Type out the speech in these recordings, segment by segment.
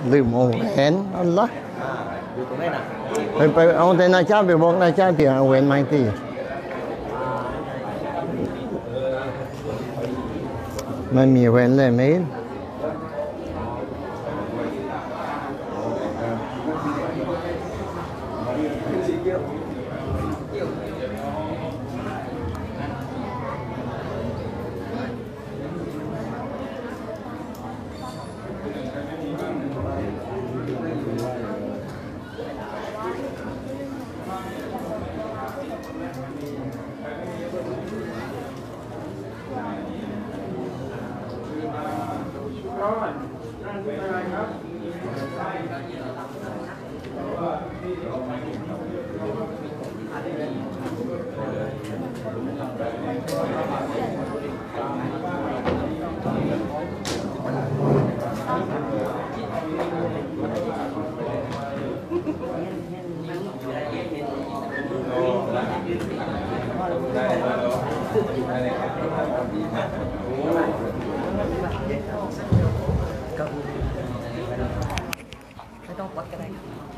ลืมเอาแหวนอัลละอยู่ตรงไหนน่ะไปเอาแต่นายจ้าไปบอกนายจ้าที่เอาแหวนมาที่ไม่มีแหวนเลยไหมไม่ต้องวัดก็ได้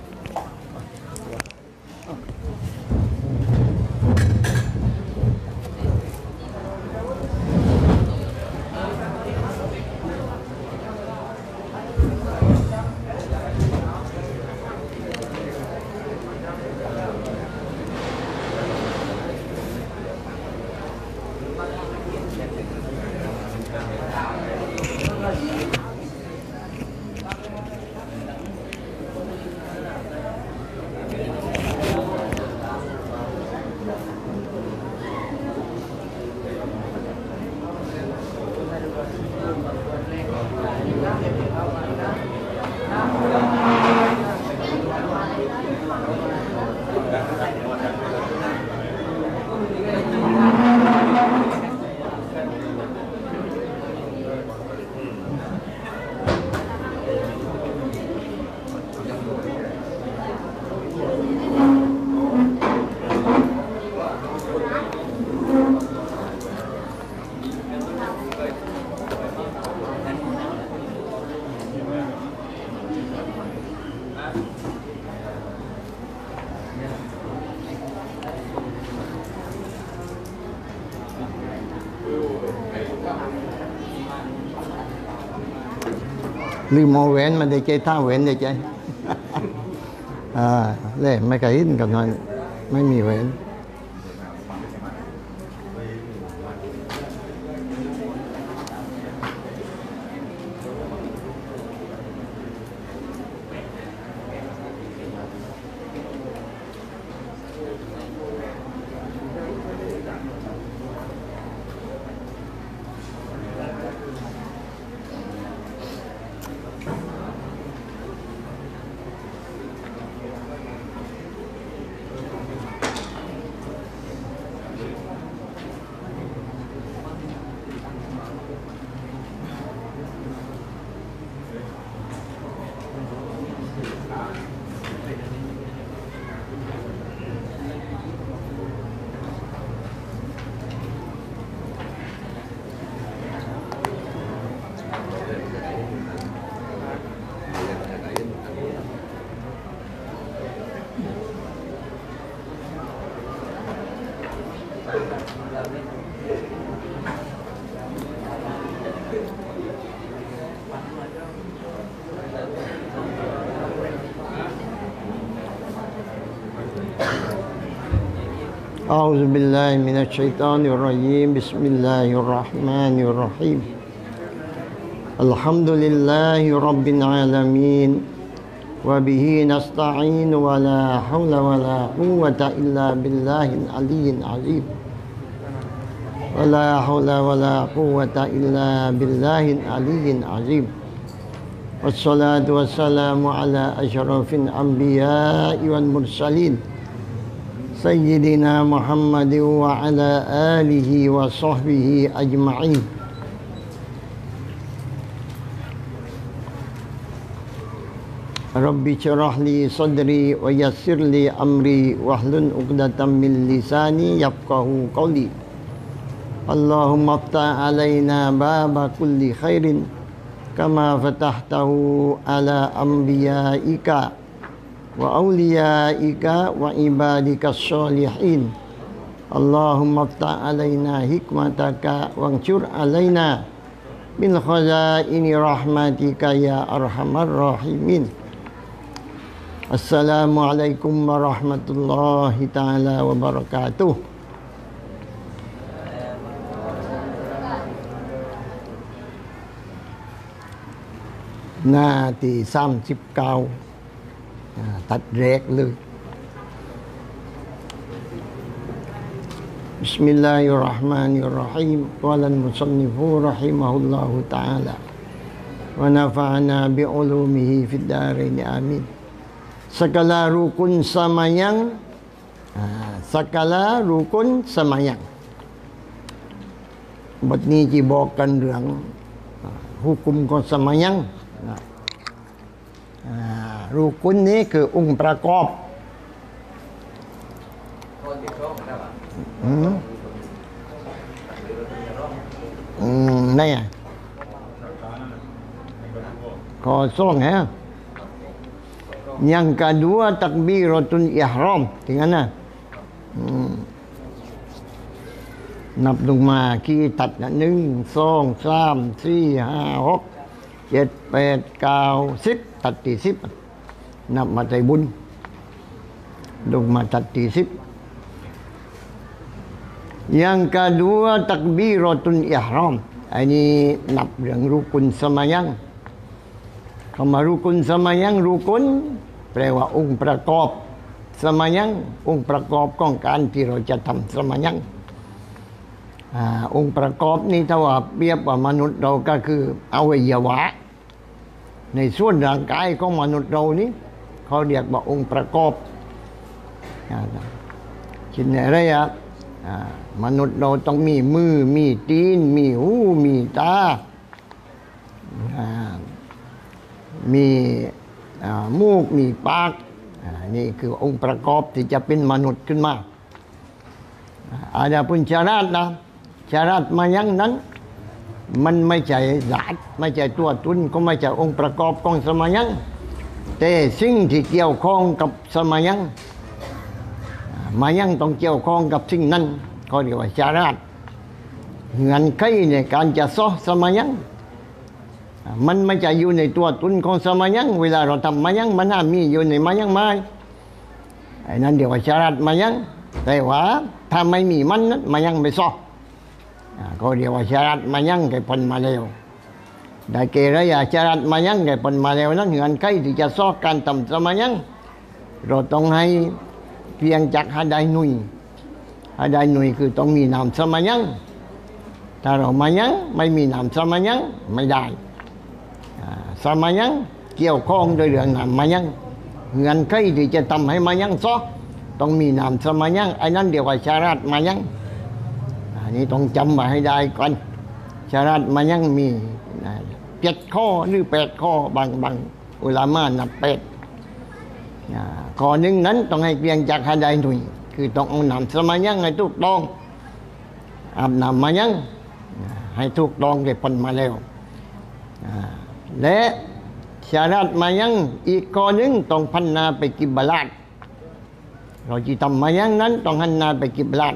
ลืมเอาแหวนมาได้ใจท่าแหวนได้ใจเล่ไม่เคยเห็นกับนอนไม่มีแหวนأعوذ بالله من الشيطان الرجيم بسم الله الرحمن الرحيم الحمد لله رب العالمين وبه نستعين ولا حول ولا قوة إلا بالله العلي العظيم ولا حول ولا قوة إلا بالله العلي العظيم والصلاة والسلام على أشرف الأنبياء والمرسلين سيدنا محمد وعلى آله وصحبه أجمعين رب اشرح لي صدري ويسر لي أمري واحلل عقدة من لساني يفقهوا قولي اللهم افتح علينا باب كل خير كما فتحته على أنبيائك وأوليائك وعبادك الصالحين اللهم افتح علينا حكمتك وانشر علينا من خزائن رحمتك يا أرحم الراحمين السلام عليكم ورحمة الله تعالى وبركاتهหน้าที่39ตัดแรกเลยبسم الله الرحمن الرحيم قال المصنف رحمه الله تعالى ونفعنا بعلومه في الدارين آمين segala rukun sembahyang segala rukun sembahyang บทนี้ที่บอกกันเรื่องหุกุมของsembahyangรูกุนนี้คือองค์ประกอบนี่ข้อสองฮะyang kedua takbiratul ihram ถึงนั้นนะนับลงมากี่ตัดนะ1 2 3 4 5 6 7 8 9 10ตัดที่10นับมาใจบุญลงมาตัดที่10yang kedua takbiratul ihram อันนี้นับเรื่องรุกุนsembahyangคำว่ารุกุนsembahyangรุกุนแปลว่าองค์ประกอบsembahyangองค์ประกอบของการที่เราจะทำsembahyangองค์ประกอบนี้ถ้าว่าเปรียบว่ามนุษย์เราก็คืออวัยวะในส่วนร่างกายของมนุษย์เรานี้เขาเรียกว่าองค์ประกอบชิ้นอะไรมนุษย์เราต้องมีมือมีตีนมีหูมีตามีมูกมีปากนี่คือองค์ประกอบที่จะเป็นมนุษย์ขึ้นมาada pun syarat lah syarat sembahyangนั้นมันไม่ใช่ศาสตร์ไม่ใช่ตัวตนก็ไม่ใช่องค์ประกอบของsembahyangแต่สิ่งที่เกี่ยวข้องกับsembahyang sembahyangต้องเกี่ยวข้องกับสิ่งนั้นเขาเรียกว่าสาระเงื่อนไขในการจะซ้อsembahyangมันไม่จะอยู่ในตัวตนของsembahyangเวลาเราทำsembahyangมันมีอยู่ในsembahyangไหมไอ้นั่นเรียกว่าสาระsembahyangแต่ว่าถ้าไม่มีมันนั้นsembahyangไม่ซ้อเขาเรียกว่าสาระsembahyangแก่ผลมาแล้วได้แก่ระยะสาระsembahyangแก่ผลมาแล้วนั้นเงื่อนไขที่จะซ้อการทำsembahyangเราต้องให้เพียงจักหาได้หน่วยคือต้องมีนามsembahyangถ้าเราsembahyangไม่มีนามsembahyangไม่ได้sembahyangเกี่ยวข้องโดยเรื่องนามsembahyangเงื่อนไขที่จะทำให้sembahyangซ้อต้องมีนามsembahyangไอ้นั้นเรียกว่าสาระsembahyangอันนี้ต้องจำไว้ให้ได้ก่อนสาระsembahyangมี7ข้อหรือ8ข้อบางอุลามะนับ8ข้อหนึ่งนั้นต้องให้เพียงจักหาได้หน่วยคือต้องเอานามsembahyangให้ถูกต้องอาบน้ำsembahyangให้ถูกต้องได้ผลมาแล้วและสาระsembahyangอีกข้อหนึ่งต้องพันนาไปกิบลาตเราที่ทำsembahyangนั้นต้องหันหน้าไปกิบลาต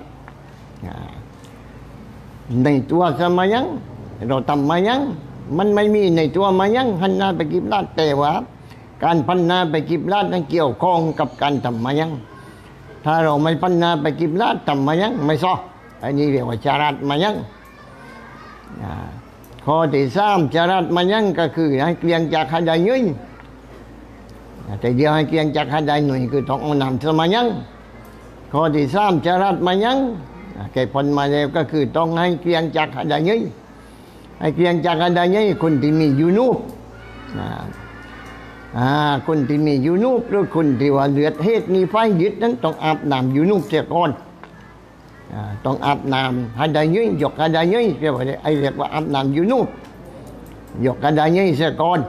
ในตัวsembahyangเราทำsembahyangมันไม่มีในตัวsembahyangหันหน้าไปกิบลาตแต่ว่าการพันนาไปกิบลาตนั้นเกี่ยวข้องกับการทำsembahyangถ้าเราไม่พันนาไปกิบลาตทำsembahyangไม่ซ้ออันนี้เรียกว่าสาระsembahyangข้อที่3สาระsembahyangก็คือให้เพียงจักหาได้หน่วยแต่เดียวให้เพียงจักหาได้หน่วยคือต้องเอานามsembahyangข้อที่3สาระsembahyangแก่ผลมาแล้วก็คือต้องให้เพียงจักหาได้หน่วยให้เพียงจักหาได้หน่วยคนที่มียูนูบคนที่มียูนูบหรือคนที่ว่าเลือดเหตุมีไฟยึดนั้นต้องอาบน้ำยูนูบเสียก่อนต้องอาบน้ำให้ได้ยิ่งยกให้ได้ยิ่งเรียกว่าไอ้เรียกว่าอาบน้ำยูนูบยกให้ได้ยิ่งเสียก่อน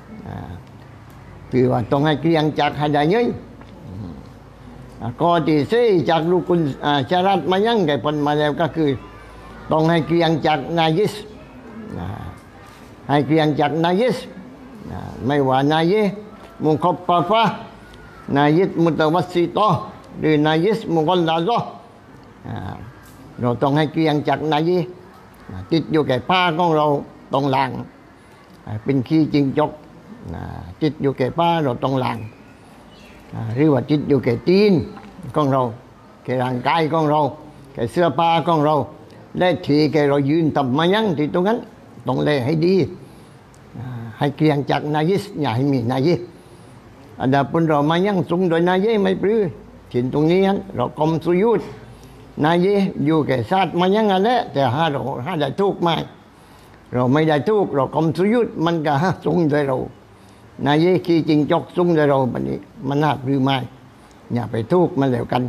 คือว่าต้องให้เกลียงจักให้ได้ยิ่งข้อที่4จากลูกคุณสาระsembahyangแก่ผลมาแล้วก็คือต้องให้เกลียงจักนายิสใให้เปลี่ยนจากนายิสไม่ว่านายิมุขปะฟะนายิสมุตวัสสิโตหรือนายิสมุกลลาโซเราต้องให้เปลี่ยนจากนายิติดอยู่แก่ผ้าของเราต้องล้างเป็นขี้จิงจกติดอยู่แก่ผ้าเราต้องล้างหรือว่าติดอยู่แก่ตีนของเราแก่ร่างกายของเราแก่เสื้อผ้าของเราและที่แก่เรายืนทำมายังที่ตรงนั้นต้องเล่ให้ดีให้เกลี่ยงจากนายิสอย่าให้มีนายิอันดับปุ่นเรามายังสูงโดยนายิไม่ปลื้ถิ่นตรงนี้เรากรมสุยุทธนายิอยู่แก่ชาติมายังอะไรแต่เราได้ทุกข์ไหมเราไม่ได้ทุกข์เรากรมสุยุทธมันก็สูงโดยเรานายิขี้จริงจกสูงโดยเราบัดนี้มันน่าปลื้มไหมอย่าไปทุกข์มันแล้วกัน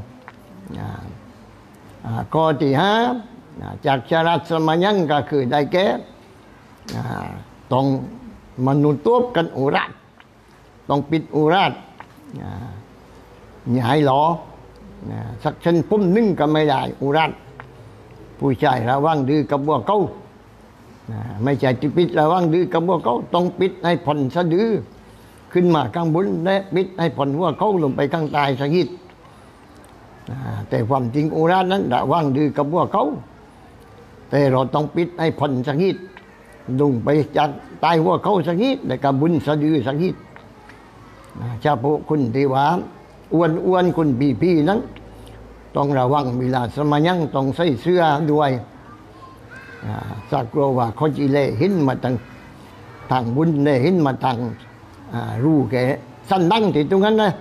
ข้อที่5จากชารัตสมัยังก็คือได้แก่ต้องมนุษย์ตัวกันอุราชต้องปิดอุราชอย่าให้หลอสักชั้นปุ่มนึ่งก็ไม่ได้อุราชผู้ชายระวังดื้อกับบัวเก้าไม่ใช่ที่ปิดระวังดื้อกับบัวเก้าต้องปิดให้ผ่อนสะดือขึ้นมาข้างบนและปิดให้ผ่อนหัวเก้าลงไปข้างใต้สักนิดแต่ความจริงอุราชนั้นระวังดื้อกับบัวเก้าแต่เราต้องปิดให้ผ่อนสักนิดลงไปจากใต้หัวเขาสักนิดแล้วก็บุญสะดือสักนิดเฉพาะคุณที่ว่าอ้วนคุณพี่นั้นต้องระวังเวลาสมัยยังต้องใส่เสื้อด้วยสักกลัวว่าเขาจะเล่หินมาทางบุญเล่หินมาทางรูแกสั้นดังที่ตรงนั้นนะ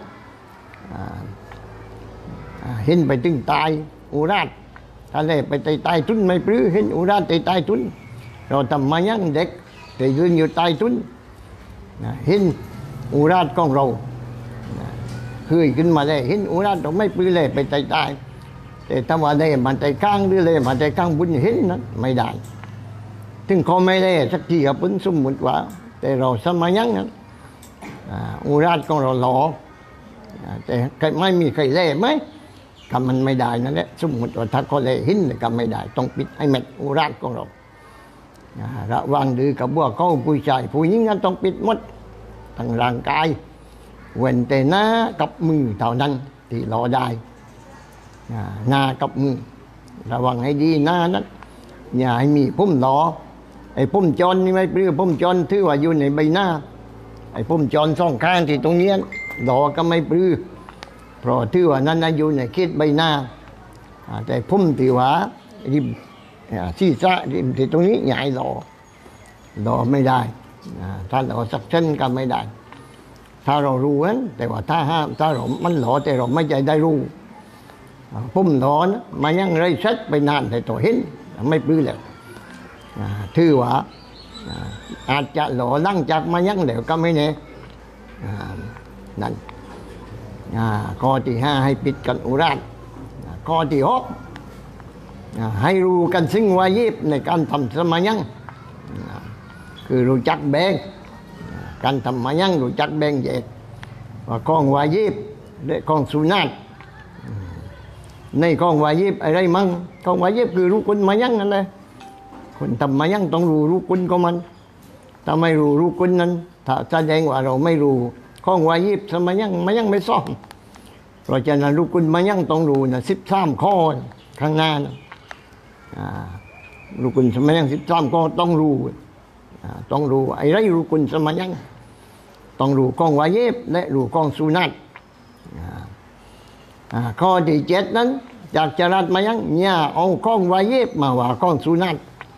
เห็นไปถึงตายอุราชถ้าเล่ไปตายทุนไม่ปลื้เห็นอุราชตายทุนเราทำมายังเด็กแต่ยืนอยู่ใต้ทุนเห็นอุราชของเราเคยขึ้นมาเลยเห็นอุราชเราไม่ปลื้เลยไปตายแต่ถ้าว่าได้มันใจข้างหรือเลยมันใจข้างบุญเห็นนั้นไม่ได้ถึงเขาไม่ได้สักทีกับปุ้นสมมุติว่าแต่เราสมัยยังนั้นอุราชของเราหล่อแต่ไม่มีใครเล่ไหมทำมันไม่ได้นั่นแหละสมมติว่าถ้าเขาเล่หินก็ไม่ได้ต้องปิดให้เม็ดอุราชของเราระวังดื้อกับบัวเขาผู้ชายผู้หญิงนั้นต้องปิดหมดทั้งร่างกายเว้นแต่หน้ากับมือเท่านั้นที่รอได้หน้ากับมือระวังให้ดีหน้านั้นอย่าให้มีพุ่มหลอไอ้พุ่มจรนี่ไม่ปลื้พุ่มจรถือว่าอยู่ในใบหน้าไอ้พุ่มจรสองข้างที่ตรงนี้หลอก็ไม่ปลื้เพราะถือว่านั้นอยู่ในคิดใบหน้าแต่พุ่มที่ว่าริมศีรษะริมที่ตรงนี้ใหญ่หล่อไม่ได้ถ้าเราสักเส้นก็ไม่ได้ถ้าเรารู้นั้นแต่ว่าถ้าเรามันหล่อแต่เราไม่ใจได้รู้พุ่มหล่อนะมายังไรเซ็ตไปนานแต่ตัวเห็นไม่ปลื้แล้วถือว่าอาจจะหล่อลั่งจากมายังแล้วก็ไม่แน่นั่นข้อที่5ให้ปิดกันอุราชข้อที่6ให้รู้กันซึ่งวายิบในการทำสมัยยังคือรู้จักแบ่งการทำมายังรู้จักแบ่งแยกว่าข้องวายิบและข้องสุนัตในข้องวายิบอะไรมั่งข้องวายิบคือรู้คุณมายังนั่นแหละคนทำมายังต้องรู้คุณของมันถ้าไม่รู้คุณนั้นถ้าแสดงว่าเราไม่รู้ข้องวายิบสมัยยังมายังไม่ซ่อมเพราะฉะนั้นรู้คุณมายังต้องรู้นะ13 ข้อข้างหน้านะรู้คุณสมัยยัง13 ข้อต้องรู้ไอ้ไรรู้คุณสมัยยังต้องรู้ข้องวายิบและรู้ข้องสุนัตข้อที่7นั้นจากจรัสมายังเนี่ยเอาข้องวายิบมาว่าข้องสุนัต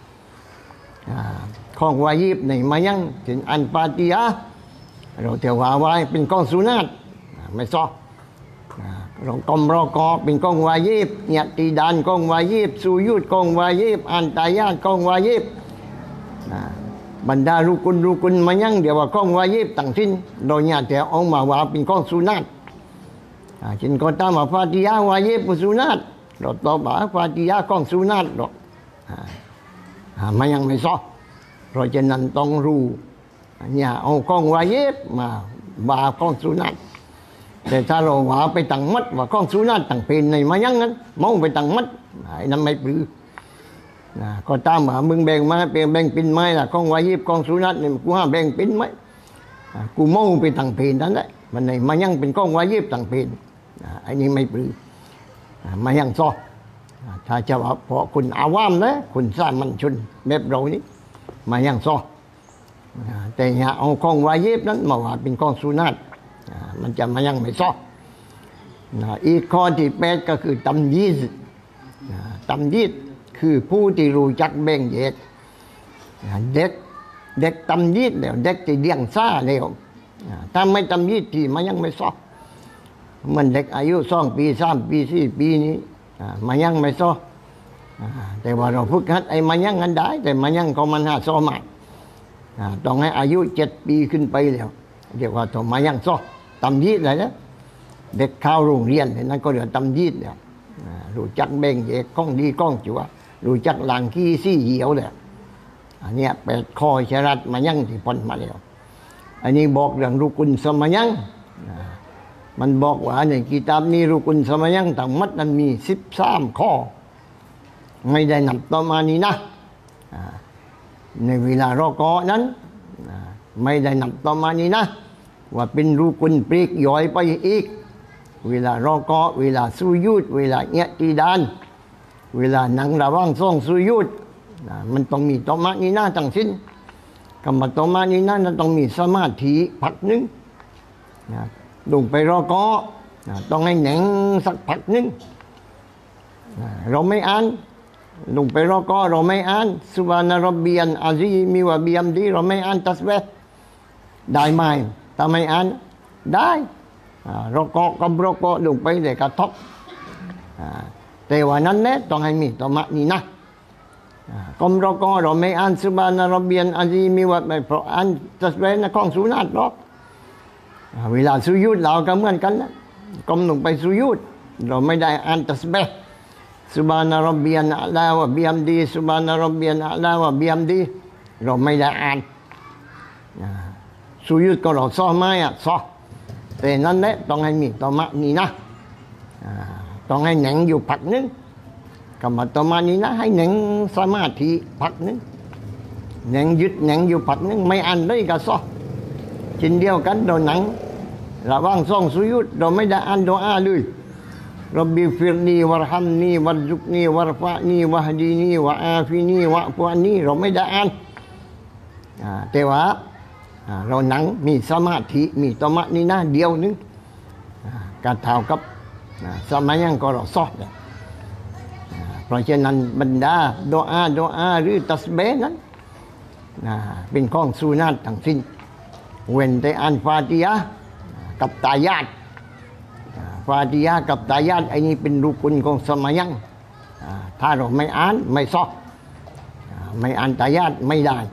ข้องวายิบในมายังถึงอันปาติยะเราเที่ยวว่าไว้เป็นข้องสุนัตไม่ซ้อเรากรมรอกอเป็นข้องวายิบเนี่ยตีดานข้องวายิบสุยุตข้องวายิบอันตายาตข้องวายิบบรรดารุกุลมายังเดี๋ยวว่าข้องวายิบตั้งสิ้นโดยเนี่ยแต่เอามาว่าเป็นข้องสุนัตจินก็ตามว่าฟาติยาวายิบสุนัตเราตอบว่าฟาติยาข้องสุนัตหรอกมายังไม่ซ้อเพราะฉะนั้นต้องรู้เนี่ยเอาข้องวายิบมาว่าข้องสุนัตแต่ถ้าเราว่าไปตั้งมัดว่าข้องสุนัตตั้งเป็นในมายังนั้นมองไปตั้งมัดไอ้นั้นไม่ปลื้ก็ตามว่ามึงแบ่งมาแบ่งเป็นไหมล่ะกองวายิบกองสุนัตเนี่ยกูห้าแบ่งเป็นไหมกูเมาไปต่างเพนนั่นแหละมันไหนมายังเป็นกองวายิบต่างเพนอันนี้ไม่ปลือมายังซ้อถ้าจะว่าเพราะคุณอาวามนะคุณสร้างมันชนแบบเรานี้มายังซ้อแต่อย่าเอากองวายิบนั้นมาว่าเป็นกองสุนัตมันจะมายังไม่ซ้ออีกข้อที่8ก็คือตำยีดตำยีดคือผู้ที่รู้จักแบ่งแยกเด็กตำยีดแล้วเด็กที่เลี้ยงซ่าแล้วถ้าไม่ตำยีดที่มันยังไม่ซ้อมันเด็กอายุ2 ปี3 ปี4 ปีนี้มันยังไม่ซ้อแต่ว่าเราฝึกหัดไอ้มันยังกันได้แต่มันยังก็มันหาซ้อมาต้องให้อายุ7 ปีขึ้นไปแล้วเรียกว่าต้องมันยังซ้อตำยีดเลยนะเด็กเข้าโรงเรียนนั่นก็เรียกตำยีดเนี่ยรู้จักแบ่งแยกก้องดีก้องจัวรู้จักหลังขี้ซี่เหี่ยวเนี่ยอันนี้8 ข้อชรัดมายังที่พ้นมาแล้วอันนี้บอกเรื่องรุกุลสมัยังมันบอกว่าในกิตาบนี้รุกุลสมัยังทั้งหมดนั้นมี13 ข้อไม่ได้นับต่อมานี้นะในเวลารอกอนั้นไม่ได้นับต่อมานี้นะว่าเป็นรุกุลปลีกย่อยไปอีกเวลารอกอเวลาสุยุดเวลาเอะตีดานเวลานั่งระว่างซ่องสุยุดมันต้องมีตอมะนีนะทั้งสิ้นคำว่าตอมะนีนะนั้นต้องมีสมาธิพักนึงลงไปรอกอต้องให้แหน่งสักพักนึงเราไม่อ่านลงไปรอกอเราไม่อ่านซุบฮานะร็อบบิยัลอาซีมิวะบิฮัมดิเราไม่อ่านตัสบีฮ์ได้ไหมถ้าไม่อ่านได้รอกอกับรอกอลงไปเลยกระทบแต่ว่านั้นแหละต้องให้มีตอมะนีนะกรมรอกอเราไม่อ่านซุบฮานะร็อบบิยัลอาซีมิวะไม่เพราะอ่านตัสบีฮ์นะของสุนัตหรอกเวลาสุยุดเราก็เหมือนกันนะก้มลงไปสุยุดเราไม่ได้อ่านตัสบีฮ์ซุบฮานะร็อบบิยัลอะลาวะบิฮัมดีซุบฮานะร็อบบิยัลอะลาวะบิฮัมดีเราไม่ได้อ่านสุยุดก็เราซ้อไหมซ้อแต่นั้นแหละต้องให้มีตอมะนีนะต้องให้แหน่งอยู่พักนึงคำว่าตอมะนีนะให้แหน่งสมาธิพักนึงแหน่งยึดแหน่งอยู่พักนึงไม่อ่านเลยก็ซ้อเช่นเดียวกันเราหนังระว่างซ่องสุยุดเราไม่ได้อ่านดุอาเลยร็อบบิฟิรนีวัรฮัมนีวัรซุกนีวัรฟะนีวะฮดีนีวะอาฟินีวะฟุอานีเราไม่ได้อ่านแต่ว่าเราหนังมีสมาธิมีตมะนีนะเดียวนึงการเท่ากับสมัยยังก็เราซอดเพราะฉะนั้นบรรดาดุอาหรือตัสบีฮ์นั้นเป็นของสุนัตทั้งสิ้นเว้นแต่อ่านฟาติฮะห์กับตายาตฟาติฮะห์กับตายาตไอ้นี่เป็นรุกุลของสมัยยังถ้าเราไม่อ่านไม่ซอไม่อ่านตายาตไม่ได้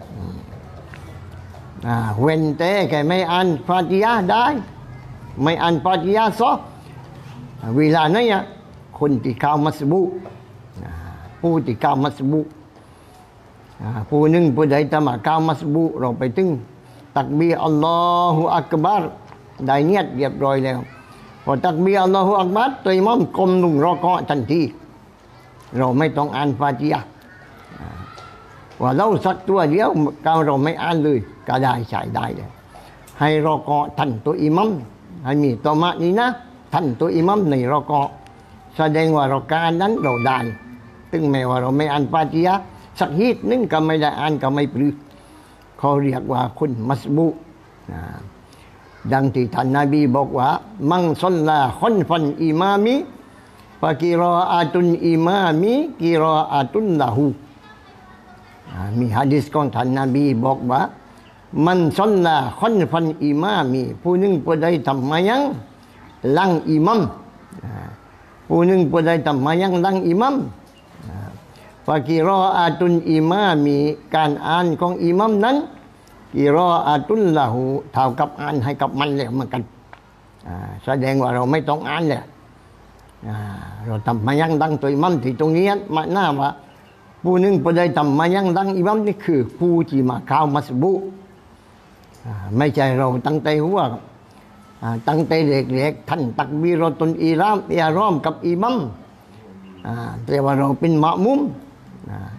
เว้นแต่แค่ไม่อ่านฟาติฮะห์ได้ไม่อ่านฟาติฮะห์ซอเวลานั้นคนที่เข้ามัสบุผู้ที่เข้ามัสบุผู้หนึ่งผู้ใดทำเข้ามัสบุเราไปถึงตักบีอัลลอฮฺอักบัรได้เนียดเรียบร้อยแล้วพอตักบีอัลลอฮฺอักบัรตัวอิหมัมก้มลงรอกอทันทีเราไม่ต้องอ่านฟาติฮะห์ว่าเราสักตัวเดียวเราไม่อ่านเลยก็ได้ใช้ได้เลยให้รอกอทันตัวอิหมัมให้มีตอมะนีนะทันตัวอิหมัมในรอกอแสดงว่าเราการนั้นเราได้ถึงแม้ว่าเราไม่อ่านฟาติฮะห์สักฮีดนึงก็ไม่ได้อ่านก็ไม่ปลือเขาเรียกว่าคนมัสบุดังที่ท่านนบีบอกว่ามังซัลลาคอนฟันอิมามิฟะกิรออาตุนอิมามิกิรออาตุนละหูมีหะดีษของท่านนบีบอกว่ามันซัลลาคอนฟันอิมามิผู้หนึ่งผู้ใดทำมายังหลังอิหมัมผู้หนึ่งผู้ใดทำมายังหลังอิหมัมฟะกิรออาตุนอิมามีการอ่านของอิหมัมนั้นกิรออาตุนละหูเท่ากับอ่านให้กับมันแล้วเหมือนกันแสดงว่าเราไม่ต้องอ่านเลยเราทำมายังดังตัวอิหมัมที่ตรงนี้มาหน้าว่าผู้หนึ่งผู้ใดทำมายังดังอิหมัมนี่คือผู้ที่มาเข้ามัสบุไม่ใช่เราตั้งใจหัวตั้งใจเด็กๆท่านตักบีรอตุนอิรามกับอิหมัมแต่ว่าเราเป็นมะมุม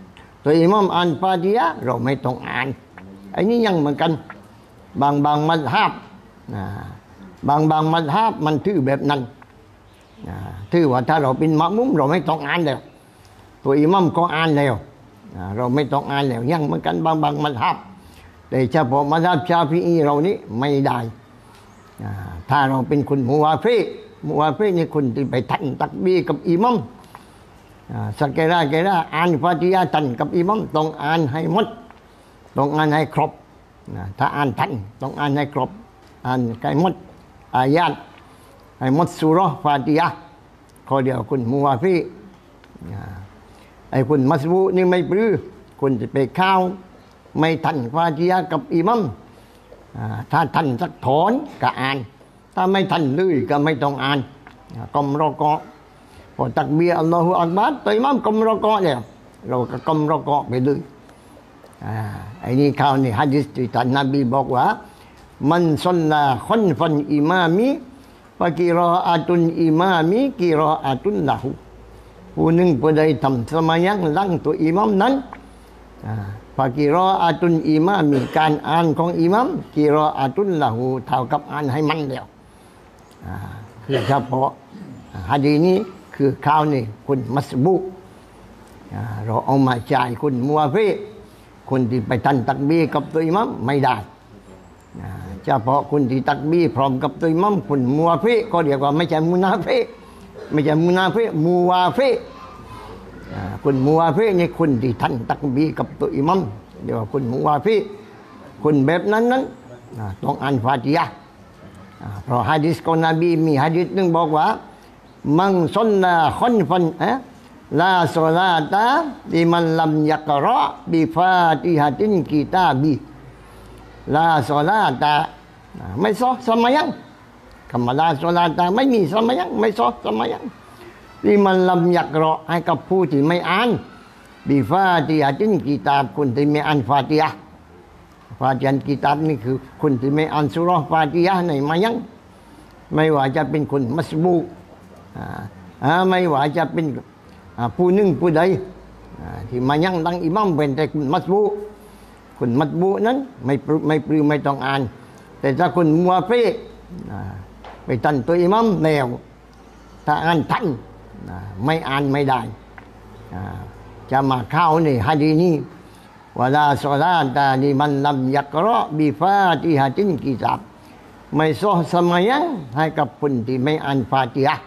ตัวอิหมัมอ่านฟาติฮะเราไม่ต้องอ่านไอ้นี่ยังเหมือนกันบางมัซฮับบางมัซฮับมันถือแบบนั้นถือว่าถ้าเราเป็นมะมุมเราไม่ต้องอ่านแล้วตัวอิหมัมก็อ่านแล้วเราไม่ต้องอ่านแล้วยังเหมือนกันบางมัซฮับแต่เฉพาะมัซฮับชาฟิอีเรานี้ไม่ได้ถ้าเราเป็นคนมุวาฟินี่คนที่ไปทันตักบีกับอิหมัมสักเกราอ่านฟาติฮะทันกับอิหมัมต้องอ่านให้หมดต้องอ่านให้ครบถ้าอ่านทันต้องอ่านให้ครบอ่านให้หมดอายาตให้หมดซูเราะห์ฟาติฮะข้อเดียวคุณมุวาฟิไอ้คุณมัสบูนี่ไม่ปลื้คุณจะไปเข้าไม่ทันฟาติฮะกับอิหมัมถ้าทันสักถอนก็อ่านถ้าไม่ทันเลยก็ไม่ต้องอ่านกมรอกอพอตักเบียร์อัลลอฮฺอักบัรตัวอิหมัมกมรอกอเนี่ยเราก็กมรอกอไปเลยไอ้นี่ข่าวนี่ฮะดิษที่ท่านนบีบอกว่ามันซัลลาคอนฟันอิมามีฟะกิรออะตุนอิมามีกิรออะตุนละหูผู้หนึ่งผู้ใดทำสมัยยังหลังตัวอิหมัมนั้นฟะกิรออะตุนอิมามีการอ่านของอิหมัมกิรออะตุนละหูเท่ากับอ่านให้มันแล้วคือเฉพาะฮะดีษนี้คือข่าวนี่คุณมัสบุเราเอามาจ่ายคุณมัวฟิคนที่ไปทันตักบีกับตัวอิหมัมไม่ได้เฉพาะคนที่ตักบีพร้อมกับตัวอิหมัมคุณมัวฟิก็เรียกว่าไม่ใช่มุนาฟิไม่ใช่มุนาฟิมัวฟิคุณมัวฟินี่คนที่ทันตักบีกับตัวอิหมัมเรียกว่าคุณมัวฟิคนแบบนั้นต้องอ่านฟาติฮะเพราะฮะดิษของนบีมีฮะดิษหนึ่งบอกว่ามังซัลลาคอนฟันลาศอลาตะลิมันลัมยักเราะบิฟาติฮะตินกิตาบีลาศอลาตะไม่ซอสมัยยังคำว่าลาศอลาตะไม่มีสมัยยังไม่ซอสมัยยังลิมันลัมยักเราะให้กับผู้ที่ไม่อ่านบิฟาติฮะตินกิตาบคนที่ไม่อ่านฟาติฮะฟาติฮะกิตาบนี่คือคนที่ไม่อ่านสุเราะห์ฟาติฮะในมายังไม่ว่าจะเป็นคนมัสบูไม่ว่าจะเป็นผู้หนึ่งผู้ใดที่มายังดังอิหมัมเป็นแต่คุณมัสบูนั้นไม่ปลื้มไม่ต้องอ่านแต่ถ้าคุณมัวเฟ่ไปทันตัวอิหมัมแล้วถ้าอ่านทันไม่อ่านไม่ได้จะมาเข้าในฮะดีษนี้วะลาศอลาตะลิมันลัมยักเราะบิฟาติฮะตินกิตาบไม่ซอสมัยยังให้กับคนที่ไม่อ่านฟาติฮะ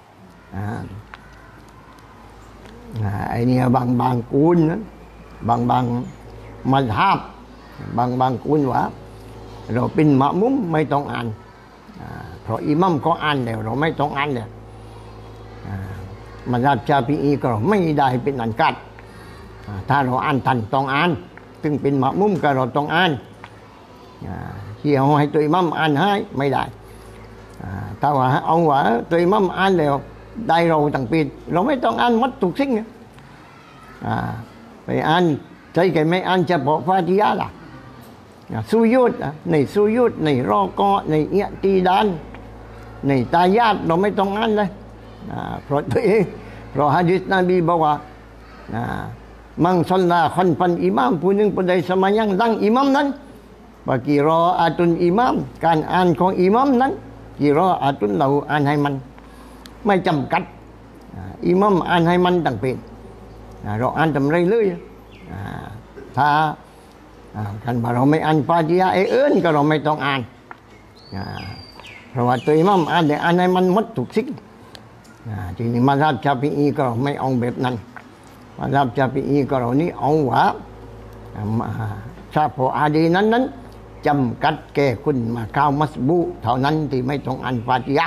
ไอ้นี่บางกูลนะบางมัซฮับบางกูลว่าเราเป็นมะมุมไม่ต้องอ่านเพราะอิหมัมก็อ่านแล้วเราไม่ต้องอ่านแล้วมัซฮับชาฟิอีก็ไม่ได้เป็นอันกัดถ้าเราอ่านทันต้องอ่านถึงเป็นมะมุมก็เราต้องอ่านที่เอาให้ตัวอิหมัมอ่านให้ไม่ได้ถ้าว่าเอาว่าตัวอิหมัมอ่านแล้วได้เราตั้งปีเราไม่ต้องอ่านหมดทุกสิ่งไปอ่านใจแกไม่อ่านเฉพาะฟาติฮะล่ะสุยุดในรอกอในเอียตีดานในตายาตเราไม่ต้องอ่านเลยเพราะตัวเองเพราะฮะดิษนบีบอกว่ามังซัลลาคอนฟันอิหมัมผู้หนึ่งผู้ใดสมัยยังดังอิหมัมนั้นบากิรออะตุนอิหมัมการอ่านของอิหมัมนั้นกิรออะตุนเราอ่านให้มันไม่จำกัดอิหมัมอ่านให้มันตั้งเป็นเราอ่านทำไรเลยถ้ากันว่าเราไม่อ่านฟาติฮะก็เราไม่ต้องอ่านเพราะว่าตัวอิหมัมอ่านให้มันหมดทุกสิ่งทีนี้มัซฮับชาฟิอีก็ไม่เอาแบบนั้นมัซฮับชาฟิอีก็เรานี่เอาว่าเฉพาะฮะดีษนั้นจำกัดแก่คุณมาเข้ามัสบูเท่านั้นที่ไม่ต้องอ่านฟาติฮะ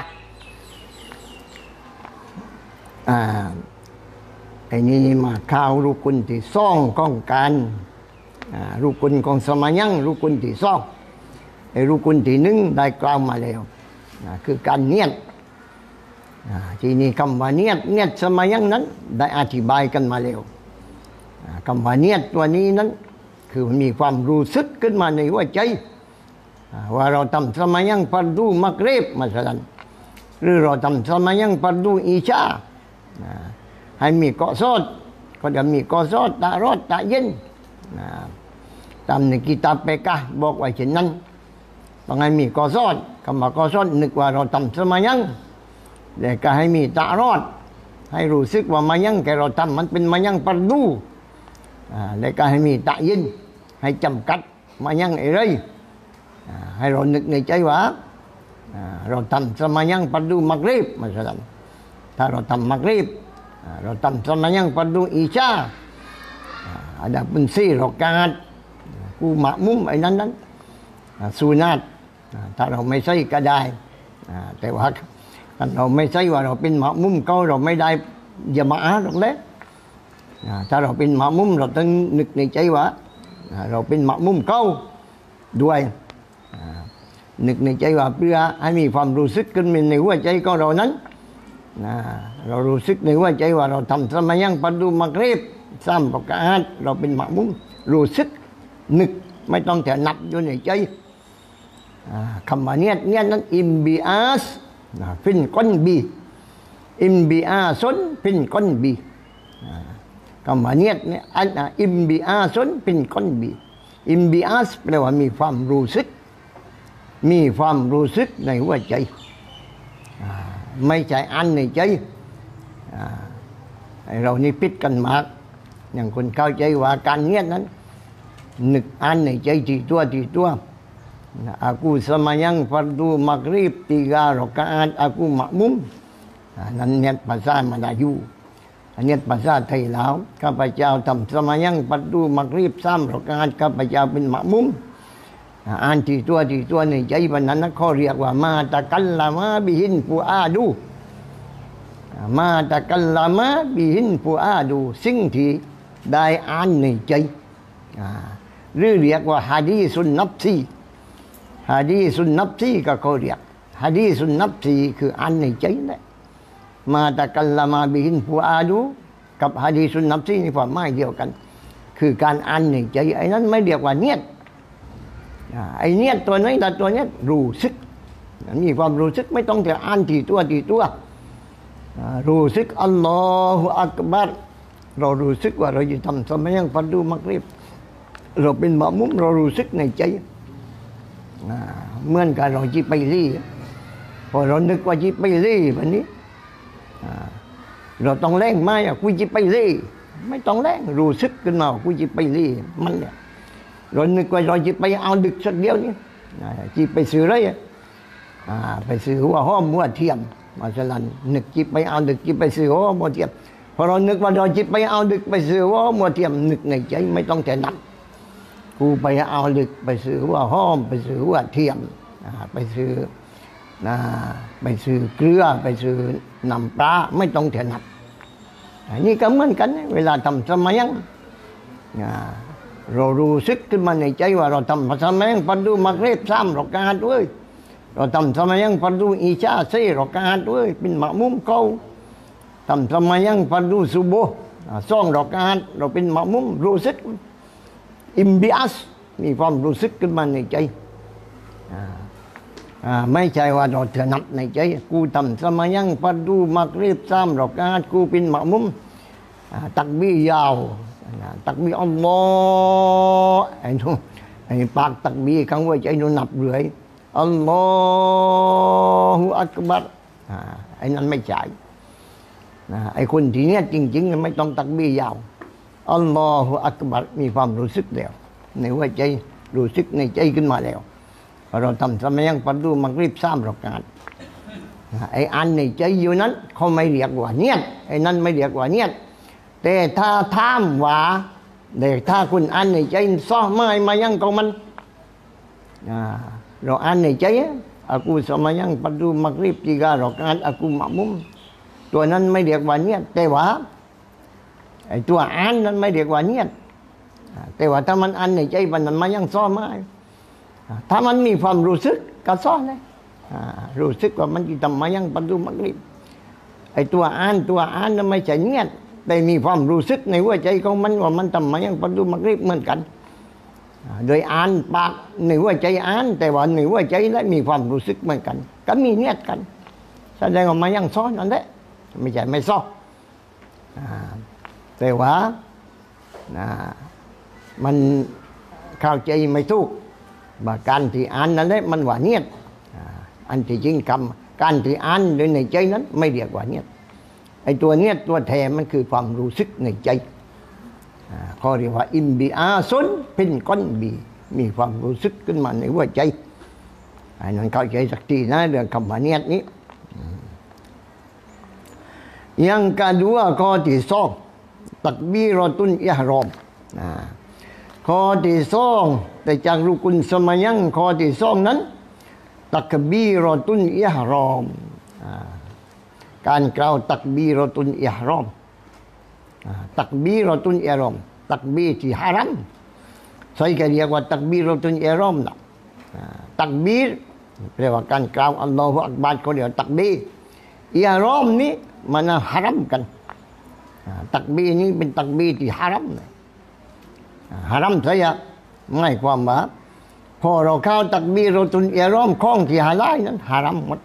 ไอ้นี่มาข่าวรุกุนที่ซ่องของการรุกุนของสมัยยังรุกุนที่ซ่องไอ้รุกุนที่หนึ่งได้กล่าวมาแล้วคือการเนียดทีนี้คำว่าเนียดสมัยยังนั้นได้อธิบายกันมาแล้วคำว่าเนียดตัวนี้นั้นคือมีความรู้สึกขึ้นมาในหัวใจว่าเราทำสมัยยังฟัรดูมักเรบมาสลันหรือเราทำสมัยยังฟัรดูอีชาให้มีเกาะซอดก็จะมีกอซอตารอดตะเย็นตามในกิตาบเปกะบอกไว้เช่นนั้นต้องให้มีกอซอดคำว่ากอซอดนึกว่าเราทำสมายังแต่ก็ให้มีตารอดให้รู้สึกว่ามายังแกเราทำมันเป็นมายังปัดดูแล้วก็ให้มีตะเย็นให้จำกัดมายังอะไรให้เรานึกในใจว่าเราทำสมายังปัดดูมักรีบมาสักถ้าเราทำมักรีบเราทำสมายังปัดดูอิชาada pun 4 rakaat กูมะมุมไอ้นั้นสุนัตถ้าเราไม่ใช่ก็ได้แต่ว่าถ้าเราไม่ใช่ว่าเราเป็นมะมุมก็เราไม่ได้ยะมาอะหรอกเลยถ้าเราเป็นมะมุมเราต้องนึกในใจว่าเราเป็นมะมุมก็ด้วยนึกในใจว่าเพื่อให้มีความรู้สึกขึ้นในหัวใจของเรานั้นเรารู้สึกในหัวใจว่าเราทำสมายังปัดดูมักรีบ3 rakaat เราเป็นมะมุมรู้สึกนึกไม่ต้องแต่นับอยู่ในใจคำว่าเนี่ยนั้นอิมบีอาสฟินก้นบีอิมบีอาสนฟินก้นบีคำว่าเนี่ยอิมบีอาสนฟินก้นบีอิมบีอาสแปลว่ามีความรู้สึกในหัวใจไม่ใช่อันในใจเรานี่พิดกันมากอย่างคนเข้าใจว่าการเนี่ยนั้นนึกอันในใจที่ตัวaku semayang fardu maghrib 3 rakaat aku makmum นั่นเนี่ยภาษาMelayuเนี่ยภาษาไทยลาวข้าพเจ้าทำสมายังปัดดูมักรีบ3 rakaat ข้าพเจ้าเป็นมะมุมอ่านที่ตัวในใจวันนั้นเขาเรียกว่ามาตะกัลลามาบิหินฟูอาดูมาตะกัลลามาบิหินฟูอาดูสิ่งที่ได้อ่านในใจหรือเรียกว่าฮะดีสุนนับซีฮะดีสุนนับซีก็เขาเรียกฮะดีสุนนับซีคืออ่านในใจนั่นมาตะกัลลามาบิหินฟูอาดูกับฮะดีสุนนับซีนี่ความหมายเดียวกันคือการอ่านในใจไอ้นั้นไม่เรียกว่าเนียดไอ้เนียดตัวนี้แต่ตัวนี้รู้สึกมีความรู้สึกไม่ต้องแต่อ่านที่ตัวรู้สึกอัลลอฮฺอักบัรเรารู้สึกว่าเราจะทำสมัยยังฟัดดูมักรีบเราเป็นมะมุมเรารู้สึกในใจเหมือนกับเราจีไปรี่พอเรานึกว่าจีไปรี่แบบนี้เราต้องแรงไหมกูจีไปรี่ไม่ต้องแรงรู้สึกขึ้นมากูจีไปรี่มันเนี่ยเรานึกว่าเราจีไปเอาดึกสักเดียวนี้จีไปซื้ออะไรไปซื้อหัวหอมหัวเทียมมาสลันนึกจีไปเอาดึกจีไปซื้อหัวหอมหัวเทียมพอเรานึกว่าเราจีไปเอาดึกไปซื้อหัวหอมหัวเทียมนึกในใจไม่ต้องแต่นับกูไปเอาดึกไปซื้อหัวหอมไปซื้อหัวเทียมไปซื้อเกลือไปซื้อน้ำปลาไม่ต้องแต่นับนี่ก็เหมือนกันเวลาทำสมัยยังเรารู้สึกขึ้นมาในใจว่าเราทำสมัยยังปัดดูมักรีบ3 rakaatด้วยเราทำสมัยยังปัดดูอิชา4 rakaatด้วยเป็นมะมุมเขาทำสมัยยังปัดดูซุโบ2 rakaatเราเป็นมะมุมรู้สึกอิมบิอัสมีความรู้สึกขึ้นมาในใจไม่ใช่ว่าเราจะนับในใจกูทำสมัยยังปัดดูมักรีบ3 rakaatกูเป็นมะมุมตักบียาวตักบีอัลลอฮ์ไอ้นู่นไอ้ปากตักบีข้างหัวใจนู่นนับเรื่อยอัลลอฮฺอักบัรไอ้นั้นไม่ใช่ไอ้คนที่เนี้ยจริงๆไม่ต้องตักบียาวอัลลอฮฺอักบัรมีความรู้สึกแล้วในหัวใจรู้สึกในใจขึ้นมาแล้วเราทำสมัยยังปัดดูมักรีบ3 rakaatไอ้อันในใจอยู่นั้นเขาไม่เรียกว่าเนียดไอ้นั้นไม่เรียกว่าเนียดแต่ถ้าถามว่าเด็กถ้าคุณอันในใจซ้อไม่มายังของมันเราอันในใจaku sama yang padu maghrib 3 rakaat aku makmum ตัวนั้นไม่เรียกว่าเนียดแต่ว่าไอ้ตัวอันนั้นไม่เรียกว่าเนียดแต่ว่าถ้ามันอันในใจมันมายังซ้อไม่ถ้ามันมีความรู้สึกก็ซ้อเลยรู้สึกว่ามันจะทำมายังปดูมักรีบไอ้ตัวอันนั้นไม่ใช่เนียดแต่มีความรู้สึกในหัวใจของมันว่ามันทำมายังปดูมักรีบเหมือนกันโดยอ่านปากในหัวใจอ่านแต่ว่าในหัวใจนั้นมีความรู้สึกเหมือนกันก็มีเนียดกันแสดงว่ามายังซ้อนนั่นแหละไม่ใช่ไม่ซ้อนแต่ว่ามันเข้าใจไม่ถูกว่าการที่อ่านนั่นแหละมันว่าเนียดอันที่จริงการที่อ่านโดยในใจนั้นไม่เรียกว่าเนียดไอ้ตัวเนียดตัวแท้มันคือความรู้สึกในใจเขาเรียกว่าอิมบีอาซุนเป็นก้อนบีมีความรู้สึกขึ้นมาในหัวใจอันนั้นเข้าใจสักทีนะเรื่องคำว่าเนียดนี้yang keduaข้อที่สองตักบีรอตุนอิหรอมข้อที่สองแต่จากรุกุนสมัยังข้อที่สองนั้นตักบีรอตุนอิหรอมการกล่าวตักบีรอตุนอิหรอมตักบีรอตุนอิหรอมตักบีที่ฮารัมใช่ก็เรียกว่าตักบีรอตุนอิหรอมนะตักบีแปลว่าการกล่าวอัลลอฮฺอักบัรเขาเรียกตักบีอิหรอมนี้มันฮารัมกันตักบีนี้เป็นตักบีที่ฮารัมฮารัมใช่ไหมไม่ความว่าพอเราเข้าตักบีเราตุนอิหรอมข้องที่ฮาลาลนั้นฮารัมหมด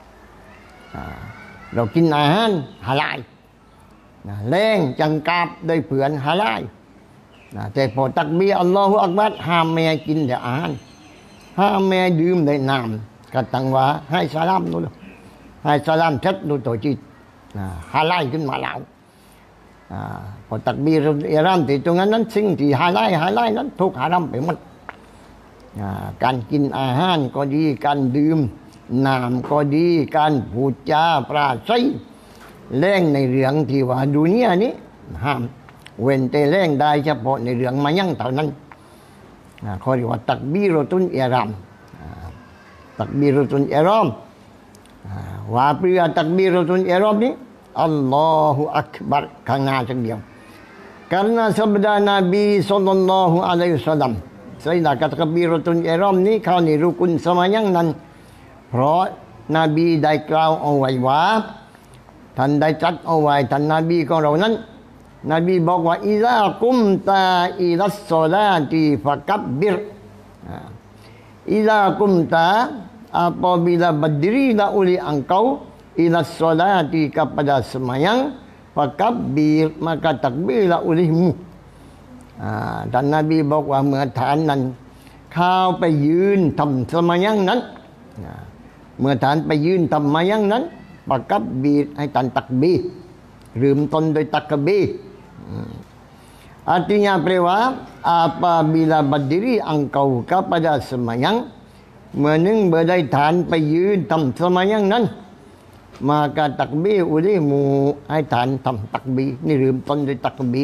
เรากินอาหารฮาลาลแรงจังกาบได้เผื่อนฮาลาลแต่พอตักบีอัลลอฮฺอักบัรห้ามแม่กินแต่อาหารห้ามแม่ดื่มได้น้ำก็ตั้งว่าให้สลามนู่นให้สลามเท็ดดูตัวจิตฮาลาลขึ้นมาแล้วพอตักบีรอิหรอมที่ตรงนั้นสิ่งที่ฮาลาลนั้นทุกฮารัมไปหมดการกินอาหารก็ดีการดื่มน้ำก็ดีการพูดจาปราศัยแรงในเรื่องที่ว่าดุนยานี้ห้ามเว้นแต่แรงได้เฉพาะในเรื่องมายังเท่านั้นเขาเรียกว่าตักบีรตุนอิหรอมตักบีรตุนอิหรอมว่าเพื่อตักบีรตุนอิหรอมนี้อัลลอฮฺอักบัรข้างหน้าสักเดียว karena sabda Nabi sallallahu alaihi wasallam ใช่ละตักบีรตุนอิหรอมนี้เขาในรุกุนสมัยนั้นเพราะนบีได้กล่าวเอาไว้ว่าท่านได้จัดเอาไว้ท่านนบีของเรานั้นนบีบอกว่าอิซากุมตาอิลัสศอลาติฟะกับบรอิซากุมตาapabila berdirilah oleh engkau ilas solati kepada sembahyang fakabbir maka takbirlah olehmu ท่านนบีบอกว่าเมื่อท่านนั้นเข้าไปยืนทำสมัยนั้นเมื่อท่านไปยืนทำสมัยนั้นfakabbirให้ท่านตักบีรเริ่มต้นโดยตักบีรartinya preva apabila berdiri engkau kepada sembahyang เมื่อนึงเมื่อได้ฐานไปยืนทำสมัยนั้นมากาตักบีอุลิมูให้ฐานทำตักบีนี่เริ่มต้นด้วยตักบี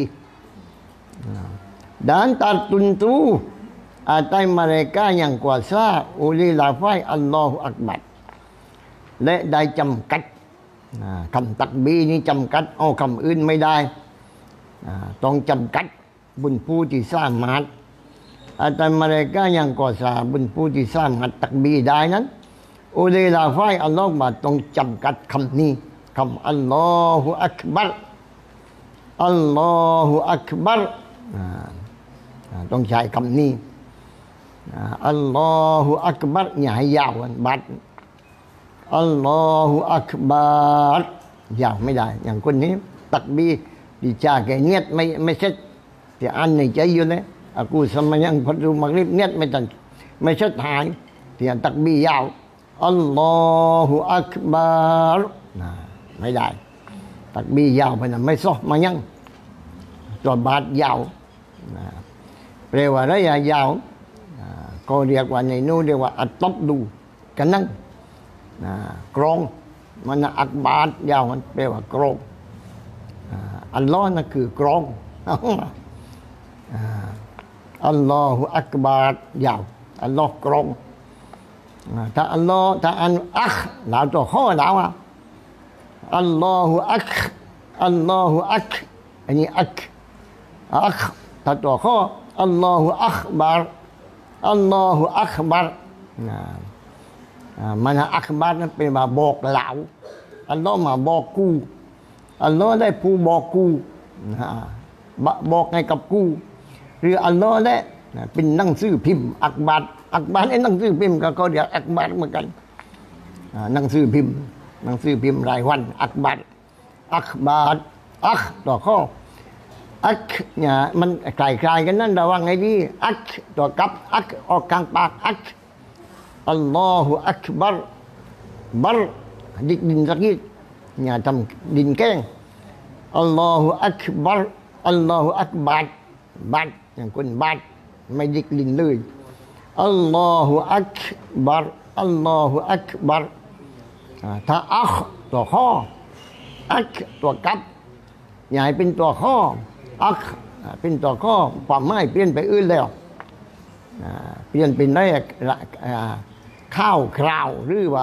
dan tertentu atas mereka yang kuasa oleh lafaz Allahu Akbar และได้จำกัดคำตักบีนี้จำกัดเอาคำอื่นไม่ได้ต้องจำกัดบุญผู้ที่สามารถatas mereka yang kuasa บุญผู้ที่สามารถตักบีได้นั้นoleh lafaz Allah มาต้องจำกัดคำนี้คำอัลลอฮฺอักบัรอัลลอฮฺอักบัรต้องใช้คำนี้อัลลอฮฺอักบัรอย่าให้ยาวบัดอัลลอฮฺอักบัรยาวไม่ได้อย่างคนนี้ตักบีดิจาแกเนียดไม่เสร็จแต่อันในใจอยู่เลยaku sembahyang fardu maghrib niatไม่ชัดหายที่ตักบียาวอัลลอฮฺอักบัรไม่ได้ตักบียาวไปนะไม่ซ้อมายังตัวบาทยาวแปลว่าระยะยาวก็เรียกว่าในนู้นเรียกว่าอัตตบดูกันนั่งกรองมันอักบาทยาวมันแปลว่ากรองอัลลอฮ์นั่นคือกรองอัลลอฮฺอักบาร์ยาวอัลลอฮ์กรองถ้าอัลลอฮ์ถ้าอันอักเราตัวข้อเราอัลลอฮฺอักอัลลอฮฺอักอันนี้อักถ้าตัวข้ออัลลอฮฺอักบาร์อัลลอฮฺอักบาร์มันอักบาร์นั้นเป็นมาบอกเราอัลลอฮ์มาบอกกูอัลลอฮ์ได้ผู้บอกกูบอกให้กับกูหรืออัลลอฮ์และเป็นหนังสือพิมพ์อักบารไอ้หนังสือพิมพ์ก็เขาเรียกอักบารเหมือนกันหนังสือพิมพ์รายวันอักบารต่อข้ออักเนี่ยมันคล้ายๆกันนั่นระวังให้ดีอักตัวกับอักออกกลางปากอักอัลลอฮฺอักบัรบัรดิกดินสักนิดเนี่ยทำดินแกงอัลลอฮฺอักบัรอัลลอฮฺอักบัดบัดอย่างคนบัดไม่ดิกดินเลยอัลลอฮฺอักบัรอัลลอฮฺอักบัรถ้าอักตัวข้ออักตัวกับใหญ่เป็นตัวข้ออักเป็นตัวข้อความหมายเปลี่ยนไปอื่นแล้วเปลี่ยนเป็นได้ข้าวคราวหรือว่า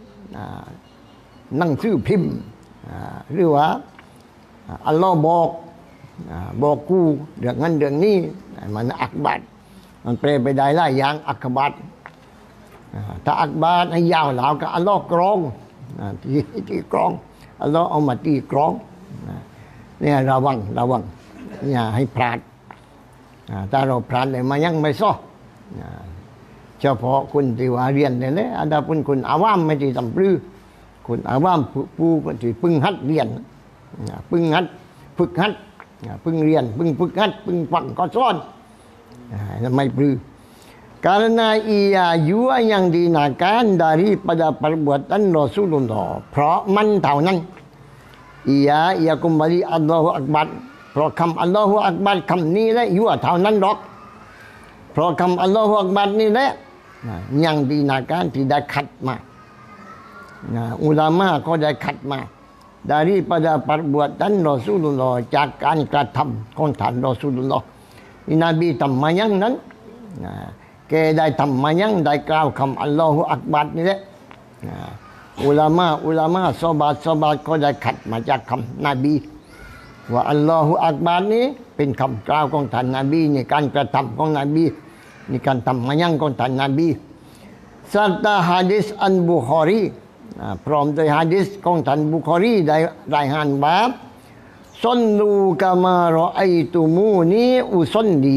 นั่งชื่อพิมพ์หรือว่าอัลลอฮ์บอกกูเรื่องนั้นเรื่องนี้มันอักบัดมันแปลไปได้หลายอย่างอักบัดถ้าอักบัดให้ยาวหลาวก็อัลลอฮ์กรองที่กรองอัลลอฮ์เอามาตีกรองเนี่ยระวังอย่าให้พลาดถ้าเราพลาดเลยมายังไม่ซ้อเฉพาะคนที่ว่าเรียนเนี่ยแหละอันดับคนอาวามไม่ได้ทำปลื้อคนอาวามผู้ที่พึ่งหัดเรียนพึ่งหัดฝึกหัดพึ่งเรียนพึ่งฝึกหัดพึ่งฟังก็สอนไม่ปลื้อkarena ia juga yang dinakan daripada perbuatan Rasulullah เพราะมันเท่านั้นia kembali Allahu Akbar เพราะคำอัลลอฮฺอักบัรคำนี้แหละยั่วเท่านั้นหรอกเพราะคำอัลลอฮฺอักบัรนี่แหละยังดีนาการที่ได้ขัดมาอุลามะก็ได้ขัดมา daripada perbuatan Rasulullah จากการกระทำของท่านรอซูลุลลอฮ์นี่นบีทำมาอย่างนั้นแกได้ทำมาอย่างได้กล่าวคำอัลลอฮฺอักบัรนี่แหละอุลามะซอฮาบะก็ได้ขัดมาจากคำนบีว่าอัลลอฮฺอักบัรนี้เป็นคำกล่าวของท่านนบีในการกระทำของนบีในการทำมายังของท่านนบีserta hadis an Bukhari พร้อมด้วยhadisของท่านบุคอรีได้รายงานว่าซัลลูกะมารอไอตุมูนีอุซัลลี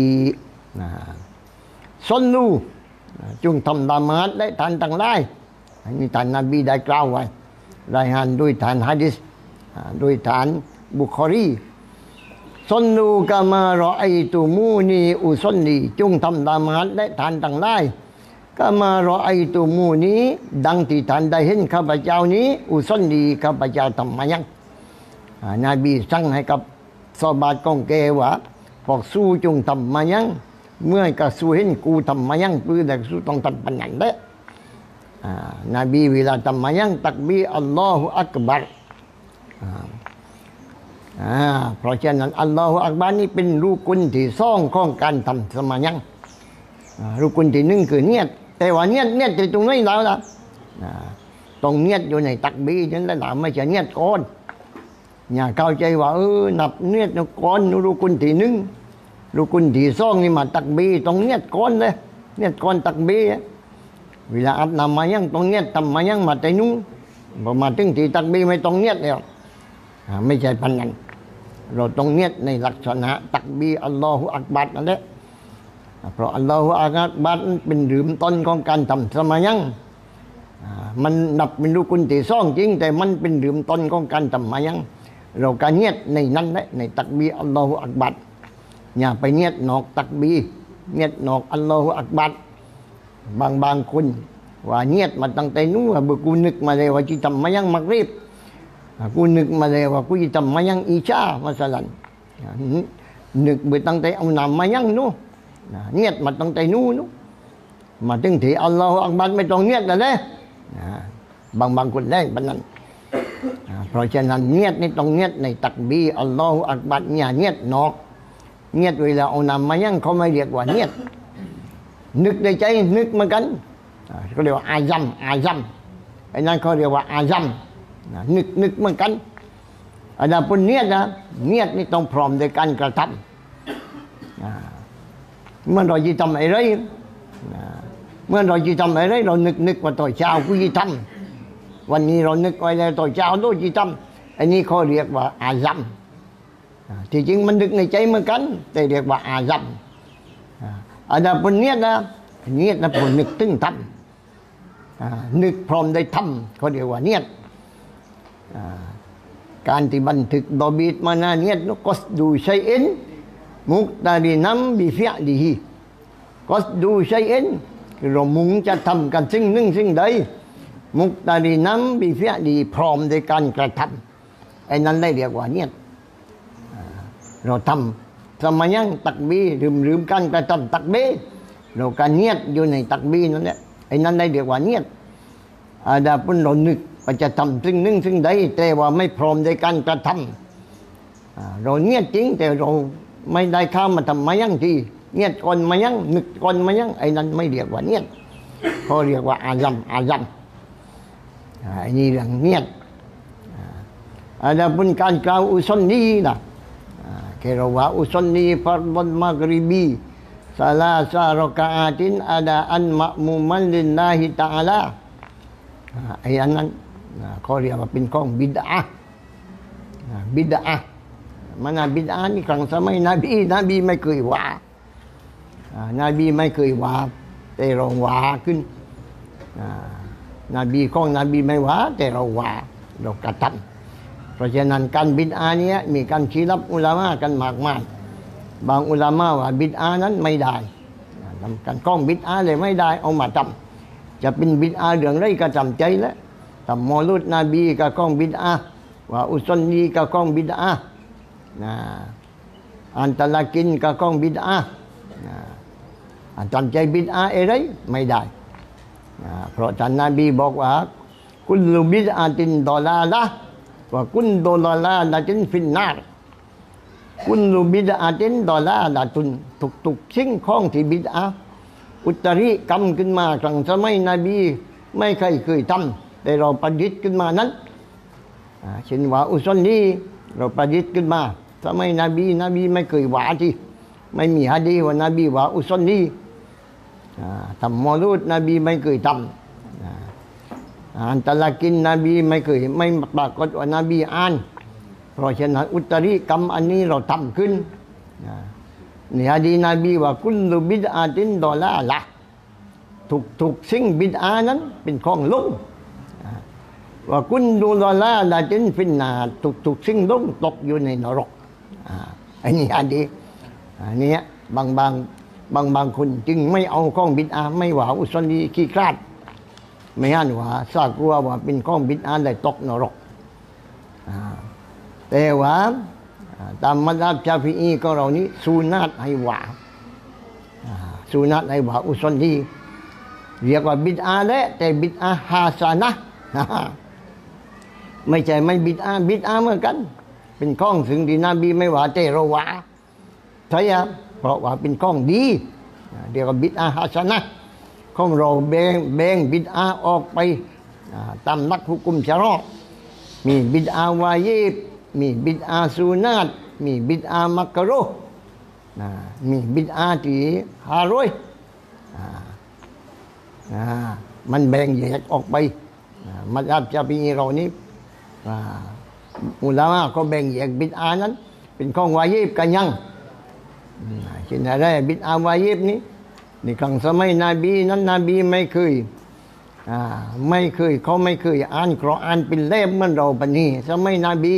ซัลลูจงทำละหมาดและท่านทั้งหลายนี่ท่านนบีได้กล่าวไว้รายงานด้วยท่านhadisด้วยท่านบุคอรีซัลลูกะมารอไอตุมูนีอุซัลลีจงทำละหมาดและท่านทั้งหลายกามารอไอตุมูนี้ดังที่ท่านได้เห็นข้าพเจ้านี้อุซัลลีข้าพเจ้าทำมายังนบีสั่งให้กับซอฮาบะของแกว่าพวกสู้จงทำมายังเมื่อกระสู้เห็นกูทำมายังปืนแต่สู้ต้องทำปัญญาเด้นบีเวลาทำมายังตักบีอัลลอฮฺอักบัรเพราะฉะนั้นอัลลอฮฺอักบัรนี้เป็นรุกุนที่สองของการทำสมายังรุกุนที่หนึ่งคือเนียดแต่ว่าเนียดที่ตรงนี้แล้วล่ะตรงเนียดอยู่ในตักบีนั่นแหละไม่ใช่เนียดก้อนอย่าเข้าใจว่านับเนียดก้อนรุกุนที่หนึ่งรุกุนที่สองนี่มาตักบีตรงเนียดก้อนเลยเนียดก้อนตักบีเวลาอาบน้ำมายังตรงเนียดทำมายังมาแต่นู้พอมาถึงที่ตักบีไม่ตรงเนียดแล้วไม่ใช่พันนั้นเราตรงเนียดในลักษณะตักบีอัลลอฮฺอักบัรนั่นแหละเพราะอัลลอฮฺอักบัรเป็นเริ่มต้นของการทำสมายังมันนับเป็นรุกุนที่สองจริงแต่มันเป็นเริ่มต้นของการทำมายังเราการเนียดในนั้นแหละในตักบีอัลลอฮฺอักบัรอย่าไปเนียดนอกตักบีเนียดนอกอัลลอฮฺอักบัรบางคนว่าเนียดมาตั้งแต่นู้นบุกูนึกมาเลยว่าจะทำมายังมักรีบกูนึกมาเลยว่ากูจะทำมายังอิชามาสลันนึกไปตั้งแต่เอานำมายังนู้เนียดมาตั้งแต่นู้นมาถึงที่อัลลอฮฺอักบัรไม่ต้องเนียดเลยบางคนแรงปนนั้นเพราะฉะนั้นเนียดนี่ต้องเนียดในตักบีอัลลอฮฺอักบัรเนี่ยเนียดนอกเนียดเวลาเอานำมายังเขาไม่เรียกว่าเนียดนึกในใจนึกเหมือนกันเขาเรียกว่าอาซัมไอ้นั่นเขาเรียกว่าอาซัมนึกเหมือนกันอันนั้นเป็นเนียดนะเนียดนี่ต้องพร้อมในการกระทำเมื่อเราจะทำอะไรเมื่อเราจะทำอะไรเรานึกว่าต่อเช้ากูจะทำวันนี้เรานึกไว้แล้วต่อเช้าโน้จะทำอันนี้เขาเรียกว่าอาซัมที่จริงมันนึกในใจเหมือนกันแต่เรียกว่าอาซัมอันนั้นเป็นเนียดนะเป็นนึกถึงทำนึกพร้อมได้ทำเขาเรียกว่าเนียดการที่บันทึกดอบีดมานาเนียดนุกสดูชัยอินมุกตาดีน้ำบิฟิยดีก็ดูใช่เอ็นคือเรามุ่งจะทำกันสิ่งหนึ่งสิ่งใดมุกตาดีน้ำบิฟิยดีพร้อมในการกระทำไอ้นั้นได้เรียกว่าเนียดเราทำสมัยยังตักบีลืมการกระทำตักบีเราการเนียดอยู่ในตักบีนั่นแหละไอ้นั้นได้เรียกว่าเนียดดาปุ่นเรานึกว่าจะทำสิ่งหนึ่งสิ่งใดแต่ว่าไม่พร้อมในการกระทำเราเนียดจริงแต่เราไม่ได้เข้ามาทำมายังทีเนียดก่อนมายังนึกก่อนมายังไอ้นั้นไม่เรียกว่าเนียดเขาเรียกว่าอาซัมไอ้นี่เรื่องเนียดดาปุ่นการกล่าวอุศนีนะเราว่าอุศนีฟารดมักริบีซาลาซารกาอาตินอาดาอันมะมุมันลินลาฮิตาลาไอ้อันนั้นเขาเรียกว่าเป็นของบิดาบิดามันบิดานี่ครั้งสมัยนบีไม่เคยว่านบีไม่เคยว่าแต่เราว่าขึ้นนบีของนบีไม่ว่าแต่เราว่าเรากระทำเพราะฉะนั้นการบิดานี้มีการชี้รับอุลามะกันมากมายบางอุลามะว่าบิดานั้นไม่ได้การก้องบิดาเลยไม่ได้เอามาทำจะเป็นบิดาเรื่องไรก็จำใจแล้วทำมอลุดนบีก็ก้องบิดาว่าอุศนีก็ก้องบิดาอันตะลากินก็ก้องบิดาอันจำใจบิดาอะไรไม่ได้เพราะท่านนบีบอกว่ากุลบิดาตินดอลาละว่ากุลดอลาละจินฟินนาร์กุลบิดาตินดอลาละตุนทุกสิ่งของที่บิดาอุตริกรรมขึ้นมาครั้งสมัยนบีไม่เคยทำแต่เราประดิษฐ์ขึ้นมานั้นเช่นว่าอุศนีเราประดิษฐ์ขึ้นมาสมัยนบีไม่เคยว่าที่ไม่มีหะดีษว่านบีว่าอุศนีทำมอลูดนบีไม่เคยทำอันตะลากินนบีไม่เคยไม่ปรากฏว่านบีอ่านเพราะฉะนั้นอุตริกรรมอันนี้เราทำขึ้นนี่ฮะดีนบีว่ากุลบิดอาตินดอลาละทุกสิ่งบิดอานั้นเป็นของลุ่มว่ากุลดอลาละจินฟินนาทุกสิ่งลุ่มตกอยู่ในนรกอันนี้ฮะดีอันนี้บางคนจึงไม่เอาของบิดอาไม่ว่าอุศนีขี้คลาดไม่อ่านว่าซากลัวว่าเป็นของบิดาได้ตกนรกแต่ว่าตามมัธยมชาฟีอีก็เรานี้สุนัตให้ว่าสุนัตให้ว่าอุศนีเรียกว่าบิดาและแต่บิดาฮาซานะไม่ใช่ไม่บิดาเหมือนกันเป็นของสิ่งที่นบีไม่ว่าแต่เราว่าใช่ไหมเพราะว่าเป็นของดีเรียกว่าบิดาฮาซานะของเราแบ่งบิดาออกไปตามนักหุกุมชะรอมีบิดาวายิบมีบิดาสุนัตมีบิดามักรุมีบิดาที่ฮารอยมันแบ่งแยกออกไปมัธยมชาฟีอีเรานี้อุลามะก็แบ่งแยกบิดานั้นเป็นของวายิบกันยังเช่นอะไรบิดาวายิบนี้ในครั้งสมัยนบีนั้นนบีไม่เคยเขาไม่เคยอ่านกุรอานเป็นเล่มเหมือนเราปนีสมัยนบี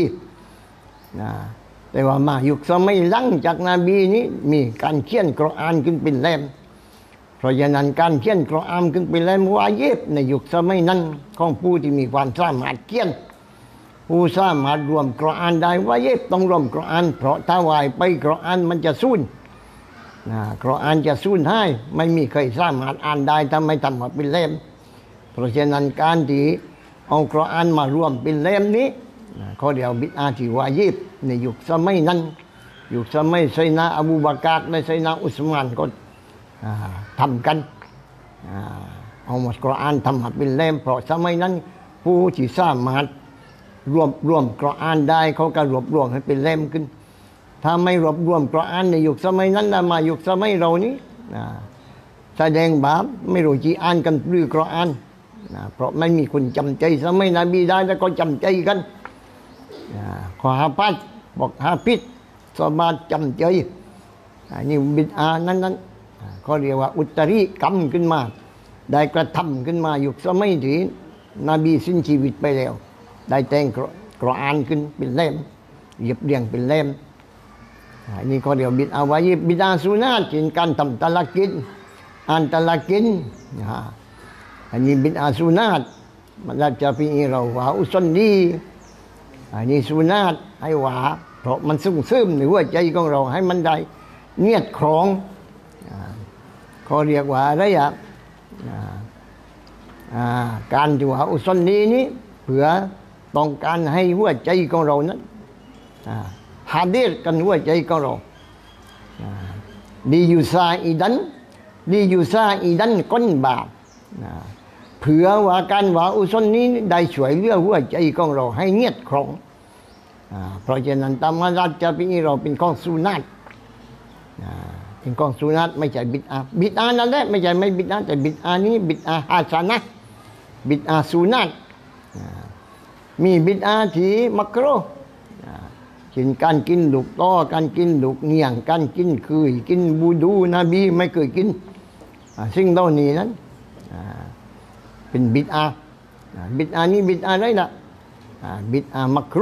แต่ว่ามายุคสมัยหลังจากนบีนี้มีการเขียนกุรอานขึ้นเป็นเล่มเพราะฉะนั้นการเขียนกุรอานขึ้นเป็นเล่มวาญิบในยุคสมัยนั้นของผู้ที่มีความสามารถเขียนผู้สามารถรวมกุรอานได้วาญิบต้องรวมกุรอานเพราะถ้าวายไปกุรอานมันจะสูญกุรอานจะสูญให้ไม่มีใครสามารถอ่านได้ถ้าไม่ทำมาเป็นเล่มเพราะฉะนั้นการที่เอากุรอานมารวมเป็นเล่มนี้เขาเรียกบิดอาที่วาญิบในยุคสมัยนั้นยุคสมัยไซนาอบูบากรและไซนาอุสมานก็ทำกันเอาหมดกุรอานทำมาเป็นเล่มเพราะสมัยนั้นผู้ที่สามารถรวมกุรอานได้เขาก็รวมให้เป็นเล่มขึ้นถ้าไม่รวมกุรอานในยุคสมัยนั้นมายุคสมัยเรานี้แสดงบาปไม่รู้จีอ่านกันหรือกุรอานเพราะไม่มีคนจำใจสมัยนบีได้แล้วก็จำใจกันขอฮาพัดบอกฮาพิษสามารถจำใจนี่บิดานั้นเขาเรียกว่าอุตริกรรมขึ้นมาได้กระทำขึ้นมายุคสมัยที่นบีสิ้นชีวิตไปแล้วได้แต่งกุรอานขึ้นเป็นเล่มเรียบเรียงเป็นเล่มอันนี้ก็เรียกบิดอาวายิบบิดาสุนัตเช่นการทำตะลักกินอ่านตะลักกินอันนี้บิดาสุนัตมันจะเป็นเราว่าอุศนดีอันนี้สุนัตให้ว่าเพราะมันซุ่มซึมในหัวใจของเราให้มันได้เนียดครองเขาเรียกว่าอะไรการที่ว่าอุศนดีนี้เพื่อต้องการให้หัวใจของเรานั้นหาเดียกันหัวใจของเราดีอยู่ซาอีดันก้นบาปเผื่อว่าการว่าอุศนนี้ได้ช่วยเหลือหัวใจของเราให้เนียดครองเพราะฉะนั้นตามราชาปีเราเป็นของสุนัตเป็นของสุนัตไม่ใช่บิดานั่นแหละไม่ใช่ไม่บิดาแต่บิดานี้บิดาฮาสนะบิดาสุนัตมีบิดาที่มักโรเช่นการกินลูกต้อการกินลูกเงี่ยงการกินคือกินบูดูนบีไม่เคยกินสิ่งเหล่านี้นั้นเป็นบิดานี้บิดาอะไรล่ะบิดามักโร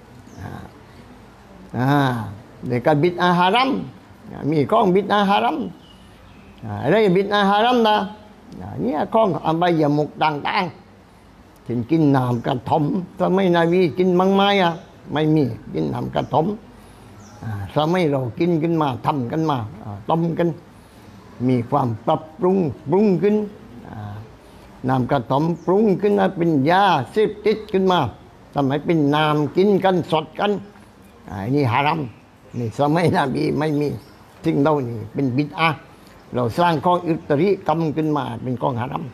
เด็กกับบิดาฮารัมมีข้องบิดาฮารัมอะไรบิดาฮารัมนะเนี่ยข้องอบายมุกต่างๆเช่นกินน้ำกระถมสมัยนบีกินมังไม้ไม่มีกินน้ำกระถมสมัยเรากินกันมาทำกันมาต้มกันมีความปรับปรุงขึ้นน้ำกระถมปรุงขึ้นมาเป็นยาเสพติดขึ้นมาทำให้เป็นน้ำกินกันสดกันนี่ฮารัมนี่สมัยนบีไม่มีสิ่งเหล่านี้เป็นบิดาเราสร้างข้ออิตริกรรมขึ้นมาเป็นข้อฮารัม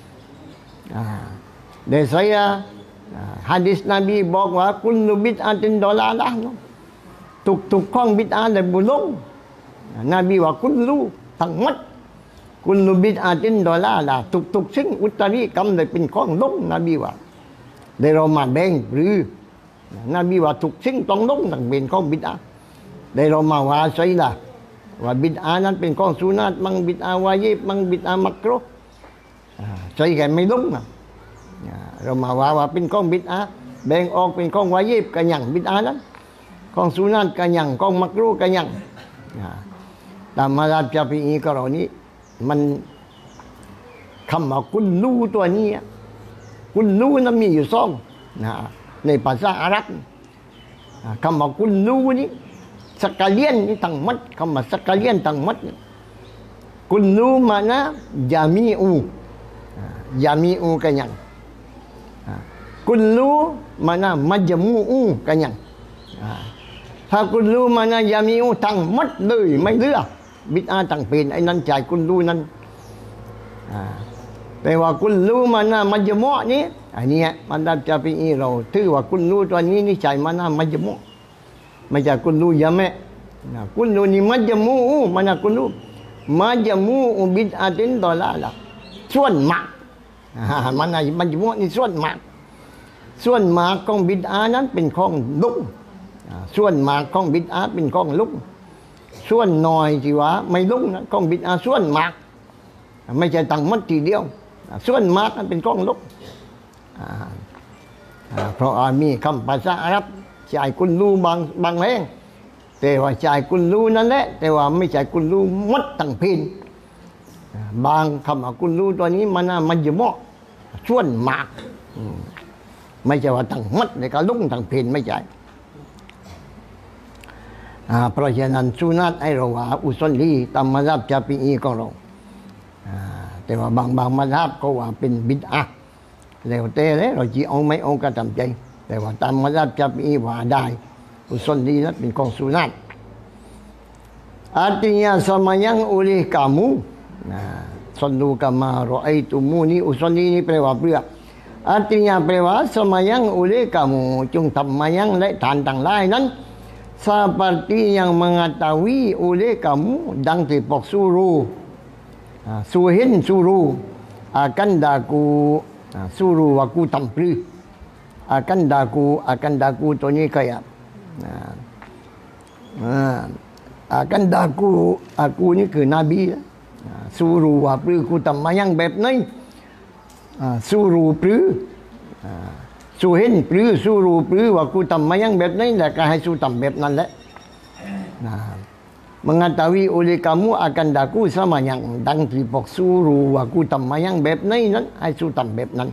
เดี๋ยวsaya hadis Nabi บอกว่ากุลบิดอาตินดอลาละทุกข้องบิดอาได้บุลงนบีว่ากุลทั้งหมดกุลบิดอาตินดอลาละทุกสิ่งอุตริกรรมได้เป็นข้องลงนบีว่าได้เรามาแบ่งหรือนบีว่าทุกสิ่งต้องลงทั้งเป็นข้องบิดาได้เรามาว่าใช่ละว่าบิดานั้นเป็นข้องสุนัตมังบิดาวายิบมังบิดามักโรใช่แค่ไม่ลงเรามาว่าเป็นข้องบิดาแบ่งออกเป็นข้องวายิบกันอย่างบิดานั้นข้องสุนัตกันอย่างข้องมักโรกันอย่างตามมาราชาพีอีก็เรานี้มันคำว่ากุลลูตัวนี้กุลลูนั้นมีอยู่สองในภาษาอาหรับคำว่ากุลลูนี้สกาเลียนนี่ทั้งหมดคำว่าสกาเลียนทั้งหมดกุลลูมานะยามีอูกันอย่างกุลลูมานะมัจมูอูกันอย่างถ้ากุลลูมานะยามีอูทั้งหมดเลยไม่เหลือบิดาทั้งเป็นไอ้นั้นจ่ายกุลลูนั้นแต่ว่ากุลลูมานะมัจมูนี้อันนี้มันจะเป็นเราถือว่ากุลลูตัวนี้นี่จ่ายมานะมัจมูไม่ใช่กุลลูยะแม่กุลลูนี่มัจมูอูมานะกุลลูมัจมูอูบิดอาตินดอลาละส่วนมากมันมัจมูนี่ส่วนมากของบิดานั้นเป็นของลุกส่วนมากของบิดาเป็นของลุกส่วนน้อยที่ว่าไม่ลุกนะของบิดาส่วนมากไม่ใช่ตั้งมัดทีเดียวส่วนมากนั้นเป็นของลุกเพราะมีคำภาษาอาหรับจ่ายกุลลูบางแห่งแต่ว่าจ่ายกุลลูนั่นแหละแต่ว่าไม่จ่ายกุลลูมัดตั้งพินบางคำว่ากุลลูตัวนี้มันมันจะเหมาะส่วนมากไม่ใช่ว่าตั้งมัดในการลุกตั้งพินไม่ใช่เพราะฉะนั้นสุนัตไอเราว่าอุศลีตามมัซฮับชาฟิอีของเราแต่ว่าบางมัซฮับก็ว่าเป็นบิดอะแล้วแต่เลยเราจีเอาไม่เอาก็ตามใจแต่ว่าตามมัซฮับชาฟิอีว่าได้อุศลีนั้นเป็นของสุนัต artinya sama yang oleh kamu sallu kama ra'aitumuni usolli ni แปลว่าเพื่อ artinya แปลว่า sama yang oleh kamu จงทำมายังและทานต่างหลายนั้น seperti yang mengetahui oleh kamu ดังที่บอกsuruh akan daku suruh aku tampil akan daku ตัวนี้ก็อย่างakan daku akuนี่คือนบีsuruhว่าปรือกูทำมายังแบบนี้suruh ปรือสุเห็นปรือสุรูปรือว่ากูทำมายังแบบนี้แหละก็ให้สู้ทำแบบนั้นแหละ Nah, mengetahui oleh kamu akan daku samayang ดังที่บอกสู้รู้ว่ากูทำมายังแบบไหนนั้นให้สู้ทำแบบนั้น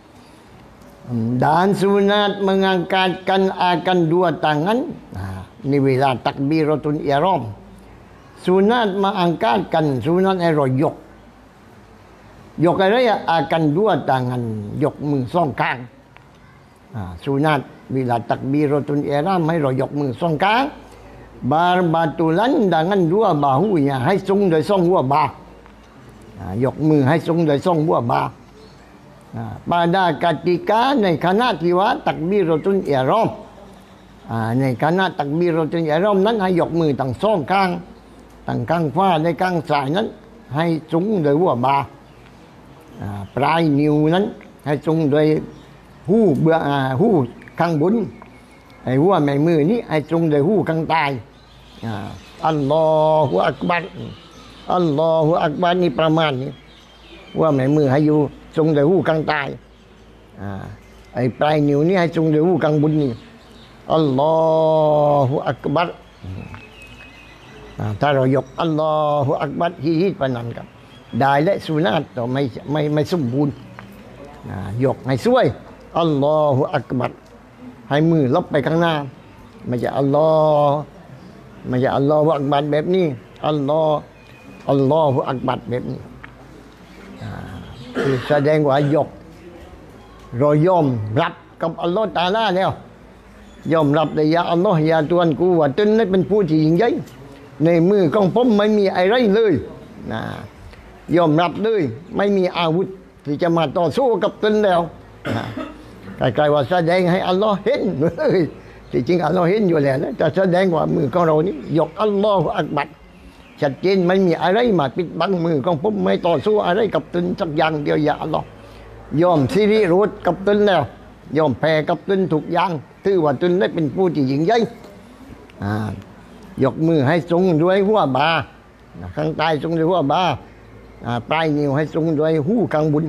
dan sunat mengangkatkan akan dua tangan. Ini wila takbiratul ihram. Sunat mengangkatkan, sunat yuk. Yukอะไรakan dua tangan, yukมือสองข้าง sunat bila takbiratul ihram ให้เรายกมือสองข้าง berbatulan dengan dua bahunya ให้ทรงโดยสองหัวบ่ายกมือให้ทรงโดยสองหัวบ่า pada ketika ในขณะที่ว่าตักบีรตุนอิหรอมในขณะตักบีรตุนอิหรอมนั้นให้ยกมือทั้งสองข้างทั้งข้างขวาและข้างซ้ายนั้นให้ทรงโดยหัวบ่าปลายนิ้วนั้นให้ทรงโดยหูหูข้างบนไอ้หัวแม่มือนี้ให้ทรงโดยหูข้างใต้อัลลอฮฺอักบัรอัลลอฮฺอักบัรนี่ประมาณนี้หัวแม่มือให้อยู่ทรงโดยหูข้างใต้ไอ้ปลายนิ้วนี้ให้ทรงโดยหูข้างบนนี่อัลลอฮฺอักบัรถ้าเรายกอัลลอฮฺอักบัรฮิตปนันครับได้และสุนัตต่อไม่สมบูรณ์ยกให้สวยอัลลอฮฺอักบัรให้มือลบไปข้างหน้าไม่ใช่อัลลอฮฺไม่ใช่อัลลอฮฺอักบัรแบบนี้อัลลอฮฺอักบัรแบบนี้คือแสดงว่ายกเรายอมรับกับอัลลอฮฺตาลาแล้วยอมรับเลยอย่าอัลลอฮฺอย่าตวนกูว่าตนนั้นเป็นผู้ที่ยิ่งใหญ่ในมือของผมไม่มีอะไรเลยยอมรับเลยไม่มีอาวุธที่จะมาต่อสู้กับตนแล้วใครๆว่าแสดงให้อัลลอฮฺเห็นเลยที่จริงอัลลอฮฺเห็นอยู่แล้วนะแต่แสดงว่ามือของเรานี้ยกอัลลอฮฺอักบัรชัดเจนไม่มีอะไรมาปิดบังมือของผมไม่ต่อสู้อะไรกับตนสักอย่างเดียวอย่าอัลลอฮฺยอมซีรีรูดกับตนแล้วยอมแพ้กับตนทุกอย่างถือว่าตนได้เป็นผู้ที่ยิ่งใหญ่ยกมือให้ทรงด้วยหัวบ่าข้างใต้ทรงด้วยหัวบ่าปลายนิ้วให้ทรงด้วยหูข้างบน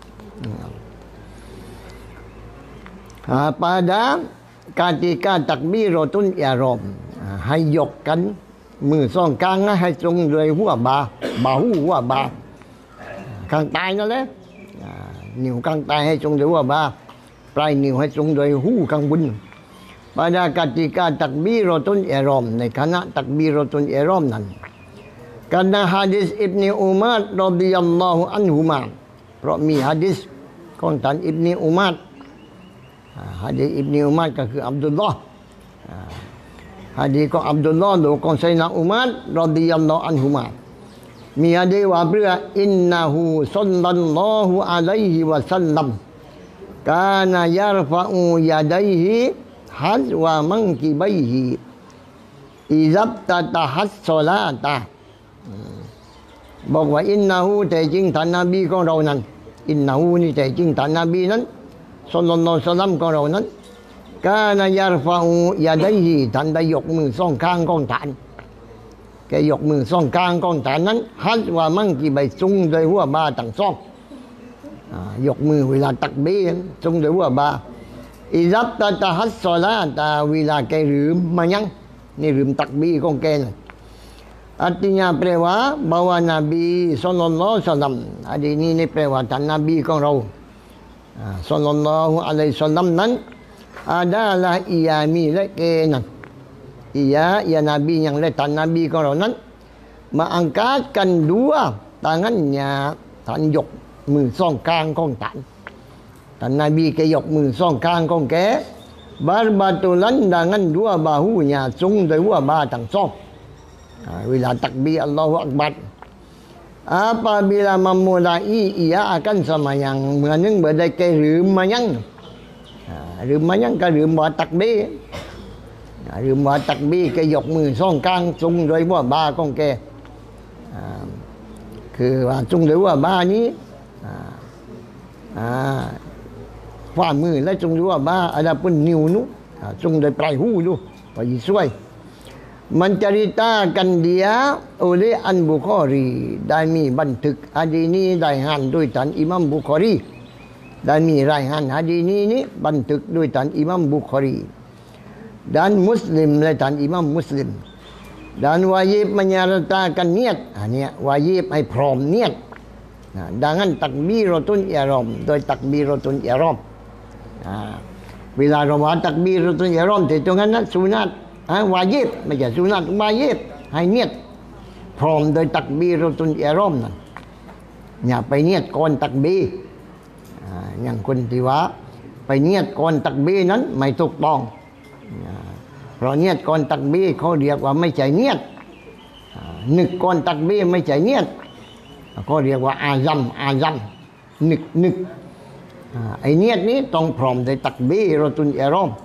pada ketika takbiratul ihram ให้ยกกันมือสองข้างให้ทรงด้วยหัวบ่าหูหัวบ่าข้างใต้นั่นแหละนิ้วข้างใต้ให้ทรงด้วยหัวบ่าปลายนิ้วให้ทรงด้วยหูข้างบน pada ketika takbiratul ihram ในขณะ takbiratul ihram นั้น karena hadis Ibni Umar radhiyallahu anhuma เพราะมีหะดีษของท่านอิบนีอุมัรหะดีษอิบนีอุมัรก็คืออับดุลลอฮ์หะดีษของอับดุลลอฮ์ลูกของไซนะอุมัรรอฎิยัลลอฮุอันฮุมามีหะดีษว่าเพื่ออินนะฮูศ็อลลัลลอฮุอะลัยฮิวะซัลลัมกานะยัรฟะอูยะดัยฮิฮัซวะมังกิบัยฮิอิซับตะตะฮัสศอลาตะบอกว่าอินนะฮูแต่จริงท่านนบีของเรานั้นอินนะฮูนี่แต่จริงท่านนบีนั้นศ็อลลัลลอฮุอะลัยฮิวะซัลลัมของเรานั้นกานะยัรฟะอูยะดัยฮิท่านได้ยกมือสองข้างของท่านแกยกมือสองข้างของท่านนั้นฮัซวะมังกิบัยทรงโดยหัวบ่าทั้งสองยกมือเวลาตักบีรทรงโดยหัวบ่าอิซับตะตะฮัสศอลาตะเวลาแกลืมมายังนี่ลืมตักบีของแกนะartinya แปลว่า bahwa Nabi sallallahu alaihi wasallam hadis ini แปลว่าท่านนบีของเราsallallahu alaihi wasallam นั้น adalah ia milik ia Nabi yang letan Nabiของเรานั้น mengangkatkan dua tangannya ท่านยกมือสองข้างของท่านนบีแกยกมือสองข้างของแก berbatulan dengan dua bahunya ทรงโดยหัวบ่าทั้งสองเวลาตักบีอัลลอฮฺอักบัร apabila memulai ia akan sembahyang เหมือนนึงเมื่อใดแกลืมมายังก็ลืมว่าตักบีลืมว่าตักบีแกยกมือสองข้างทรงโดยหัวบ่าของแกคือว่าทรงโดยหัวบ่านี้ฝ่ามือและทรงโดยหัวบ่าada punนิ้วนู้ทรงโดยปลายหูดูพอยิ่งสวยmenceritakan dia oleh Al-Bukhari ได้มีบันทึกหะดีษนี้ได้อ่านโดยท่านอิหม่ามบุคอรีได้มีรายงานหะดีษนี้บันทึกโดยท่านอิหม่ามบุคอรีdan Muslim และท่านอิหม่ามมุสลิม dan wajib menyertakan niat. Niat wajib ให้พร้อมเนียดดังนั้นตักบีรอตุนอิรอมโดยตักบีรอตุนอิรอมเวลาเราว่าตักบีรอตุนอิรอมที่ตรงนั้นสุนัตวาญิบไม่ใช่สุนัตวาญิบให้เนียดพร้อมโดยตักบีรอตุนอิรอมนั่นอย่าไปเนียดก่อนตักบีอย่างคนที่ว่าไปเนียดก่อนตักบีนั้นไม่ถูกต้องเพราะเนียดก่อนตักบีเขาเรียกว่าไม่ใช่เนียดนึกก่อนตักบีไม่ใช่เนียดก็เรียกว่าอาซัมนึกไอเนียดนี้ต้องพร้อมด้วยตักบีรอตุนอิรอม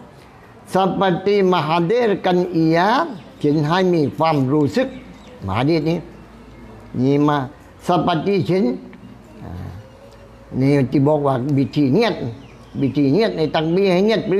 seperti menghadirkan ia เช่นให้มีความรู้สึกมหาดีนี้นี่มา seperti เช่นนี่ที่บอกว่าวิธีเนียดในตักบีให้เนียดเรือ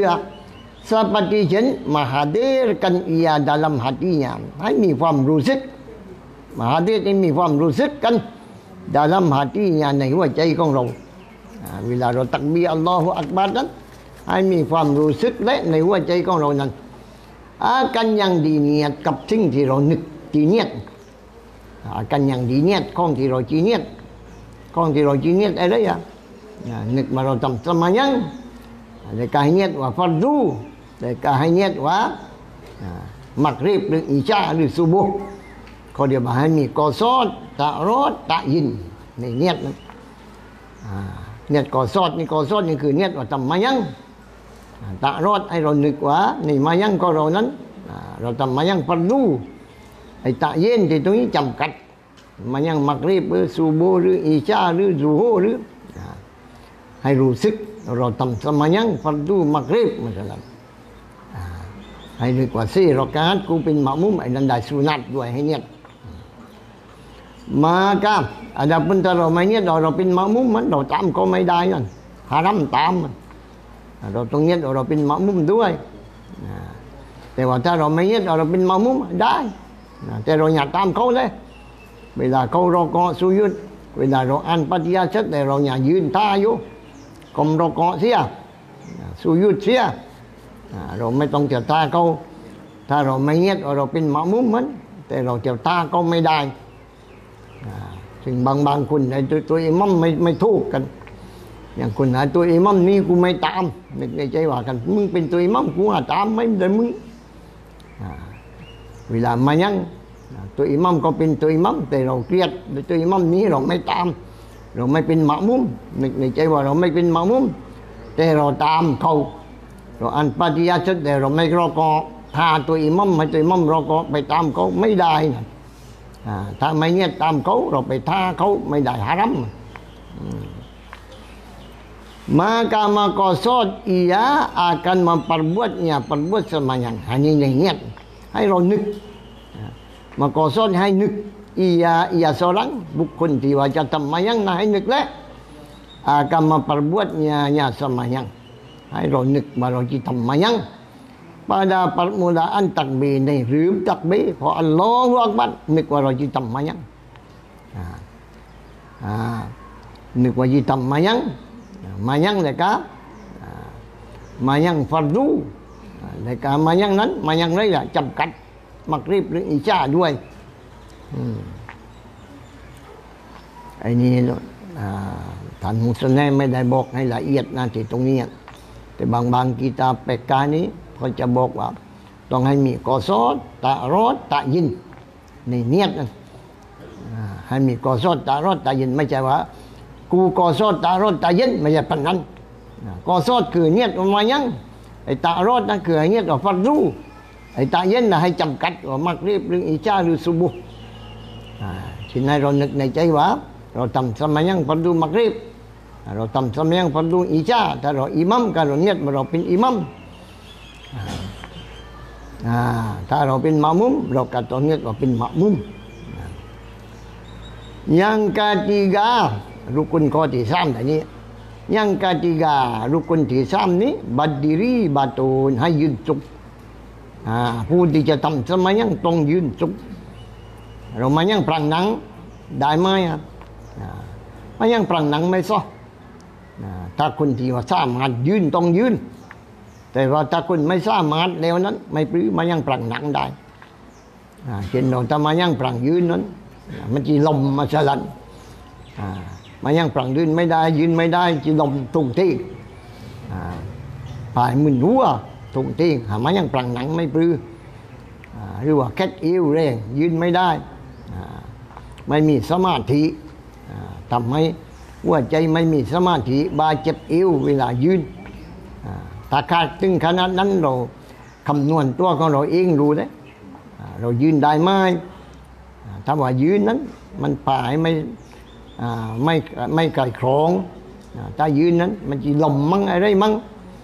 seperti เช่น menghadirkan ia dalam hatinya ให้มีความรู้สึกมหาดีนี้มีความรู้สึกกันdalam hatinya ในหัวใจของเราเวลาเราตักบีอัลลอฮฺอักบัรนั้นให้มีความรู้สึกและในหัวใจของเรานั้นกันอย่างดีเนียดกับสิ่งที่เรานึกจีเนียดกันอย่างดีเนียดของที่เราจีเนียดอะไรนึกมาเราทำสมัยยังแต่การเนียดว่าฟัรดูแต่การเนียดว่ามักรีบหรืออิชาหรือซุบุเขาเรียกว่าให้มีกอซอดตะรอดตะยินในเนียดนั้นเนียดกอซอดนี่คือเนียดว่าทำมายังตะรอดให้เรานึกว่านี่มายังก็เรานั้นเราทำมายังฟัรดูไอ้ตะเย็นที่ตรงนี้จำกัดมายังมักรีบหรือซูโบหรืออิชาหรือซูโฮหรือให้รู้สึกเราทำสมายังฟัรดูมักรีบเหมือนกันให้นึกว่าสี่รอกาตกูเป็นมะมุมไอ้นันได้สุนัตด้วยให้เนียดmaka adapun kalau mainnyaเราเป็นมะมุมมันเราตามก็ไม่ได้นั่นฮารัมตามเราต้องเนียดเราเป็นมะมุมด้วยแต่ว่าถ้าเราไม่เนียดเราเป็นมะมุมได้แต่เราอย่าตามเขาเลยเวลาเขารอกอสุยุดเวลาเราอ่านปฏิญาณแต่เราอย่ายืนท่าอยู่กลมรอกอเสียสุยุดเสียเราไม่ต้องจะท่าเขาถ้าเราไม่เนียดเราเป็นมะมุมมันแต่เราจะท่าเขาไม่ได้ถึงบางคนไอ้ตัวอิหมัมไม่ถูกกันอย่างคนหาตัวอิหมัมนี่กูไม่ตามในใจว่ากันมึงเป็นตัวอิหมัมกูหาตามไม่ได้มึงเวลามายังตัวอิหมัมก็เป็นตัวอิหมัมแต่เราเกลียดตัวอิหมัมนี้เราไม่ตามเราไม่เป็นมะมุมในใจว่าเราไม่เป็นมะมุมแต่เราตามเขาเราอ่านปฏิญาณแต่เราไม่รอกอถ้าตัวอิหมัมให้ตัวอิหมัมรอกอไปตามเขาไม่ได้ถ้าไม่เนียดตามเขาเราไปท่าเขาไม่ได้ฮารัมmaka makosod ia akan memperbuatnya perbuat sembahyang hanya niat ให้เรานึกmakosod ให้นึก ia seorang บุคคลที่ว่าจะทำมายังให้นึกและ akan memperbuatnya sembahyang ให้เรานึกว่าเราจะทำมายังpada permulaan takbir ในหรือตักบีพออัลลอฮฺอักบัรนึกว่าเราจะทำมายังนึกว่าจะทำมายังเลยครับมายังฟัรดูเลยครับมายังนั้นมายังไรล่ะจำกัดมักรีบหรืออิชาด้วยไอ้นี่ท่านมุสลิมไม่ได้บอกให้ละเอียดนะที่ตรงนี้แต่บางกิตาเปกานี้เขาจะบอกว่าต้องให้มีกอซอดตะรอดตะยินในเนียดนั้นให้มีกอซอดตะรอดตะยินไม่ใช่ว่ากูกอซอดตะรอดตะยินไม่ใช่ปันนั้นกอซอดคือเนียดมายังไอ้ตะรอดนั่นคือเนียดว่าฟัรดูไอ้ตะยินน่ะให้จำกัดว่ามักรีบหรืออิชาหรือซุบุที่ในเรานึกในใจว่าเราทำสมัยยังฟัรดูมักรีบเราทำสมัยยังฟัรดูอิชาถ้าเราอิหมัมกันเราเนียดเราเป็นอิหมัมถ้าเราเป็นมะมุมเราก็ต้องเรียกว่าเป็นมะมุมyang ketiga rukunข้อที่3แต่นี้ yang ketiga rukunที่3นี้บัดดิรีบาตูนให้ยืนสุกผู้ที่จะทำสมัยยังต้องยืนสุกเรามายังปรังหนังได้ไหมมายังปรังหนังไม่ซ้อถ้าคนที่ว่าสามารถยืนต้องยืนแต่ว่าถ้าคนไม่สามารถแล้วนั้นไม่ปลื้มมายังปรังหนังได้เช่นเราทำมายังปรังยืนนั้นมันจีลมมาสลันมายังปรังยืนไม่ได้ยืนไม่ได้จีลมตรงที่ฝ่ายมึนหัวตรงที่มายังปรังหนังไม่ปลื้อหรือว่าแคทอิวแรงยืนไม่ได้ไม่มีสมาธิทำให้หัวใจไม่มีสมาธิบาดเจ็บอิวเวลายืนถ้าขาดถึงขนาดนั้นเราคำนวณตัวของเราเองรู้ได้เรายืนได้ไหมถ้าว่ายืนนั้นมันป่ายไม่ไกลครองถ้ายืนนั้นมันจะลมมั่งอะไรมั่ง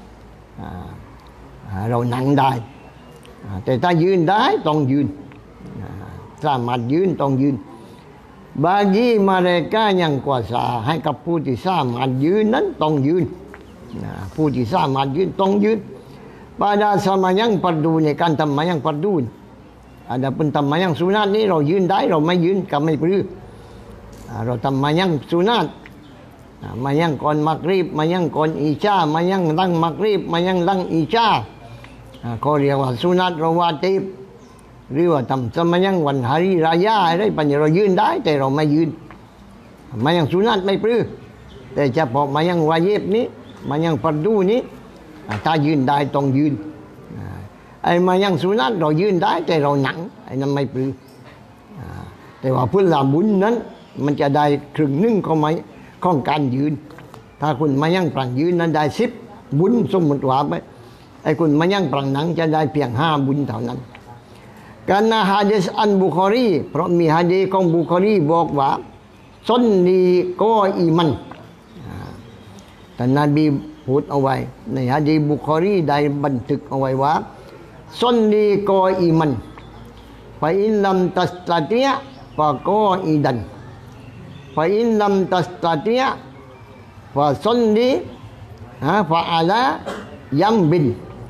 เรานั่งได้แต่ถ้ายืนได้ต้องยืนสามารถยืนต้องยืนbagi mereka yang kuasa ให้กับผู้ที่สามารถยืนนั้นต้องยืนผู้ที่สามารถยืนต้องยืน pada sembahyang fardu ในการทำมายังfardu adapun ทำมายังสุนัตนี้เรายืนได้เราไม่ยืนก็ไม่ปลื้มเราทำมายังสุนัตมายังก่อนมักรีบมายังก่อนอิชามายังหลังมักรีบมายังหลังอิชาเขาเรียกว่าสุนัตเราวาติบหรือว่าทำสมัยยังวันฮาริรายาอะไรปัญญาเรายืนได้แต่เราไม่ยืนมายังสุนัตไม่ปลื้มแต่เฉพาะมายังวายิบนี้มายังฟัรดูนี้ถ้ายืนได้ต้องยืนไอ้มายังสุนัตเรายืนได้แต่เราหนังไอ้นั้นไม่ปลื้มแต่ว่าพื้นลาบุญนั้นมันจะได้ครึ่งหนึ่งของการยืนถ้าคุณมายังปรังยืนนั้นได้10 บุญสมมติว่าไปไอ้คุณมายังปรังหนังจะได้เพียง5 บุญเท่านั้นkarena hadis an Bukhari เพราะมีhadisของบุคอรีบอกว่าซุนนีก็อีมันท่านนบีพูดเอาไว้ในhadisบุคอรีได้บันทึกเอาไว้ว่าซุนนีก็อีมันฟาอินลัมตัสตาติยะฟาก็อีดันฟาอินลัมตัสตาติยะฟาซุนนีฟาอาลายัมบิน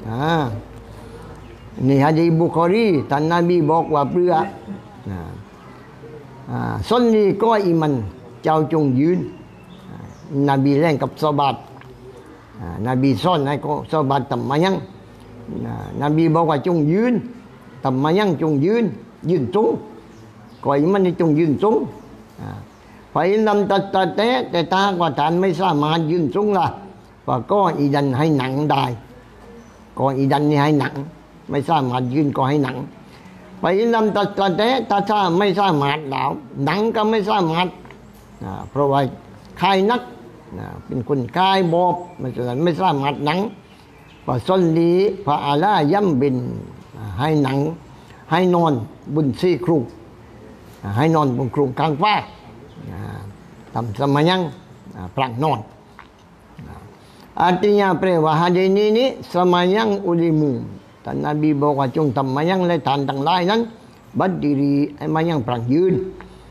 นี่ฮะดีบุคอรีท่านนบีบอกว่าเพื่อซุนนีก็อิมันเจ้าจงยืนนบีแรงกับซอบัตนบีสอนให้ก็ซอบัตทำมายังนบีบอกว่าจงยืนทำมายังจงยืนตรงก็อิมันนี่จงยืนตรงไปนำตัดแต่ถ้าว่าท่านไม่สามารถยืนตรงล่ะก็อีดันให้หนังได้ก็อีดันนี่ให้หนังไม่สามารถยืนก็ให้หนังไปนำตัดถ้าไม่สามารถแล้วหนังก็ไม่สามารถเพราะว่าคายนักเป็นคนกายบอบไม่สามารถหนังพอส้นลีพระอาลาย่ำบินให้หนังให้นอนบนซี่ครูให้นอนบนครูกลางฟ้าทำสมัยยังปลังนอนartinya แปลว่าhadis ini semayang ulimuท่านนบีบอกว่าจงทำมายังและทานทั้งหลายนั้นบัดดีรีให้มายังปรังยืน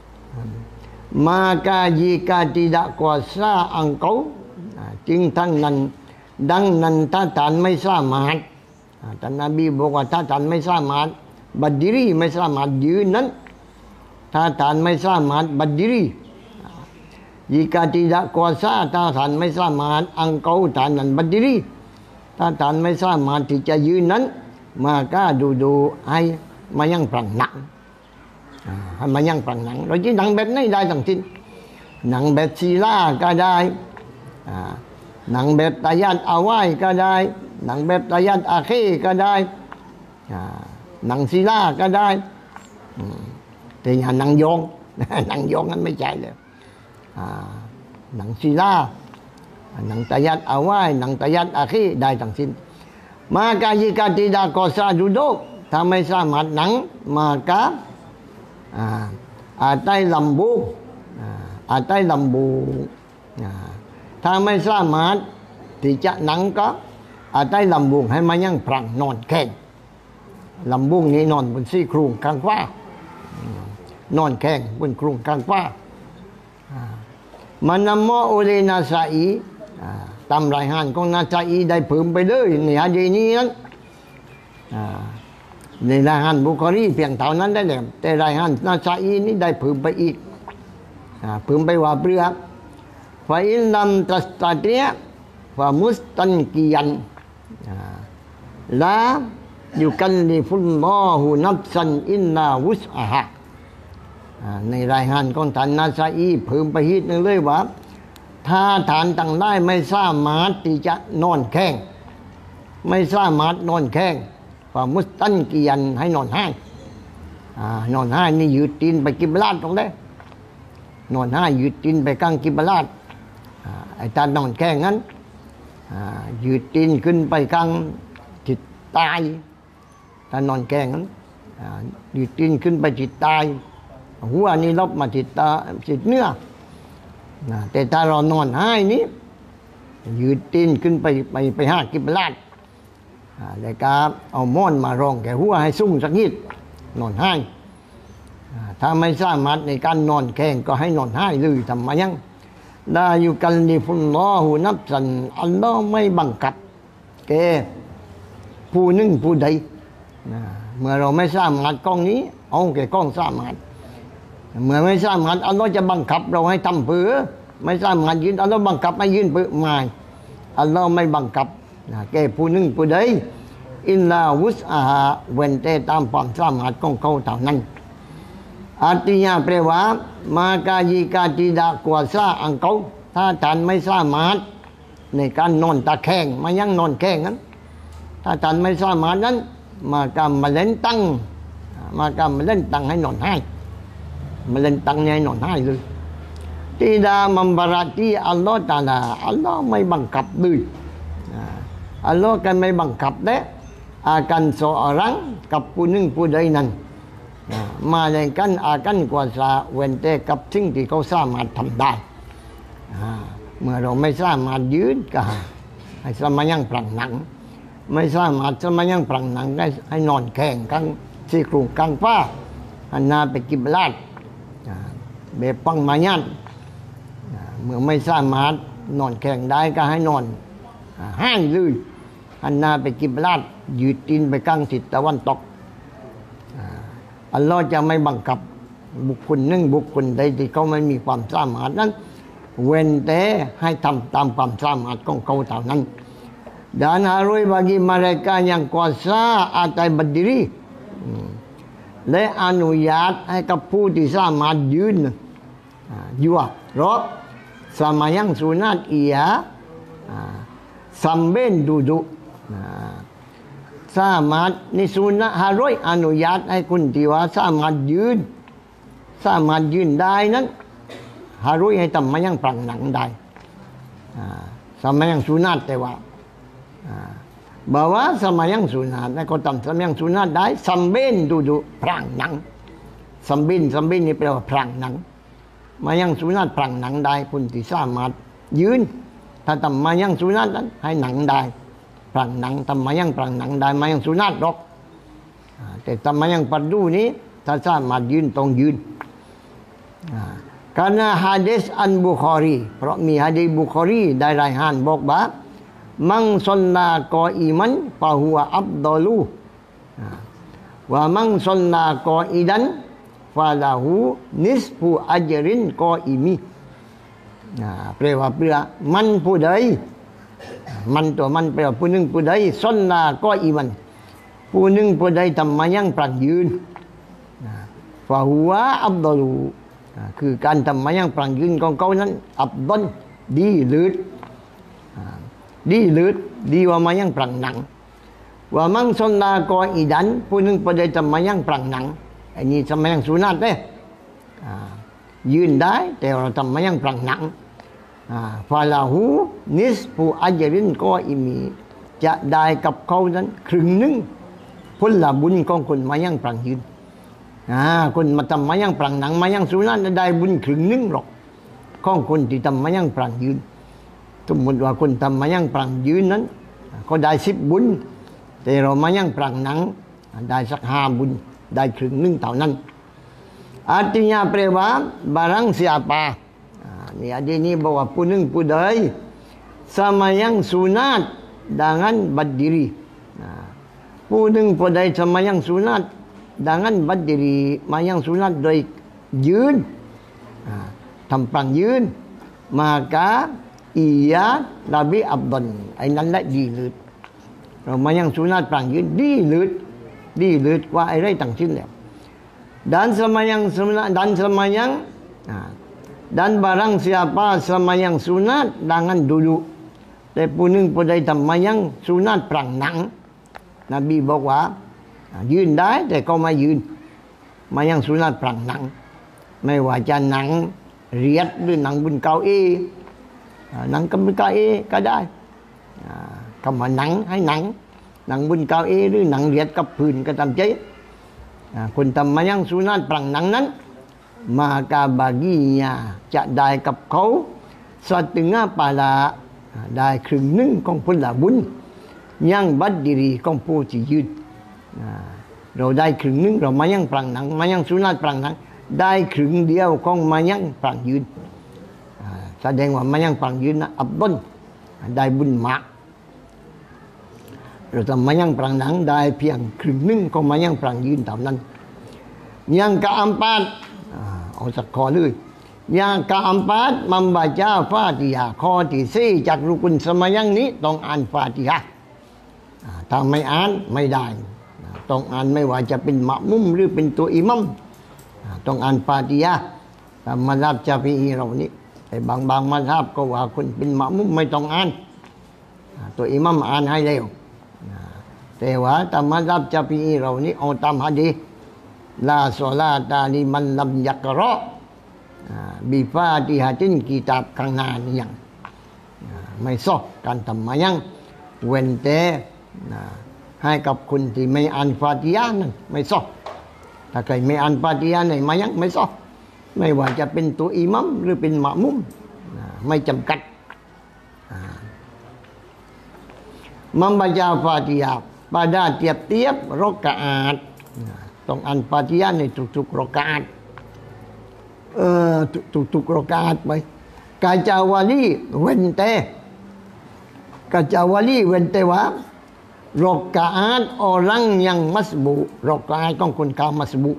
maka jika tidak kuasa engkau จึงทั้งนั้นดังนั้นถ้าท่านไม่สามารถท่านนบีบอกว่าถ้าท่านไม่สามารถบัดดีรีไม่สามารถยืนนั้นถ้าท่านไม่สามารถบัดดีรีjika tidak kuasa ถ้าท่านไม่สามารถengkauท่านนั้นบัดดีรีถ้าท่านไม่สามารถที่จะยืนนั้นมาก็ดูให้มายังปรังหนังให้มายังปรังหนังเราจะหนังแบบนี้ได้ทั้งสิ้นหนังแบบศิลาก็ได้หนังแบบตายัดเอาไว้ก็ได้หนังแบบตายัดอาเคก็ได้หนังศิลาก็ได้แต่อย่าหนังยองหนังยองนั้นไม่ใช่เลยหนังศิลาหนังตายัดเอาไว้หนังตายัดอาคีได้ทั้งสิ้น maka jika tidak kuasa duduk ถ้าไม่สามารถหนัง maka atai lambu ถ้าไม่สามารถที่จะหนังก็atai lambu ให้มายังปรังนอนแข้งลำบุ้งนี้นอนบนซี่โครงกลางฟ้านอนแข้งบนโครงกลางฟ้าManamma oleh Nasai ตามรายงานของนาซาอีได้เพิ่มไปเลยในฮะดีนี้นั้นในรายงานบุคอรีเพียงเท่านั้นได้เลยแต่รายงานนาซาอีนี้ได้เพิ่มไปอีกเพิ่มไปว่าเปลือกฟาอินลัมตัสตาเตียฟามุสตันกิยันละอยู่กันลิฟุลลอฮุนับซันอินนาวุสอาฮะในรายงานของท่านนาซาอีเพิ่มไปฮิตนึงเลยว่าถ้าฐานต่างได้ไม่สามารถที่จะนอนแข้งไม่สามารถนอนแข้งฝ่ามุสตันกียันให้นอนให้นอนให้นี่ยืดตีนไปกิบลาดตรงได้นอนให้ยืดตีนไปกลางกิบลาดไอ้ตานอนแข้งนั้นยืดตีนขึ้นไปกลางจิตตายตานอนแข้งนั้นยืดตีนขึ้นไปจิตตายหัวนี่ลบมาจิตตาจิตเนื้อแต่ถ้าเรานอนให้นี้ยืดตีนขึ้นไปห้ากิบลาดแล้วก็เอาม้อนมารองแก่หัวให้สูงสักนิดนอนให้ถ้าไม่สามารถในการนอนแข้งก็ให้นอนให้เลยทำมายังลายุกัลลิฟุลลอฮุนับซันอัลลอฮ์ไม่บังคับแก่ผู้หนึ่งผู้ใดเมื่อเราไม่สามารถกล้องนี้เอาแก่กล้องสามารถเมื่อไม่สามารถอัลลอฮ์จะบังคับเราให้ทำเพื่อไม่สามารถยืนอัลลอฮ์บังคับให้ยืนเพื่อไม่อัลลอฮ์ไม่บังคับแก่ผู้หนึ่งผู้ใดอินลาวุสอาฮะเว้นแต่ตามความสามารถของเขาเท่านั้น artinya แปลว่ามากายิกาติดากัวซาอังเขาถ้าท่านไม่สามารถในการนอนตะแคงมายังนอนแข้งนั้นถ้าท่านไม่สามารถนั้นมากำมาเล่นตั้งให้นอนให้มาเล่นตั้งให้นอนให้เลยtidak memberati Allah Ta'ala Allah ไม่บังคับเลยอัลลอฮ์กันไม่บังคับและakan seorang กับผู้หนึ่งผู้ใดนั้นmelainkan akan kuasa เว้นแต่กับสิ่งที่เขาสามารถทำได้เมื่อเราไม่สามารถยืนก็ให้สมัยยังปรังหนังไม่สามารถสมัยยังปรังหนังได้ให้นอนแข้งกลางซี่โครงกลางฟ้าหันหน้าไปกิบลาดเบบปังมายันเมื่อไม่สามารถนอนแข้งได้ก็ให้นอนห้างเลยหันหน้าไปกิบลาดยืดตีนไปกลางทิศตะวันตกอัลลอฮ์จะไม่บังคับบุคคลหนึ่งบุคคลใดที่เขาไม่มีความสามารถนั้นเว้นแต่ให้ทำตามความสามารถของเขาเท่านั้นdan harus bagi mereka yang kuasa atas berdiri และอนุญาตให้กับผู้ที่สามารถยืนอยู่รอบsembahyang sunat ia sambil duduk สามารถในสุนนะฮารอยอนุญาตให้คนที่ว่าสามารถยืนได้นั้นฮารอยให้ทำมายังปรังหนังได้สมัยยังสุนัตแต่ว่าbahwa sembahyang sunatและก็ทำsembahyang sunatได้sambil duduk พรางหนังsambil นี่แปลว่าพรางหนังมายังสุนัตพรางหนังได้คนที่สามารถยืนถ้าทำมายังสุนัตนั้นให้หนังได้พรางหนังทำมายังพรางหนังได้มายังสุนัตหรอกแต่ทำมายังปัดดูนี้ถ้าสามารถยืนต้องยืนkarena hadis an Bukhari เพราะมีหะดีษบุคอรีได้รายงานบอกว่ามังซอนลากออิมันฟะฮุวะอัฟฎอลูว่ามังซอนลากออิดันฟะลาหูนิสฟูอัจรินกออิมีแปลว่าเปลือมันผู้ใดมันตัวมันแปลว่าผู้หนึ่งผู้ใดซอนลากออิมันผู้หนึ่งผู้ใดทำมายังปรังยืนฟะฮุวะอัฟฎอลูคือการทำมายังปรังยืนของเขานั้นอัฟฎอลดีเลิศดีว่ามายังปรังหนังว่ามังซอนลากออิดันผู้หนึ่งผู้ใดทำมายังปรังหนังอันนี้ทำมายังสุนัตเนี่ยยืนได้แต่เราทำมายังปรังหนังฟาลาหูนิสผู้อัจรินกออิมีจะได้กับเขานั้นครึ่งหนึ่งผลบุญของคนมายังปรังยืนคนมาทำมายังปรังหนังมายังสุนัตได้บุญครึ่งหนึ่งหรอกของคนที่ทำมายังปรังยืนสมมติว่าคนทำมายังปรังยืนนั้นก็ได้10 บุญแต่เรามายังปรังหนังได้สัก5 บุญได้ครึ่งหนึ่งเท่านั้น artinya แปลว่า barang siapa นี่อันนี้บอกว่าผู้หนึ่งผู้ใด sembahyang sunat dengan berdiri ผู้หนึ่งผู้ใด sembahyang sunat dengan berdiri มายังสุนัตโดยยืนทำปรังยืน maka ia lebih afdal ไอ้นั้นแหละดีเลิศเรามายังสุนัตปรางยืนดีเลือดกว่าอะไรต่างชิ้นแล้วdan semayang dan barang siapa semayang sunat jangan duduk แต่ผู้หนึ่งผู้ใดทำมายังสุนัตปรางหนังนบีบอกว่ายืนได้แต่ก็ไม่ยืนมายังสุนัตปรางหนังไม่ว่าจะหนังเรียดหรือหนังบนเก้าอี้หนังบนเก้าอี้ก็ได้คำว่าหนังให้หนังบนเก้าอี้หรือหนังเรียดกับพื้นก็ตามใจคนทำมายังสุนัตปรางหนังนั้นmaka baginya จะได้กับเขาsetengah pahala ได้ครึ่งหนึ่งของผลบุญยังบัดดีรีของผู้ที่ยืนเราได้ครึ่งหนึ่งเรามายังปรางหนังมายังสุนัตปรางหนังได้ครึ่งเดียวของมายังปรางยืนแสดงว่ามายังปรางยืนนะอับดุลได้บุญมากเราทำมายังปรางหนังได้เพียงครึ่งหนึ่งของมายังปรางยืนเท่านั้นyang keempatเอาสักข้อเลยyang keempat membaca Fatihah ข้อที่สี่จากรุกุนสมัยังนี้ต้องอ่านฟาติฮะถ้าไม่อ่านไม่ได้ต้องอ่านไม่ว่าจะเป็นมะมุมหรือเป็นตัวอิหมัมต้องอ่านฟาติฮะตามมัซฮับชาฟิอีเรานี้แต่บางมัซฮับก็ว่าคนเป็นมะมุมไม่ต้องอ่านตัวอิหมัมอ่านให้แล้วแต่ว่าตามมัซฮับชาฟิอีเรานี้เอาตามหะดีษลาโซลาตาลิมันลัมยักเราะบิฟาติฮะตินกิตาบข้างหน้านี่ยังไม่ซอกการทำมายังเว้นแต่ให้กับคนที่ไม่อ่านฟาติฮะนั้นไม่ซอกถ้าใครไม่อ่านฟาติฮะในมายังไม่ซอกไม่ว่าจะเป็นตัวอิหมัมหรือเป็นมะมุมไม่จำกัดmembaca Fatihah pada tiap-tiap rakaatต้องอ่านฟาติฮะในทุกๆรากาตทุกๆรากาตไปกาจาวาลีเว้นแต่ว่ารากาต orang yang masbuk รากาตของคนกามัสบุ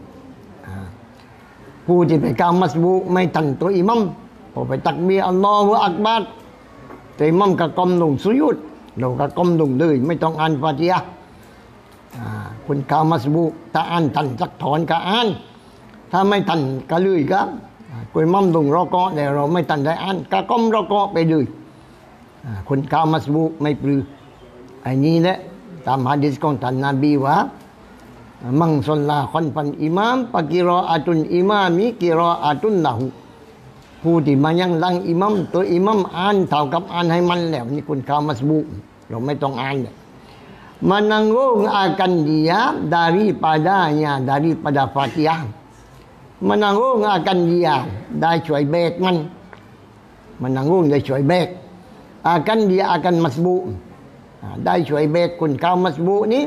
ผู้ที่ไปกามัสบุไม่ทันตัวอิหมัมพอไปตักบีรอัลลอฮฺอักบัรแต่อิหมัมก็ก้มลงสุญูดเราก็ก้มลงเลยไม่ต้องอ่านฟาติฮะคนกามัสบุถ้าอ่านทันสักถอนก็อ่านถ้าไม่ทันก็เลยครับคนมั่มลงรอกอแต่เราไม่ทันได้อ่านก็ก้มรอกอไปเลยคนกามัสบุไม่ปลือไอ้นี้แหละตามหะดีษของท่านนบีว่ามังศอลลาคอนฟันอิมามปะกิรออะตุนอิมามิกิรออะตุนละหูผู้ที่มายังหลังอิมามตัวอิมามอ่านเท่ากับอ่านให้มันแล้วนี่คนกามัสบุเราไม่ต้องอ่านเลยmenanggung akan dia daripada Fatihah menanggung akan dia ได้ช่วยแบกมัน menanggung ได้ช่วยแบก akan dia akan masbu ได้ช่วยแบกคนเขามัสบุนี้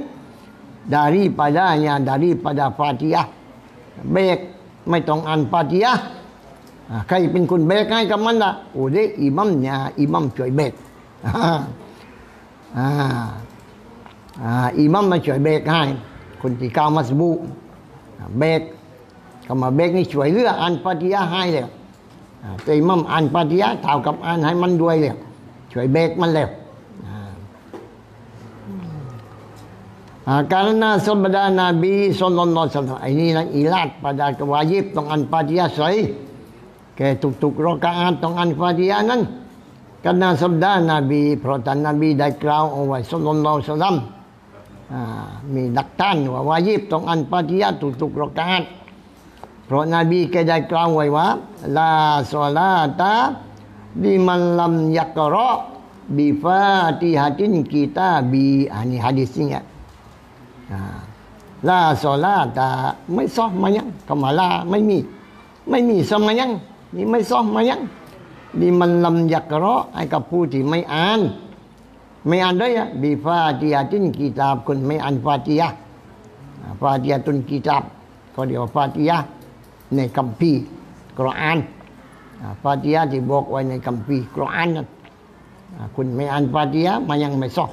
daripada Fatihah แบกไม่ต้องอ่านฟาติฮะใครเป็นคนแบกให้กับมันล่ะโอ้ได้อิหมัมช่วยแบกอิหมัมมาช่วยแบกให้คนที่กามัสบุแบกก็มาแบกนี่ช่วยเหลืออ่านฟาติฮะให้แล้วแต่อิหมัมอ่านฟาติฮะเท่ากับอ่านให้มันด้วยแล้วช่วยแบกมันแล้วkarena sabda Nabi sallallahu alaihi wasallam ini ilat pada wajibต้องอ่านฟาติฮะsahih แค่ทุกๆรากาตต้องอ่านฟาติฮะนั้นkarena sabda Nabi เพราะท่านนบีได้กล่าวเอาไว้ศ็อลลัลลอฮุอะลัยฮิวะซัลลัมมีหลักฐานว่าวาญิบต้องอ่านฟาติฮะทุกๆรากาตเพราะนบีแกได้กล่าวไว้ว่าลาศอลาตะลิมันลัมยักเราะบิฟาติฮะตินกิตาบีอันนี้หะดีษนี้ลาศอลาตะไม่ซอมายังคำว่าลาไม่มีซอมายังนี่ไม่ซอมายังดิมันลำยักเราะให้กับผู้ที่ไม่อ่านด้วยบิฟาติฮะตินกิตาบคนไม่อ่านฟาติฮะตุนกิตาบก็เรียกว่าฟาติฮะในคัมภีร์กุรอานฟาติฮะที่บอกไว้ในคัมภีร์กุรอานนั้นคุณไม่อ่านฟาติฮะมายังไม่ซอก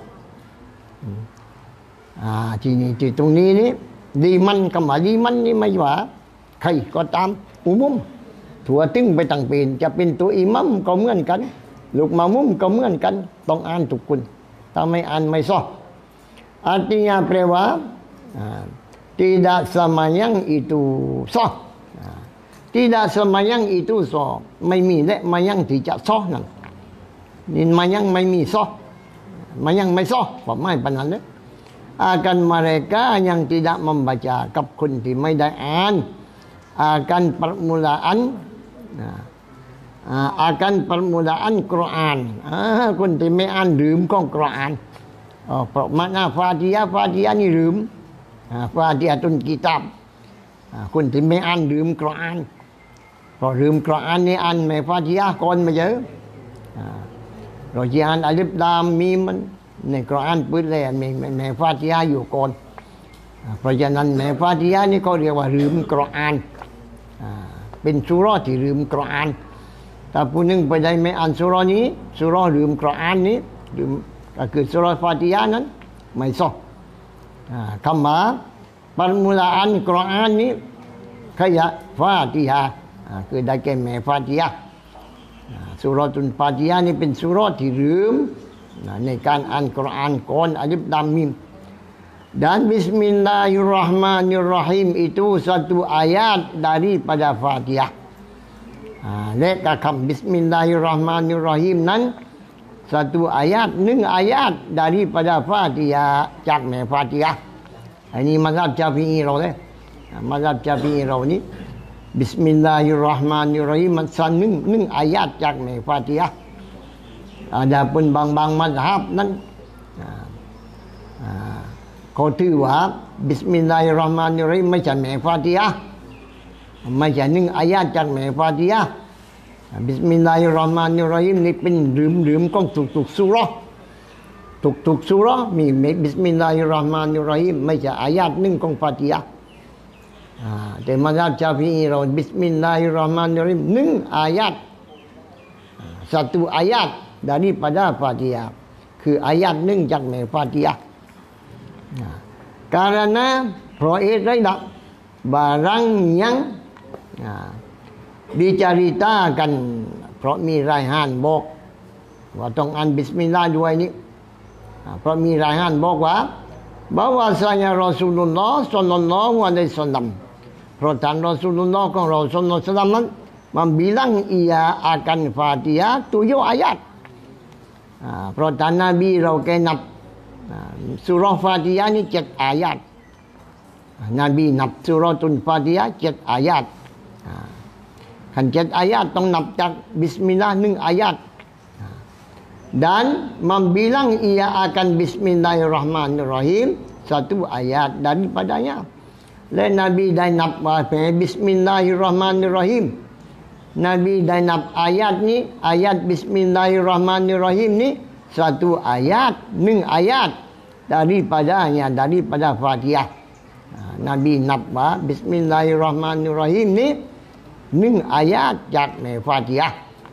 ที่ตรงนี้นี่ดีมันคำว่าดีมันนี่ไม่ว่าใครก็ตามอุมุมถั่วตึ้งไปต่างเป็นจะเป็นตัวอิหมัมก็เหมือนกันลูกมามุมก็เหมือนกันต้องอ่านทุกคนถ้าไม่อ่านไม่ซอก Artinya prewa tidak semayang itu sah. Tidak semayang itu sah. Mai mi le mayang tidak sah nan. Ni mayang mai mi sah. Mayang mai sah. Pemai panan le. Akan mereka yang tidak membacaกับคนที่ไม่ได้อ่าน akan permulaan Quran คนที่ไม่อ่านลืมของ Quran เพราะmakna Fatihahนี่ลืมFatihatul Kitab คนที่ไม่อ่านลืม Quran เพราะลืม Quran นี่อ่านไม่ Fatihah ก่อนมาเยอะเราจะอ่านอลิฟลามมีมมันใน Quran พื้นแรกแม่ Fatihah อยู่ก่อนเพราะฉะนั้นแม่ Fatihah นี่เขาเรียกว่าลืม Quran เป็นซูเราะห์ที่ลืม Quran ถ้าผู้หนึ่งไปได้ไม่อ่านซูเราะห์นี้ซูเราะห์ลืม Quran นี้ลืมก็คือซูเราะห์ Fatihah นั้นไม่สอคำว่า permulaan Quran นี้ขยะ Fatihah คือได้แก่แม่ Fatihah ซูเราะตุล Fatihah นี่เป็นซูเราะห์ที่ลืมในการอ่าน Quran ก่อนอลิฟลามมีม dan Bismillahirrahmanirrahim itu satu ayat daripada Fatihah. Leka kam Bismillahirrahmanirrahim นั้น satu ayat 1 ayat daripada Fatihah จากแม่ Fatihah อันนี้มัซฮับชาฟิอีเราเลยมัซฮับชาฟิอีเรานี่ Bismillahirrahmanirrahim มันสั่น1 ayat จากแม่ Fatihah. Adapun bangมัซฮับนั้นเขาถือว่าบิสมิลลาฮิรเราะห์มานิรเราะฮีมไม่ใช่แม่ Fatihah ไม่ใช่1 อายะห์จากแม่ Fatihah บิสมิลลาฮิรเราะห์มานิรเราะฮีมนี่เป็นลืมของทุกซูเราะห์ทุกซูเราะห์มีบิสมิลลาฮิรเราะห์มานิรเราะฮีมไม่ใช่อายะห์1ของ Fatihah แต่มัซฮับชาฟิอีเราบิสมิลลาฮิรเราะห์มานิรเราะฮีม1 ayat 1 ayat daripada Fatihah คืออายะห์1จากแม่ Fatihah. Karena เพราะเหตุใด barang yang diceritakan เพราะมีรายงานบอกว่าต้องอ่านบิสมิลลาห์ด้วยนี่เพราะมีรายงานบอกว่า bahwasanya Rasulullah sallallahu alaihi wasallam เพราะท่าน Rasulullah ของเรา sallallahu alaihi wasallam นั้น membilang ia akan Fatihah 7 ayat เพราะท่านนบีเราแกนับsurah Fatihah ni 7 ayat. Nabi นับ suratul Fatihah 7 ayat. Kan 7 ayat ต้องนับจาก Bismillah 1 ayat. Dan membilang ia akan Bismillahirrahmanirrahim 1 ayat daripadanya. Dan Nabi ได้นับว่าเป็น Bismillahirrahmanirrahim. Nabi ได้นับ ayat นี้ ayat Bismillahirrahmanirrahim นี้ satu ayat 1 ayat daripada Fatihah. Nabiนับว่า Bismillahirrahmanirrahim นี้1 ayat จากแม่ Fatihah.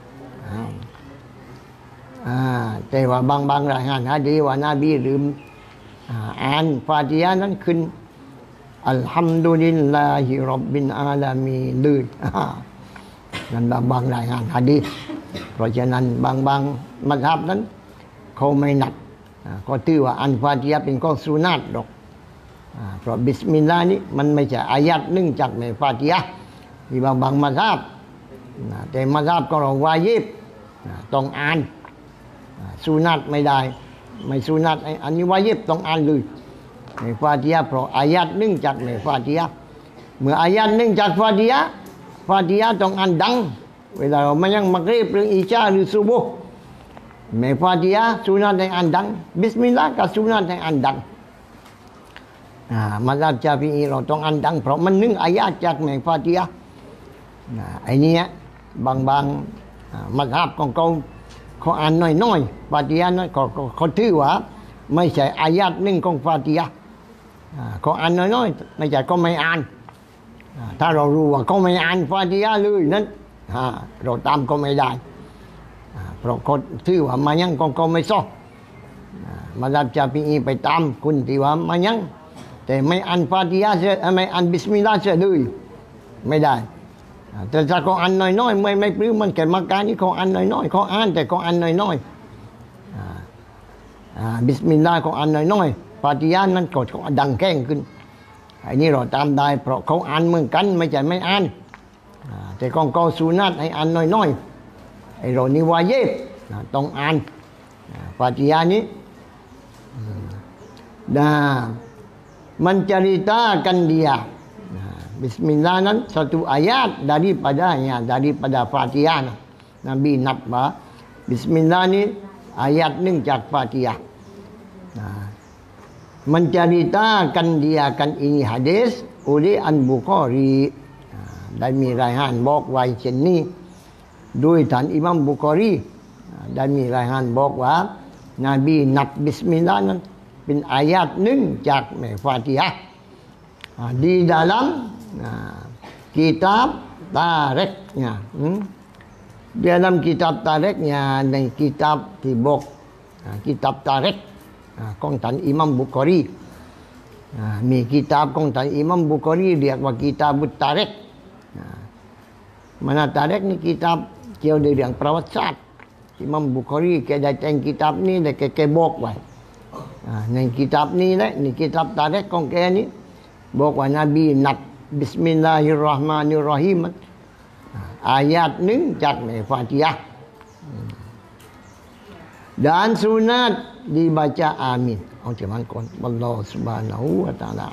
แต่ว่าบางรายงานหะดีษว่า Nabi ลืมอ่าน Fatihah นั้นขึ้นอัลฮัมดุลิลลาฮิร็อบบิลอาลามีนเลยนั่นบางรายงานหะดีษเพราะฉะนั้นบางมัซฮับนั้นเขาไม่นับก็ถือว่าอันฟาติฮะห์เป็นของสุนัตดอกเพราะบิสมิลลาห์นี้มันไม่ใช่อายะห์1จากในฟาติฮะห์ที่บางมัซฮับแต่มัซฮับก็เราวาญิบต้องอ่านสุนัตไม่ได้ไม่สุนัตอันนี้วาญิบต้องอ่านเลยในฟาติฮะห์เพราะอายะห์1จากในฟาติฮะห์เมื่ออายะห์1จากฟาติฮะห์ต้องอ่านดังเวลาเรามายังมักริบหรืออิชาหรือซุบุฮ์แม่ Fatihah สุนัตให้อ่านดังบิสมิลลาห์ก็สุนัตให้อ่านดังมัซฮับชาฟิอีเราต้องอ่านดังเพราะมัน1 อายะห์จากแม่ Fatihah ไอ้นี้บางมัซฮับของเขาอ่านน้อยๆ Fatihah น้อยเขาถือว่าไม่ใช่อายะห์1ของ Fatihah เขาอ่านน้อยๆไม่ใช่ก็ไม่อ่านถ้าเรารู้ว่าเขาไม่อ่าน Fatihah เลยนั้นเราตามก็ไม่ได้เพราะเขาถือว่ามายังก็ไม่ซ้อมัซฮับชาฟิอีไปตามคุณที่ว่ามายังแต่ไม่อ่านฟาติฮะห์ไม่อ่านบิสมิลลาห์เสียเลยไม่ได้แต่ถ้าเขาอ่านน้อยๆไม่ปลื้มมันแก่มาการนี้เขาอ่านน้อยๆเขาอ่านแต่เขาอ่านน้อยๆบิสมิลลาห์เขาอ่านน้อยๆฟาติยานั้นก็ดังแก้งขึ้นไอ้นี่เราตามได้เพราะเขาอ่านเหมือนกันไม่ใช่ไม่อ่านแต่ของเกาสุนัตให้อ่านน้อยๆไอ้เรานี่วาเยบต้องอ่านฟาติยานี้menceritakan dia. Bismillah nan satu ayat daripadanya, daripada Fatihah. Nabi Natba. Bismillah ni ayat ningจากFatihah. Menceritakan dia kan ini hadis oleh Al-Bukhari. ได้มีรายงานบอกไว้เช่นนี้โดยท่านอิหมัมบุคอรีได้มีรายงานบอกว่านบีนับบิสมิลลาห์นั้นเป็นอายะห์หนึ่งจากในฟาติฮะห์di dalam kitab tarikhnya dalam kitab tarikhnya ในkitabที่บอกkitab tarikh ของท่านอิหมัมบุคอรีมี kitab ของท่านอิหมัมบุคอรีเรียกว่า kitabut tarikh mana tarikh ni kitab เกี่ยวกับเรื่องประวัติศาสตร์อิหมัมบุคอรีแกได้แต่ง kitab นี้แล้วแกบอกไว้ในกิตับนี้แหละนี่กิตับตาเร็กของแกนี้บอกว่านบีนับบิสมิลลาฮิรเราะห์มานิรเราะฮีมอายะห์หนึ่งจากในฟาติฮะห์ dan sunat dibaca amin เอาจากนั้นก่อนอัลลอฮฺ سبحانه และ تعالى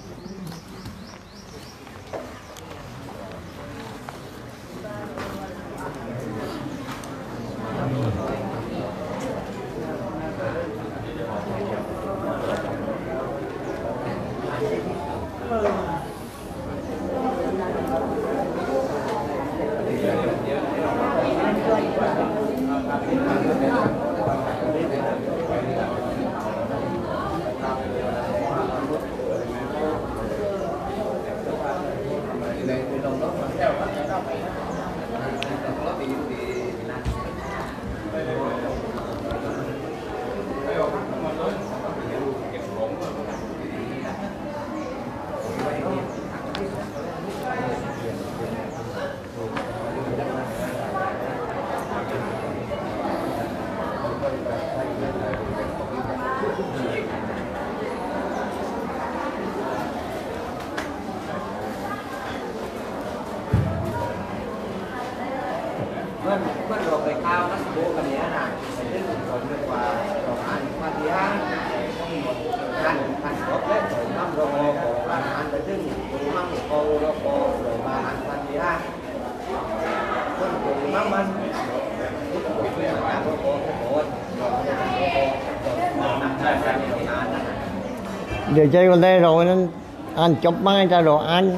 เมื่อเราไปข้าวนักโบกันเนี้ยนะเรื่องผมเรียกว่าเราอ่านฟาติฮะห์ท่านจบแล้วน้ำเราบอกอ่านไปถึงคุณมั่งโกเราบอกเลยมาอ่านฟาติฮะห์คนคุณมั่งมันพุทธคุณเป็นการเราบอกโอ้ยเราบอกนั่งได้การอ่านนั่นเดี๋ยวใจวันแรกเรานั้นอ่านจบไหมถ้าเราอ่าน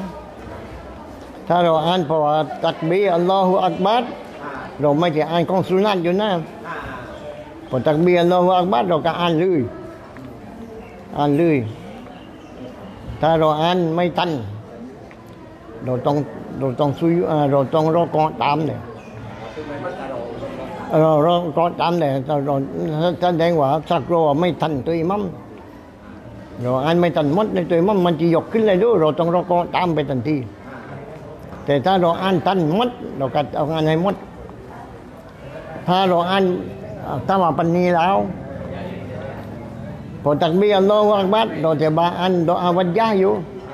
เพราะว่าตักบีอัลลอฮฺอักบัรเราไม่ใช่อ่านของสุนัตอยู่นะพอตักบีอัลลอฮฺอักบัรเราก็อ่านเลยถ้าเราอ่านไม่ทันเราต้องซุยเราต้องรอกอตามเลยเรารอกอตามเลยเราแสดงว่าสักเราไม่ทันตัวอิหมัมเราอ่านไม่ทันมดในตัวอิหมัมมันจะยกขึ้นเลยด้วยเราต้องรอกอตามไปทันทีแต่ถ้าเราอ่านทันมดเราก็เอางานให้มดถ้าเราอ่านถ้าว่าปันนี้แล้วพอตักบีอัลลอฮฺอักบัรเราจะบาอ่านดออาวัจญะอยู่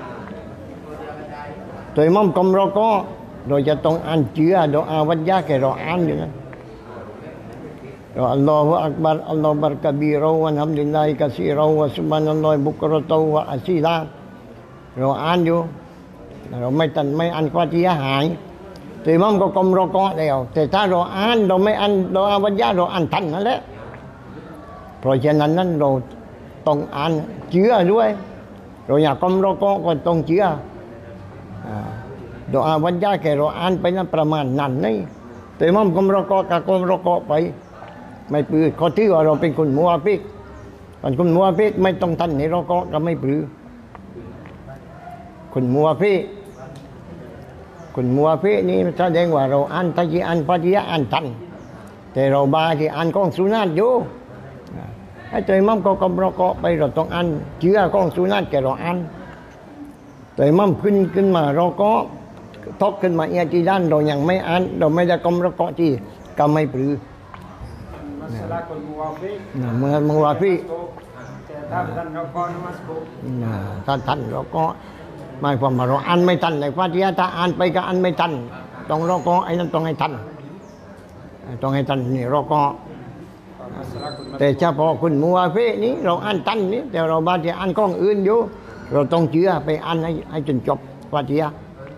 โดยมั่มกลมเราก็เราจะต้องอ่านเจือดออาวัจญะแค่เราอ่านอยู่นะเราอัลลอฮฺอักบัรอัลลอฮฺบัรกะบีเราวันฮัมดุลิลลาฮิกะซีเราวะซุบฮานัลลอฮิบุกเราะตวะอาซีลาเราอ่านอยู่เราไม่อ่านฟาติฮะห์หายแต่อิหมัมก็กลมเราก็แล้วแต่ถ้าเราอ่านเราไม่อ่านดออาวัจญะเราอ่านทันนั่นแหละเพราะฉะนั้นเราต้องอ่านเจือด้วยเราอยากกลมเราก็ต้องเจือดออาวัจญะแค่เราอ่านไปนั้นประมาณนั้นนี่แต่อิหมัมกลมเราก็กับกลมเราก็ไปไม่ปื้อเขาถือว่าเราเป็นคนมุวาฟิกคนมุวาฟิกไม่ต้องทันในเราก็ไม่ปื้อคนมุวาฟินี่แสดงว่าเราอ่านที่อ่านฟาติฮะห์อ่านทันแต่เราบาที่อ่านของสุนัตอยู่ไอ้ตัวอิหมัมก็กำเราก็ไปเราต้องอ่านเชื่อของสุนัตแกเราอ่านแต่อิหมัมขึ้นมาเราก็ทบขึ้นมาที่ด้านเรายังไม่อ่านเราไม่ได้กำเราก็ที่ก็ไม่ปรือ masalah kon muwafiq เมื่อมุวาฟิถ้าท่านเราก็นมัสบุถ้าทันเราก็หมายความว่าเราอ่านไม่ทันในฟาติฮะห์ถ้าอ่านไปก็อ่านไม่ทันต้องเราก็ไอ้นั่นต้องให้ทันต้องให้ทันนี่เราก็แต่เฉพาะคุณมัวเฟนี้เราอ่านทันนี้แต่เราบางทีอ่านกล้องอื่นอยู่เราต้องเชื่อไปอ่านให้จนจบฟาติฮะห์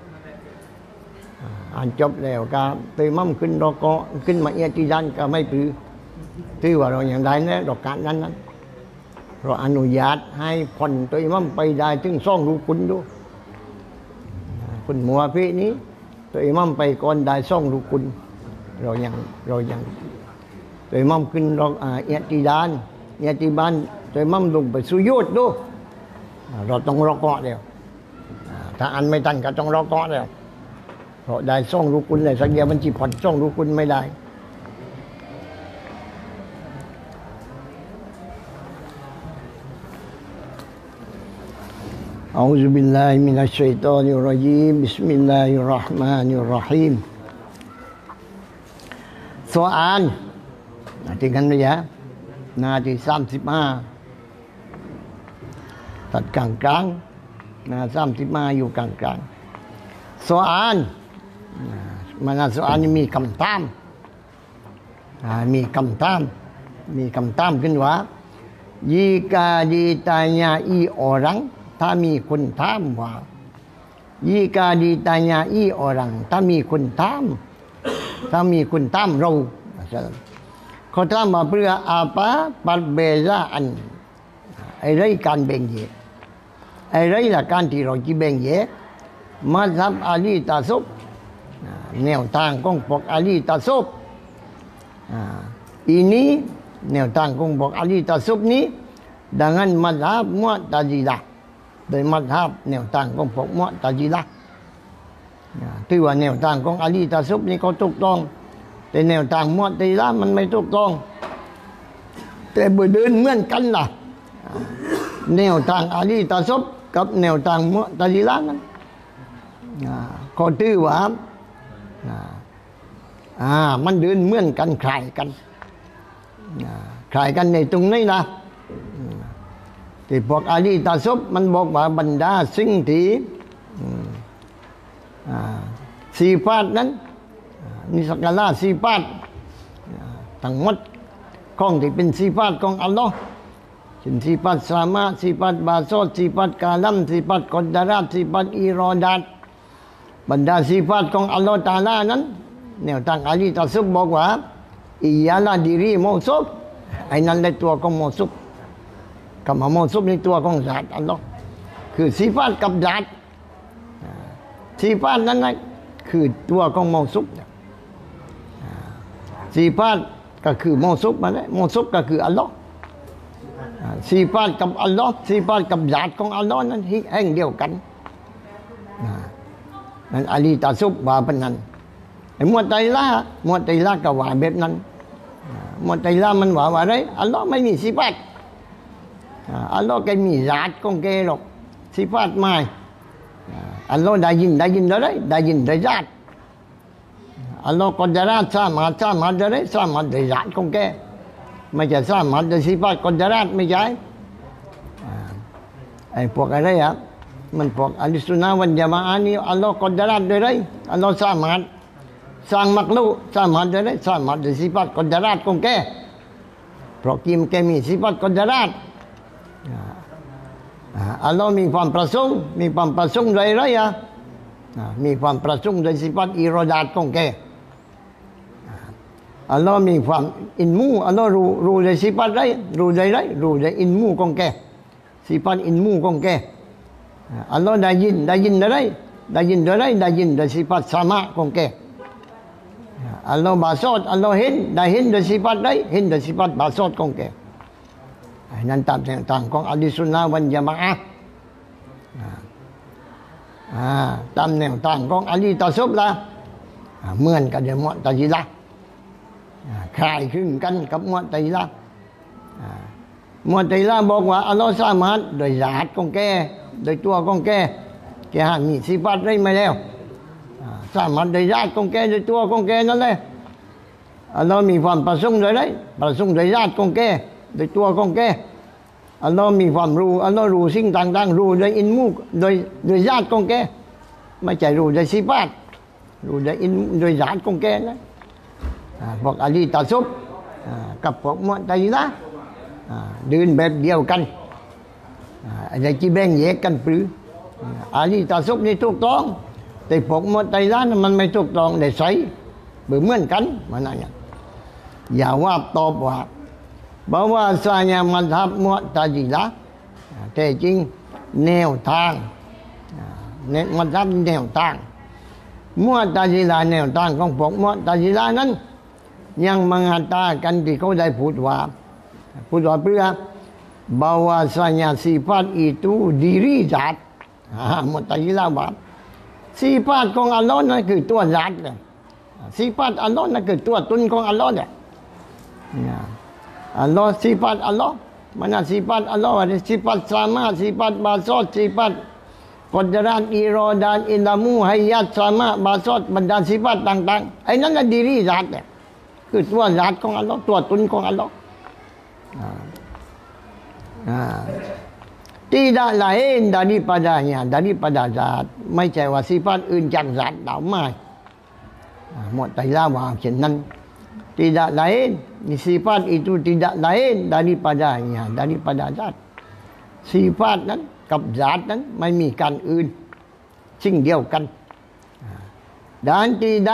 อ่านจบแล้วก็ไปมั่มขึ้นเราก็ขึ้นมาเอียติดันก็ไม่ปือที่ว่าเราอย่างใดเนี่ยดอกการนั้นเราอนุญาตให้คนตัวมั่มไปได้ถึงซ่องรูคุณดูคุณมัวเฟนี้ตัวมั่มไปก่อนได้ซ่องรูคุณเรายังตัวมั่มขึ้นเราเอียติดันเอียติบันตัวมั่มลงไปสุยุดดูเราต้องรอเกาะเดียวถ้าอันไม่ทันก็ต้องรอเกาะเดียวเพราะได้ซ่องรูคุณเลยสักเดียวมันจีผ่อนซ่องรูคุณไม่ได้อัลลอฮฺบิลลาฮิมินัชชัยฏอนิรเราะญีมบิสมิลลาฮิรเราะห์มานิรเราะฮีมsoal nanti kan ya nanti 35ตัดกลางนะ35อยู่กลางsoal mana soal ini มีคำถามมีคำถามขึ้นว่า jika ditanyai orang ถ้ามีคนถามว่า jika ditanyai orang ถ้ามีคนถามเราเขาถามมาเพื่อapa perbezaan อะไรการแบ่งแยกอะไรละการที่เราจะแบ่งแยกมัซฮับอาลีตาซุบแนวทางของพวกอาลีตาซุบini แนวทางของพวกอาลีตาซุบนี้ dengan mazhab Mu'tazilah โดยมัซฮับแนวทางของพวกMu'tazilah ที่ว่าแนวทางของอาลีตาซุบนี่เขาถูกต้องแต่แนวทางMu'tazilahมันไม่ถูกต้องแต่บ่เดินเหมือนกันล่ะแนวทางอาลีตาซุบกับแนวทางMu'tazilahนั้นเขาถือว่ามันเดินเหมือนกันคล้ายกันในตรงนี้นะที่พวกอาลีตาซุบมันบอกว่าบรรดาสิ่งที่สีฟาดนั้นนิสกาลาสีฟาดทั้งหมดของที่เป็นสีฟาดของอัลลอฮ์เช่นสีฟาดสามะสีฟาดบาโซดสีฟาดกาลัมสีฟาดกอดาราตสีฟาดอิรอดัตบรรดาสีฟาดของอัลลอฮ์ตะอาลานั้นแนวทางอาลีตาซุบบอกว่าอิยาลาดิรีมอซุบไอ้นั่นในตัวของมอซุบคำว่ามอซุบในตัวของญาติอัลลอฮ์คือสีฟาดกับญาติสีฟาดนั้นคือตัวของมอซุบสีฟาดก็คือมอซุบมาแล้วมอซุบก็คืออัลลอฮ์สีฟาดกับอัลลอฮ์สีฟาดกับญาติของอัลลอฮ์นั้นแห่งเดียวกันนั่นอาลีตาซุบว่าเป็นนั้นไอ้Mu'tazilahก็ว่าแบบนั้นMu'tazilahมันว่าอะไรอัลลอฮ์ไม่มีสิฟาตอัลลอฮ์แกมีญาติของแกหรอกสิฟาตไม่อัลลอฮ์ได้ยินอะไรได้ยินได้ญาติอัลลอฮ์กอดาราตสามารถอะไรสามารถได้ญาติของแกไม่ใช่สามารถได้สิฟาตกอดาราตไม่ใช่ไอ้พวกอะไรมันพวกอะลิสุนนะวัลญะมาอะห์นี่อัลลอฮ์กอดาราตด้วยไรอัลลอฮ์สามารถสร้างมักลุกสามารถได้สามารถได้สิฟาตกอดาราตของแกเพราะกิมแกมีสิฟาตกอดาราตอัลลอฮ์มีความประสงค์อะไรมีความประสงค์โดยสิฟาตอิรอดาตของแกอัลลอฮ์มีความอินมูอัลลอฮ์รู้โดยสิฟาตอะไรรู้โดยอินมูของแกสิฟาตอินมูของแกอัลลอฮ์ได้ยินอะไรได้ยินโดยสิฟาตสามะของแกอัลลอฮ์บาซอดอัลลอฮ์เห็นโดยสิฟาตอะไรเห็นโดยสิฟาตบาซอดของแกนั่นตามแนวทางของอะลิสุนนะวัลญะมาอะห์ตามแนวทางของอาลีตาซุบละเหมือนกันกับMu'tazilahคล้ายคลึงกันกับMu'tazilah Mu'tazilahบอกว่าอัลลอฮ์สามารถโดยญาติของแกโดยตัวของแกมีสิฟาตได้ไหมแล้วสามารถโดยญาติของแกโดยตัวของแกนั่นแหละอัลลอฮ์มีความประสงค์โดยไรประสงค์โดยญาติของแกโดยตัวของแกอัลลอฮ์มีความรู้อัลลอฮ์รู้สิ่งต่างๆรู้โดยอินมูโดยญาติของแกไม่ใช่รู้โดยสิฟาตรู้โดยอินโดยญาติของแกนะพวกอาลีตาซุบกับพวกมุตะซิละห์เดินแบบเดียวกันอะไรที่แบ่งแยกกันปรืออาลีตาซุบนี่ถูกต้องแต่พวกมุตะซิละห์มันไม่ถูกต้องได้ใส่เหมือนกันมันอะไรอย่าว่าตอบว่าbahwasanya mazhab Mu'tazilah แต่จริงแนวทางmazhab แนวทางMu'tazilah แนวทางของพวกMu'tazilahนั้นyang mengatakanที่เขาได้พูดว่าเพื่อ bahwasanya sifat itu diri zat Mu'tazilah ว่าsifat ของอัลเลาะห์นั้นคือตัวซาตเลยsifat อัลเลาะห์นั้นคือตัวตนของอัลเลาะห์เนี่ยอัลลอฮ์sifat Allah mana sifat Allah ada sifat sama sifat basat sifat qudrat iradat ilmu hayat sama basat บรรดา sifat ต่างๆไอ้นั่นน่ะdiri zat เนี่ยคือตัวซาตของอัลลอฮ์ตัวตนของอัลลอฮ์tidak lain daripada zat ไม่ใช่ว่า sifat อื่นจากซาตเราไม่Mu'tazilahว่าเช่นนั้นtidak lain sifat itu tidak lain daripada zat sifat นั้นกับซาตนั้นไม่มีการอื่นสิ่งเดียวกันdan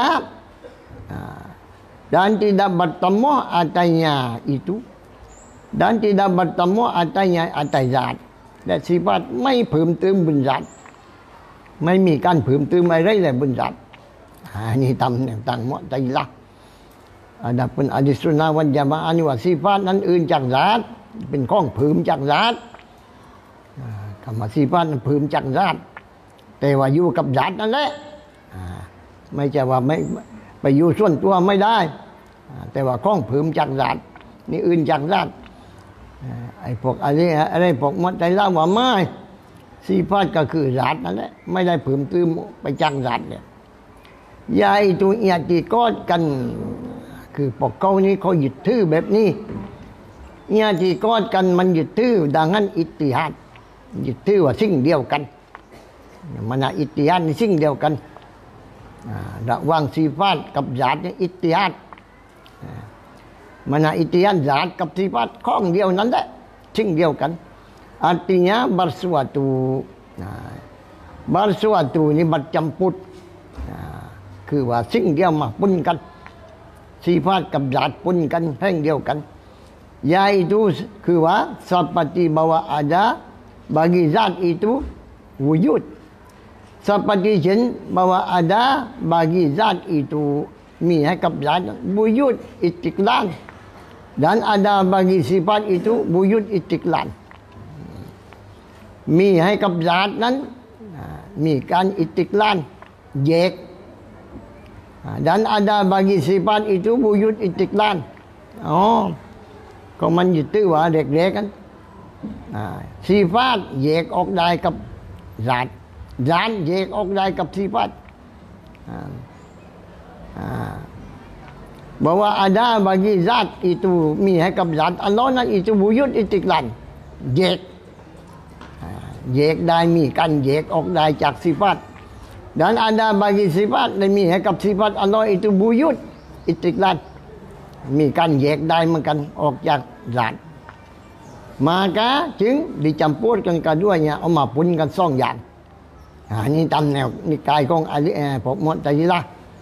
tidak bertemu adanya itu dan tidak bertemu adanya atas zat และ sifat ไม่เพิ่มเติมบนซาตไม่มีการเพิ่มเติมอะไรเลยบนซาตนี่ตามแนวทางMu'tazilah Adapun ahli sunnah wal jamaah niว่า sifat นั้นอื่นจากซาตเป็นของเพิ่มจากซาตคำว่า sifat นั้นเพิ่มจากซาตแต่ว่าอยู่กับซาตนั่นแหละไม่ใช่ว่าไม่ไปอยู่ส่วนตัวไม่ได้แต่ว่าของเพิ่มจากซาตนี่อื่นจากซาตไอ้พวกอะไรพวกMu'tazilahว่าไม่ sifat ก็คือซาตนั่นแหละไม่ได้เพิ่มเติมไปจากซาตเนี่ยยาitu i'tiqadกันคือพวกเขานี้เขายึดถือแบบนี้i'tiqadกันมันยึดถือดังนั้นอิติฮัดยึดถือว่าสิ่งเดียวกันมันอิติฮัดนี่สิ่งเดียวกันระหว่างสิฟาตกับซาตนี่อิติฮัดมันอิติฮัดซาตกับสิฟาตของเดียวนั้นแหละสิ่งเดียวกันartinya bersuatuนี่bercampurคือว่าสิ่งเดียวมาปนกันสิฟาตกับซาตปนกันแห่งเดียวกันyaitu คือว่า seperti bahwa ada bagi zat itu wujud seperti เช่น bahwa ada bagi zat itu มีให้กับซาต wujud istiqlal dan ada bagi sifat itu wujud istiqlal มีให้กับซาตนั้นมีการอิติกลานแยกdan ada bagi sifat itu wujud istiqlal ก็มันยึดถือว่าเด็กๆกันสิฟาตแยกออกได้กับซาตแยกออกได้กับสิฟาตbahwa ada bagi zat itu มีให้กับซาตอัลเลาะห์นั้น itu wujud istiqlal แยกได้มีการแยกออกได้จากสิฟาตdan ada bagi sifat และมีให้กับสิฟาตอัลเลาะห์ itu wujud istiqlal มีการแยกได้เหมือนกันออกจากซาต maka จึง dicampurkan keduanya เอามาปนกันสองอย่างนี่ตามแนวนิกายของพวกMu'tazilah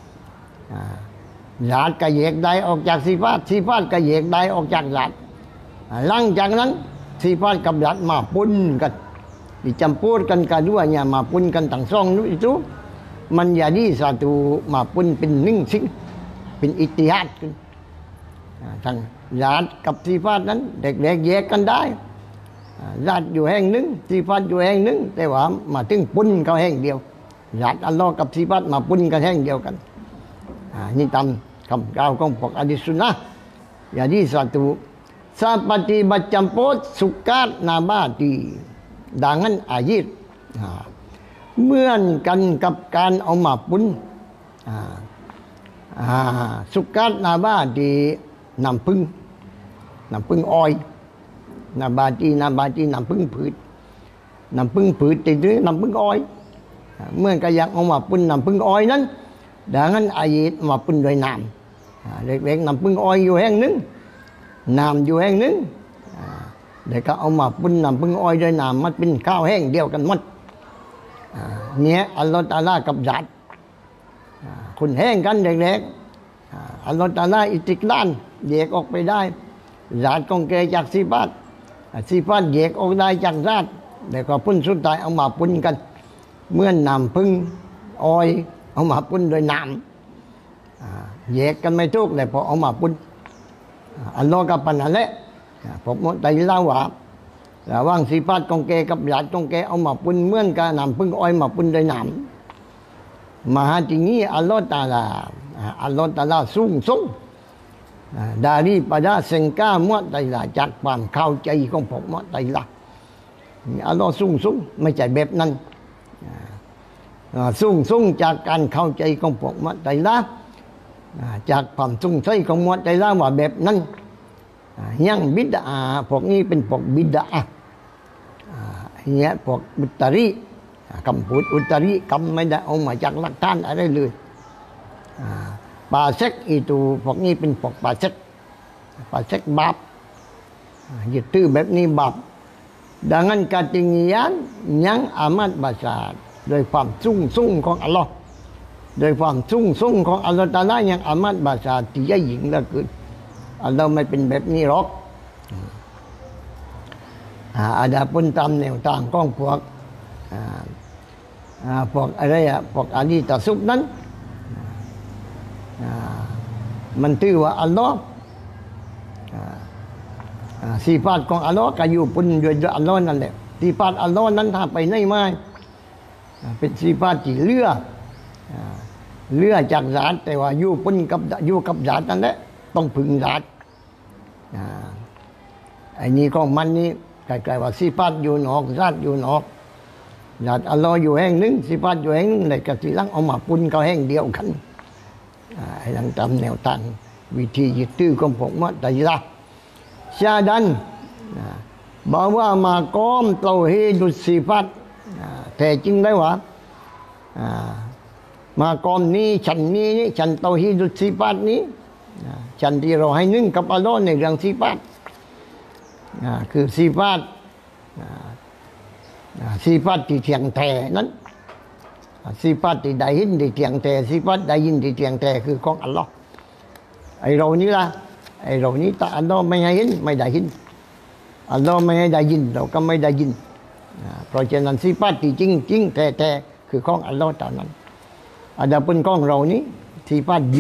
ซาตก็แยกได้ออกจากสิฟาตก็แยกได้ออกจากซาตหลังจากนั้นสิฟาตกับซาตมาปนกันdicampurkan keduanyaมาปนกันทั้งสองitu menjadi satu มาปนเป็นหนึ่งสิ่งเป็นอิติฮัดกันทั้งซาตกับสิฟาตนั้นเด็กๆแยกกันได้ซาตอยู่แห่งหนึ่งสิฟาตอยู่แห่งหนึ่งแต่ว่ามาถึงปนกันแห่งเดียวซาตอัลเลาะห์กับสิฟาตมาปนกันแห่งเดียวกันนี่ตามคำกล่าวของพวกอะห์ลิสซุนนะห์ jadi satu seperti bercampur sukat nabati dengan air เหมือนกันกับการเอามาปนสุกัดนาบาดีน้ำผึ้งอ้อยนาบาจีน้ำพึ่งผืดน้ำพึ่งผืดติดหรือน้ำพึ่งอ้อยเมื่อก็อยากเอามาปุ่นน้ำพึ่งอ้อยนั้นดังนั้นอายิตมาปุ่นด้วยน้ำเล็กๆน้ำพึ่งอ้อยอยู่แห่งหนึ่งน้ำอยู่แห่งหนึ่งเด็กก็เอามาปุ่นน้ำพึ่งอ้อยด้วยน้ำมันเป็นข้าวแห้งเดียวกันหมดเนี่ยอัลลอฮฺตะอาลากับญาติคุณแห้งกันเด็กๆอัลลอฮฺตะอาลาอิติกลานแยกออกไปได้ญาติกองแกจากซีฟาตแยกออกได้จากญาติแต่ก็พุ่นสุดท้ายเอามาปุ่นกันเมื่อน้ำพึ่งอ้อยเอามาปุ่นด้วยน้ำแยกกันไม่ถูกเลยพอเอามาปุ่นอัลลอฮฺกับปัญหาและผมใจเล่าว่าระหว่างซีฟาตกองแกกับญาติกองแกเอามาปุ่นเมื่อกันน้ำพึ่งอ้อยมาปุ่นด้วยน้ำมาจริงนี้อัลลอฮฺตาลาสูงdari pada sengkah mu'tazilah จากความเข้าใจของพวกมุ'ตัซิละห์อัลลอฮ์สูงไม่ใช่แบบนั้นสูงจากการเข้าใจของพวกมุ'ตัซิละห์จากความสงสัยของมุ'ตัซิละห์ว่าแบบนั้นยังบิดาพวกนี้เป็นพวกบิดาเนี่ยพวกอุตริคำพูดอุตริคำไม่ได้เอามาจากหลักฐานอะไรเลยปาเซกituพวกนี้เป็นพวกปาเซกบาปยึดถือแบบนี้บาปดังนั้นการติงยันยังอามัดบาชาโดยความสูงของอัลลอฮ์โดยความสูงของอัลลอฮ์ตะอาลายังอามัดบาชาที่ใหญ่ยิ่งเหลือเกินอัลลอฮ์ไม่เป็นแบบนี้หรอกอาดาปนตามแนวทางของพวกอะไรพวกอาลีตะซุบนั้นมันถือว่าอัลลอฮ์สีฟาตของอัลลอฮ์ก็อยู่ปุ่นด้วยอัลลอฮ์นั่นแหละสีฟาตอัลลอฮ์นั้นถ้าไปไหนไม่เป็นสีฟาตที่เลือจากญาติแต่ว่าอยู่ปุ่นกับอยู่กับญาตินั่นแหละต้องพึงญาติไอ้นี่ของมันนี่ใกล้ๆว่าสีฟาตอยู่นอกญาติอยู่นอกญาติอัลลอฮ์อยู่แห่งหนึ่งสีฟาตอยู่แห่งหนึ่งเลยก็ทีหลังเอามาปุ่นเขาแห่งเดียวกันไอ้ดังตามแนวตั้งวิธียึดถือของพวกมุตะซิละห์ชาดันบอกว่ามากอมเตาฮีดุสิฟัตแต่จริงได้ว่ามากอมนี้ฉันเตาฮีดุสิฟัตนี้ฉันที่เราให้นึ่งกับอัลลอฮ์ในเรื่องสิฟัตคือสิฟัตที่เที่ยงแท้นั้นสิฟัตที่ได้ยินที่เที่ยงแท้สิฟัตได้ยินที่เที่ยงแท้คือของอัลลอฮ์ไอเรานี่ล่ะไอเรานี้ถ้าอัลลอฮ์ไม่ให้ยินไม่ได้ยินอัลลอฮ์ไม่ให้ได้ยินเราก็ไม่ได้ยินเพราะฉะนั้นสิฟัตที่จริงแท้คือของอัลลอฮ์เท่านั้นอาดาเป็นของเรานี้สิฟัต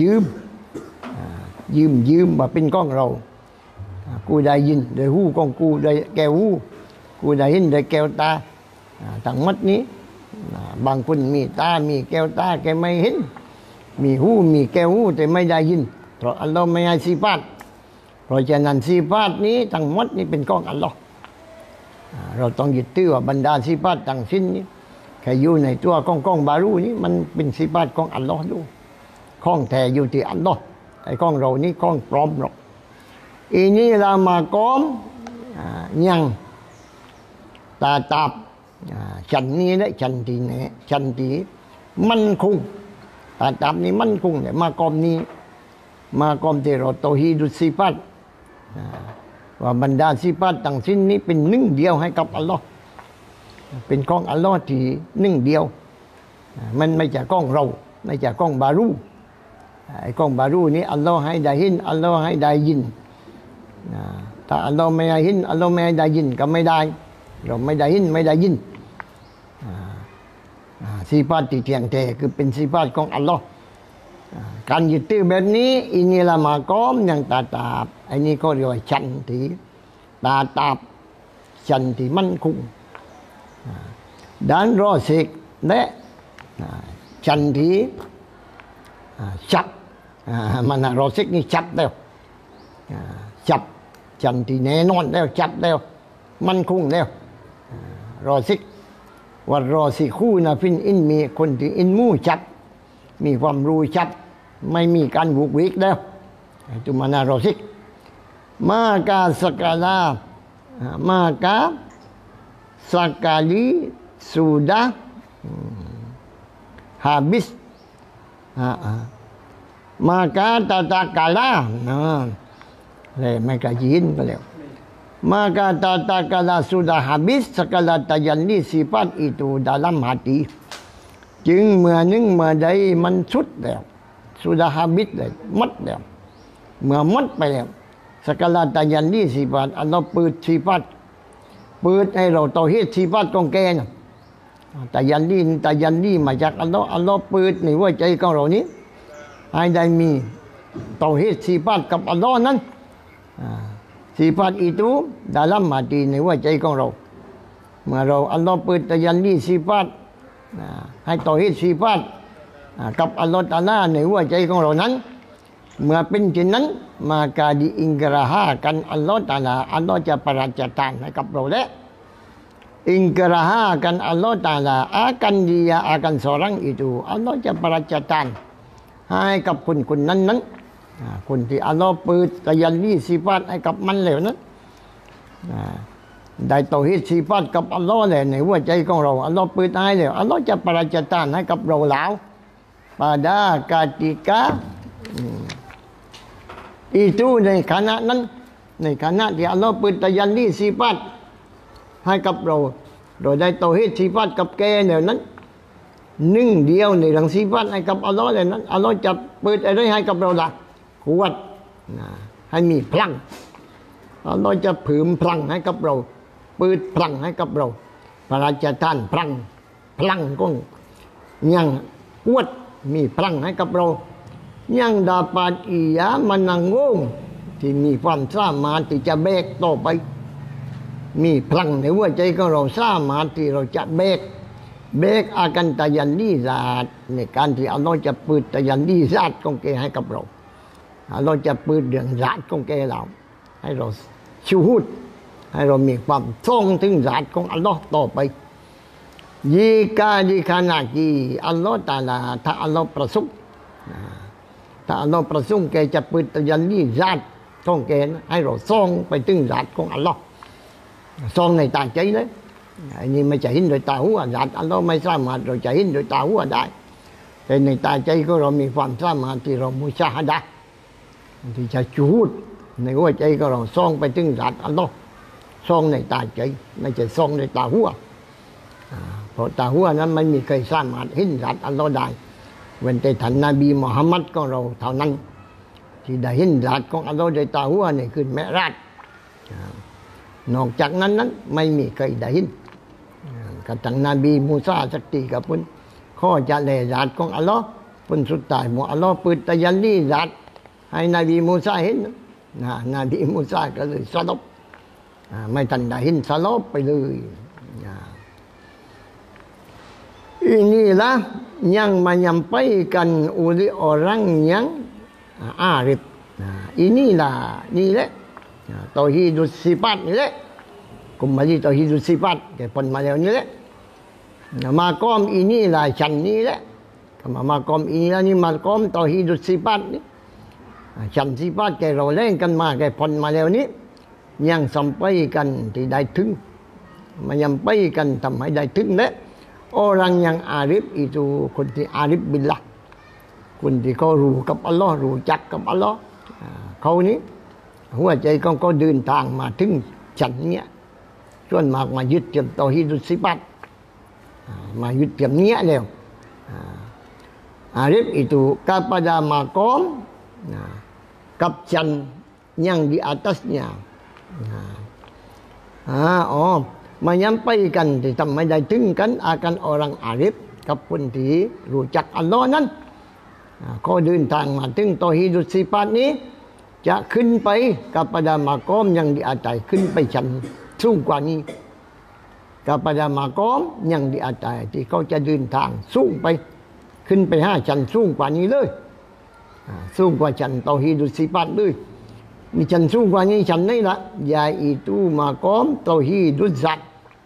ยืมมาเป็นของเรากูได้ยินโดยหูของกูโดยแก้วหูกูได้ยินโดยแก้วตาทั้งหมดนี้บางคนมีตามีแก้วตาแกไม่เห็นมีหูมีแก้วหูแต่ไม่ได้ยินเพราะอัลลอฮ์ไม่ให้สิฟัตเพราะฉะนั้นสิฟัตนี้ทั้งหมดนี้เป็นของอัลลอฮ์เราต้องยึดถือว่าบรรดาสิฟัตทั้งสิ้นนี้แค่อยู่ในตัวของบารูนี้มันเป็นสิฟัตของอัลลอฮ์ด้วยของแท้อยู่ที่อัลลอฮ์ไอ้ของเรานี้ของปลอมหรอกอีนี้เรามากอมยังตาตับฉันนี้ได้ฉันที่ไหนฉันที่มั่นคงตาตับนี้มั่นคงเนี่ยมากอมนี้มากอมที่เราเตาฮีดุสิฟัตว่าบรรดาสิฟัตทั้งสิ้นนี้เป็นหนึ่งเดียวให้กับอัลลอฮ์เป็นของอัลลอฮ์ที่หนึ่งเดียวมันไม่ใช่ของเราไม่ใช่ของบารูไอ้ของบารูนี้อัลลอฮ์ให้ได้ยินอัลลอฮ์ให้ได้ยินถ้าอัลลอฮ์ไม่ให้ยินอัลลอฮ์ไม่ให้ได้ยินก็ไม่ได้เราไม่ได้ยินสิฟัตที่เที่ยงแท้คือเป็นสิฟัตของอัลลอฮ์การยึดถือแบบนี้อินี่ละมากอมอย่างตาตาบไอ้นี่ก็เรียกว่าฉันที่ตาตาบฉันที่มั่นคงด้านรอสิกและฉันที่ชับมันรอสิกนี่ชับแล้วชับฉันที่แน่นอนแล้วชับแล้วมั่นคงแล้วรอสิกว่ารอสิคู่นะฟินอินมีคนที่อินมู่ชับมีความรู้ชับไม่มีการบุกวิกแล้วจุมานารอสิกมากาสกาลา maka sekali sudah habis maka tatkala mereka jin beliau maka tatkala sudah habis segala tajalli sifat itu dalam hati จึงเมื่อหนึ่งเมื่อใดมันสุดแล้วสุดาฮาบิดเลยหมดแล้วเมื่อหมดไปแล้วสกลาตายันดีสิบาทอันเราเปิดสิบาทเปิดให้เราเตาฮีดสิบาทกองแกนตายันดีมาจากอันเราเปิดในหัวใจของเรานี้ให้ได้มีเตาฮีดสิบาทกับอัลลอฮ์นั้นสิบาทitu dalam hatiในหัวใจของเราเมื่อเราอัลลอฮ์เปิดตายันดีสิบาทให้เตาฮีดสิบาทกับอัลลอฮ์ตะอาลาในหัวใจของเรานั้นเมื่อเป็นเช่นนั้นmaka diingkarahakan Allah Ta'ala Allah จะประราชทานให้กับเราและ ingkarahakan Allah Ta'ala akan dia akan seorang itu Allah จะประราชทานให้กับคนนั้นคนที่อัลลอฮ์เปิดตะยันลีสิฟาตให้กับมันแล้วนั้นได้เตาฮีดสิฟาตกับอัลลอฮ์แล้วในหัวใจของเราอัลลอฮ์เปิดให้แล้วอัลลอฮ์จะประราชทานให้กับเราแล้วpada ketika itu ในขณะนั้นในขณะที่อัลลอฮ์เปิดตะยันลีสิฟาตให้กับเราโดยได้เตาฮีดสิฟาตกับแกแล้วนั้นหนึ่งเดียวในเรื่องสิฟาตให้กับอัลลอฮ์แล้วนั้นอัลลอฮ์จะเปิดอะไรให้กับเราล่ะขวดให้มีพลังอัลลอฮ์จะเพิ่มพลังให้กับเราเปิดพลังให้กับเราพระราชทานพลังก็ยังขวดมีพลังให้กับเรายัง dapat ia menanggung ที่มีความสามารถที่จะแบกต่อไปมีพลังในหัวใจของเราสามารถที่เราจะแบกอาการตะยันลีซาตในการที่อัลลอฮ์จะเปิดตะยันลีซาตของแกให้กับเราอัลลอฮ์จะเปิดเรื่องซาตของแกเราให้เราชูฮุดให้เรามีความท่องถึงซาตของอัลลอฮ์ต่อไปjika dikhanaki Allah Ta'ala ถ้าอัลลอฮ์ประสงค์ถ้าอัลลอฮ์ประสงค์แกจะเปิดตะยันลีซาตของแกให้เราส่องไปถึงซาตของอัลลอฮ์ส่องในตาใจเลยอันนี้ไม่จะเห็นโดยตาหูซาตอัลลอฮ์ไม่สามารถเราจะเห็นโดยตาหูได้แต่ในตาใจก็เรามีความสามารถที่เรามุชาฮะดะที่จะจูดในหัวใจก็เราส่องไปถึงซาตอัลลอฮ์ส่องในตาใจไม่ใช่ส่องในตาหูเพราะตาหัวนั้นไม่มีใครสามารถเห็นซาตอัลลอฮ์ได้เว้นแต่ท่านนบีมุฮัมมัดของเราเท่านั้นที่ได้เห็นซาตของอัลลอฮ์ด้วยตาหัวนี่คือเมะราจนอกจากนั้นไม่มีใครได้เห็นกับท่านนบีมูซาสักทีกับพุ่นข้อจะแลซาตของอัลลอฮ์พุ่นสุดท้ายอัลลอฮ์เปิดตะยันลีซาตให้นบีมูซาเห็นนบีมูซาก็เลยสลบไม่ทันได้เห็นสลบไปเลยinilah yang menyampaikan oleh orang yang arif inilah niแหละtauhidus sifat niแหละkembali tauhidus sifat ke pun malam niแหละmaqam inilahชั้นนี้แหละmaqam inilah ni maqam tauhidus sifat niชั้นสิฟาตแกเราเล่นกันมาแกพ้นมาแล้วนี้ยังsampaikanที่ได้ถึงmenyampaikanทำให้ได้ถึงและorang yang arif itu คนที่อาริฟบิลละคนที่เขารู้กับอัลลอฮ์รู้จักกับอัลลอฮ์เขานี้หัวใจของเขาเดินทางมาถึงชั้นเนี้ยส่วนมากมายึดเทียมเตาฮีดุสิบัตมายึดเทียมเนี้ยแล้วarif itu kepada maqamกับชั้นyang di atasnya menyampaikan ที่ทำให้ได้ถึงกันอาการorang arif กับคนที่รู้จักอัลลอฮ์นั้นเขาเดินทางมาถึงตอฮีดุสิฟาตนี้จะขึ้นไปกับpada maqam yang di atas ขึ้นไปชั้นสูงกว่านี้กับpada maqam yang di atas ที่เขาจะเดินทางสูงไปขึ้นไป5ชั้นสูงกว่านี้เลยสูงกว่าชั้นตอฮีดุสิฟาตเลยมีชั้นสูงกว่านี้ชั้นไหนล่ะyaitu maqam tauhiduz zat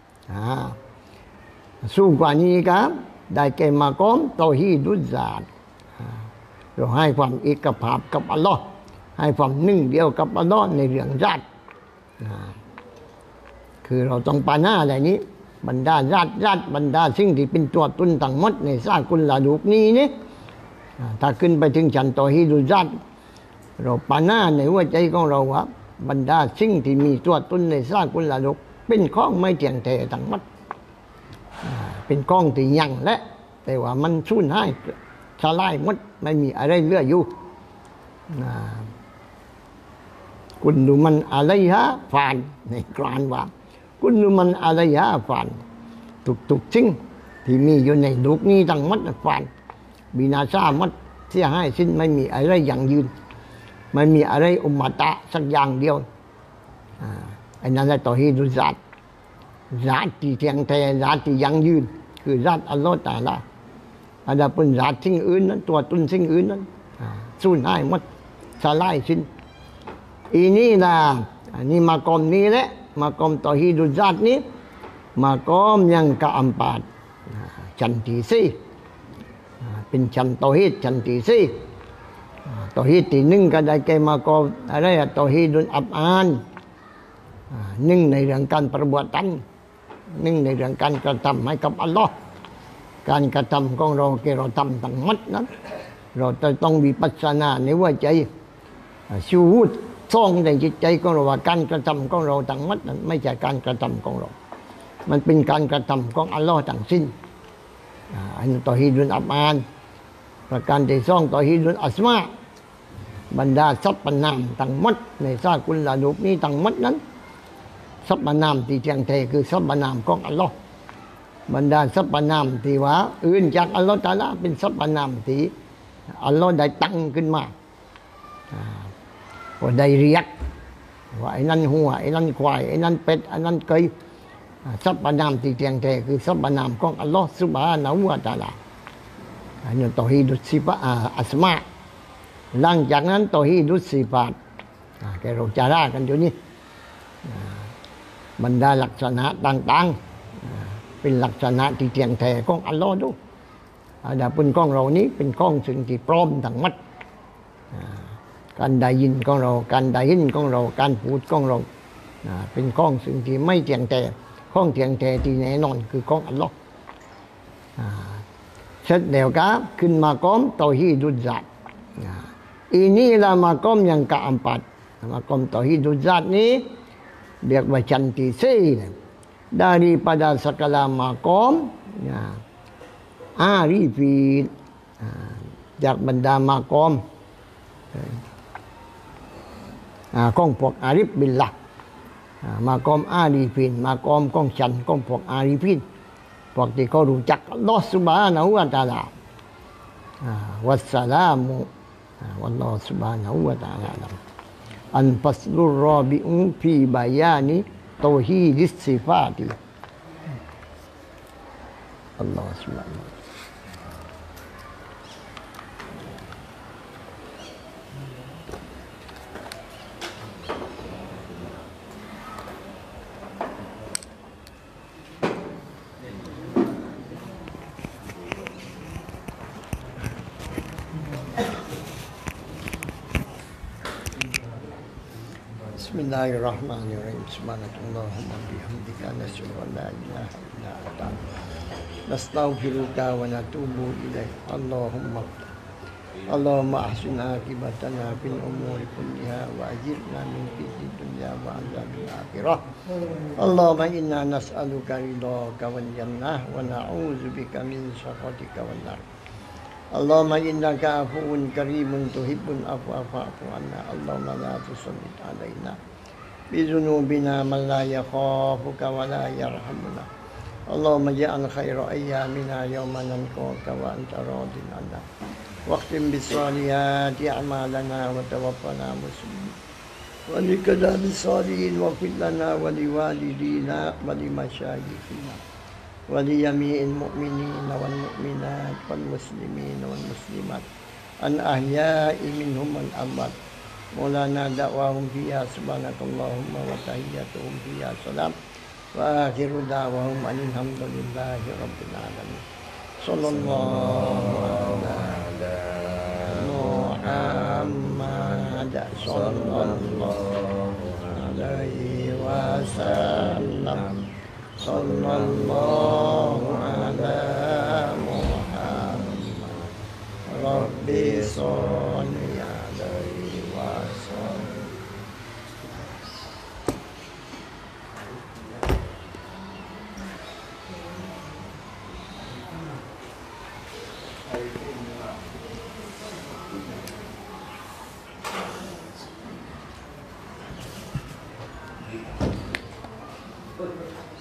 สูงกว่านี้ครับได้แก่มากอมเตาฮีดุซาตเราให้ความเอกภาพกับอัลลอฮ์ให้ความหนึ่งเดียวกับอัลลอฮ์ในเรื่องซาตคือเราต้องปานาอะไรนี้บรรดาราชบรรดาสิ่งที่เป็นตัวตุนทั้งหมดในสากุลลาลูกนี้นี่ถ้าขึ้นไปถึงชั้นตอฮีดุญาตเราปานาในหัวใจของเราว่าบรรดาสิ่งที่มีตัวตุนในสากุลลาลูกเป็นของไม่เที่ยงแท้ทั้งหมดเป็นของที่ยังและแต่ว่ามันสูญหายสลายหมดไม่มีอะไรเหลืออยู่คุณดูมันอะไรฮะฟานในกรานว่าคุณดูมันอะไรฮะฟานทุกสิ่งที่มีอยู่ในโลกนี้ทั้งหมดฟานบินาซาหมดเสียหายสิ้นไม่มีอะไรยั่งยืนไม่มีอะไรอุมตะสักอย่างเดียวไอ้นั่นแหละตอฮีดุญาตที่เที่ยงแท้ญาติที่ยั่งยืนคือญาติอัลลอฮฺตะอาลาอาดาเป็นญาติสิ่งอื่นนั้นตัวตุนสิ่งอื่นนั้นสูญหายหมดสลายสิ้นอีนี่นะอันนี้มากรมนี้แหละมากรมตอฮีดุญาตนี้มากรมยังกะอัมปาดชั้นที่สี่เป็นชั้นตอฮีดชั้นที่สี่ตอฮีดที่หนึ่งก็ได้แก่มากรมอะไรตอฮีดุลอับอานหนึ่งในเรื่องการประบวตันหนึ่งในเรื่องการกระทำให้กับอัลลอฮ์การกระทำของเราที่เราทำทั้งหมดนั้นเราจะต้องวิปัสสนาในหัวใจชูวุฒซ่องในจิตใจของเราว่าการกระทำของเราทั้งหมดนั้นไม่ใช่การกระทำของเรามันเป็นการกระทำของอัลลอฮ์ทั้งสิ้นอันนี้ตอฮีดุลอับอานประการที่สองตอฮีดุลอัสมาบรรดาทรัพย์นามทั้งหมดในซากุลลาลูกนี้ทั้งหมดนั้นทรัพย์นามที่เที่ยงแท้คือทรัพย์นามของอัลลอฮ์บรรดาทรัพย์นามที่ว่าอื่นจากอัลลอฮ์ตะอาลาเป็นทรัพย์นามที่อัลลอฮ์ได้ตั้งขึ้นมาว่าได้เรียกว่าไอ้นั่นหัวไอ้นั่นควายไอ้นั่นเป็ดไอ้นั่นไก่ทรัพย์นามที่เที่ยงแท้คือทรัพย์นามของอัลลอฮ์ซุบฮานะฮูวะตะอาลาอันนี้ตอฮีดุสซิฟะอัสมาหลังจากนั้นตอฮีดุสซิฟาตแกเราจะร่ากันอยู่นี่บรรดาลักษณะต่างๆเป็นลักษณะที่เที่ยงแท้ของอัลลอฮ์ด้วยแต่เป็นของเรานี้เป็นของสิ่งที่พร้อมทั้งหมดการได้ยินของเราการได้ยินของเราการพูดของเราเป็นของสิ่งที่ไม่เที่ยงแท้ของเที่ยงแท้ที่แน่นอนคือของอัลลอฮ์เสร็จแล้วก็ขึ้นมาก้มตอฮีดุญาตอีนี่ละมาก้มยังกะอัมปัดมาก้มตอฮีดุญาตนี้เรียกว่าชั้นที่สี่daripada segala makom arifin จากบรรดามาคอมของพวกอาริฟบิลละมาคอมอาริฟินมาคอมของฉันของพวกอาริฟินพวกที่เขารู้จักอัลลอฮฺซุบฮานะฮูวะตะอาลาวัสสลามุวัลลอฮฺซุบฮานะฮูวะตะอาลาอันฟัสลุรรอบิอุฟีบายานิتوحيد الصفات الله سبحانه Bismillahirrahmanirrahim. Subhanakallahumma bihamdika nasyhadu an la ilaha illa anta nastaghfiruka wa natubu ilaik. Allahumma ahsin aqibatana fil umuri kulliha wa ajirna min fitnati dunya wa adzabil akhirah. Allahumma inna nas'aluka ridhaka wal jannah wa na'udzubika min sakhatika wan nar. Allahumma innaka afuwun karimun tuhibbul afwa fa'fu anna. Allahumma la tusallit alaina bizunubina man la yakhafuka wa la yarhamuna. Allahumma ja'al khayra ayyamina yawma nalqaka wa anta radin anna. Waqtim bisalihati a'malana wa tawaffana muslimin. Wa likada bisalihin wa fil lana wa liwalidina wa limasyayikhina. ولجميع المؤمنين والمؤمنات والمسلمين والمسلمات الأحياء منهم والأموات مولانا دعواهم فيها سبحانك اللهم وتحياتهم فيها سلام وآخر دعواهم أن الحمد لله رب العالمين صلى الله على محمد صلى الله عليه وسلم صلى الله على محمد ربي صل عليه وسلم Good.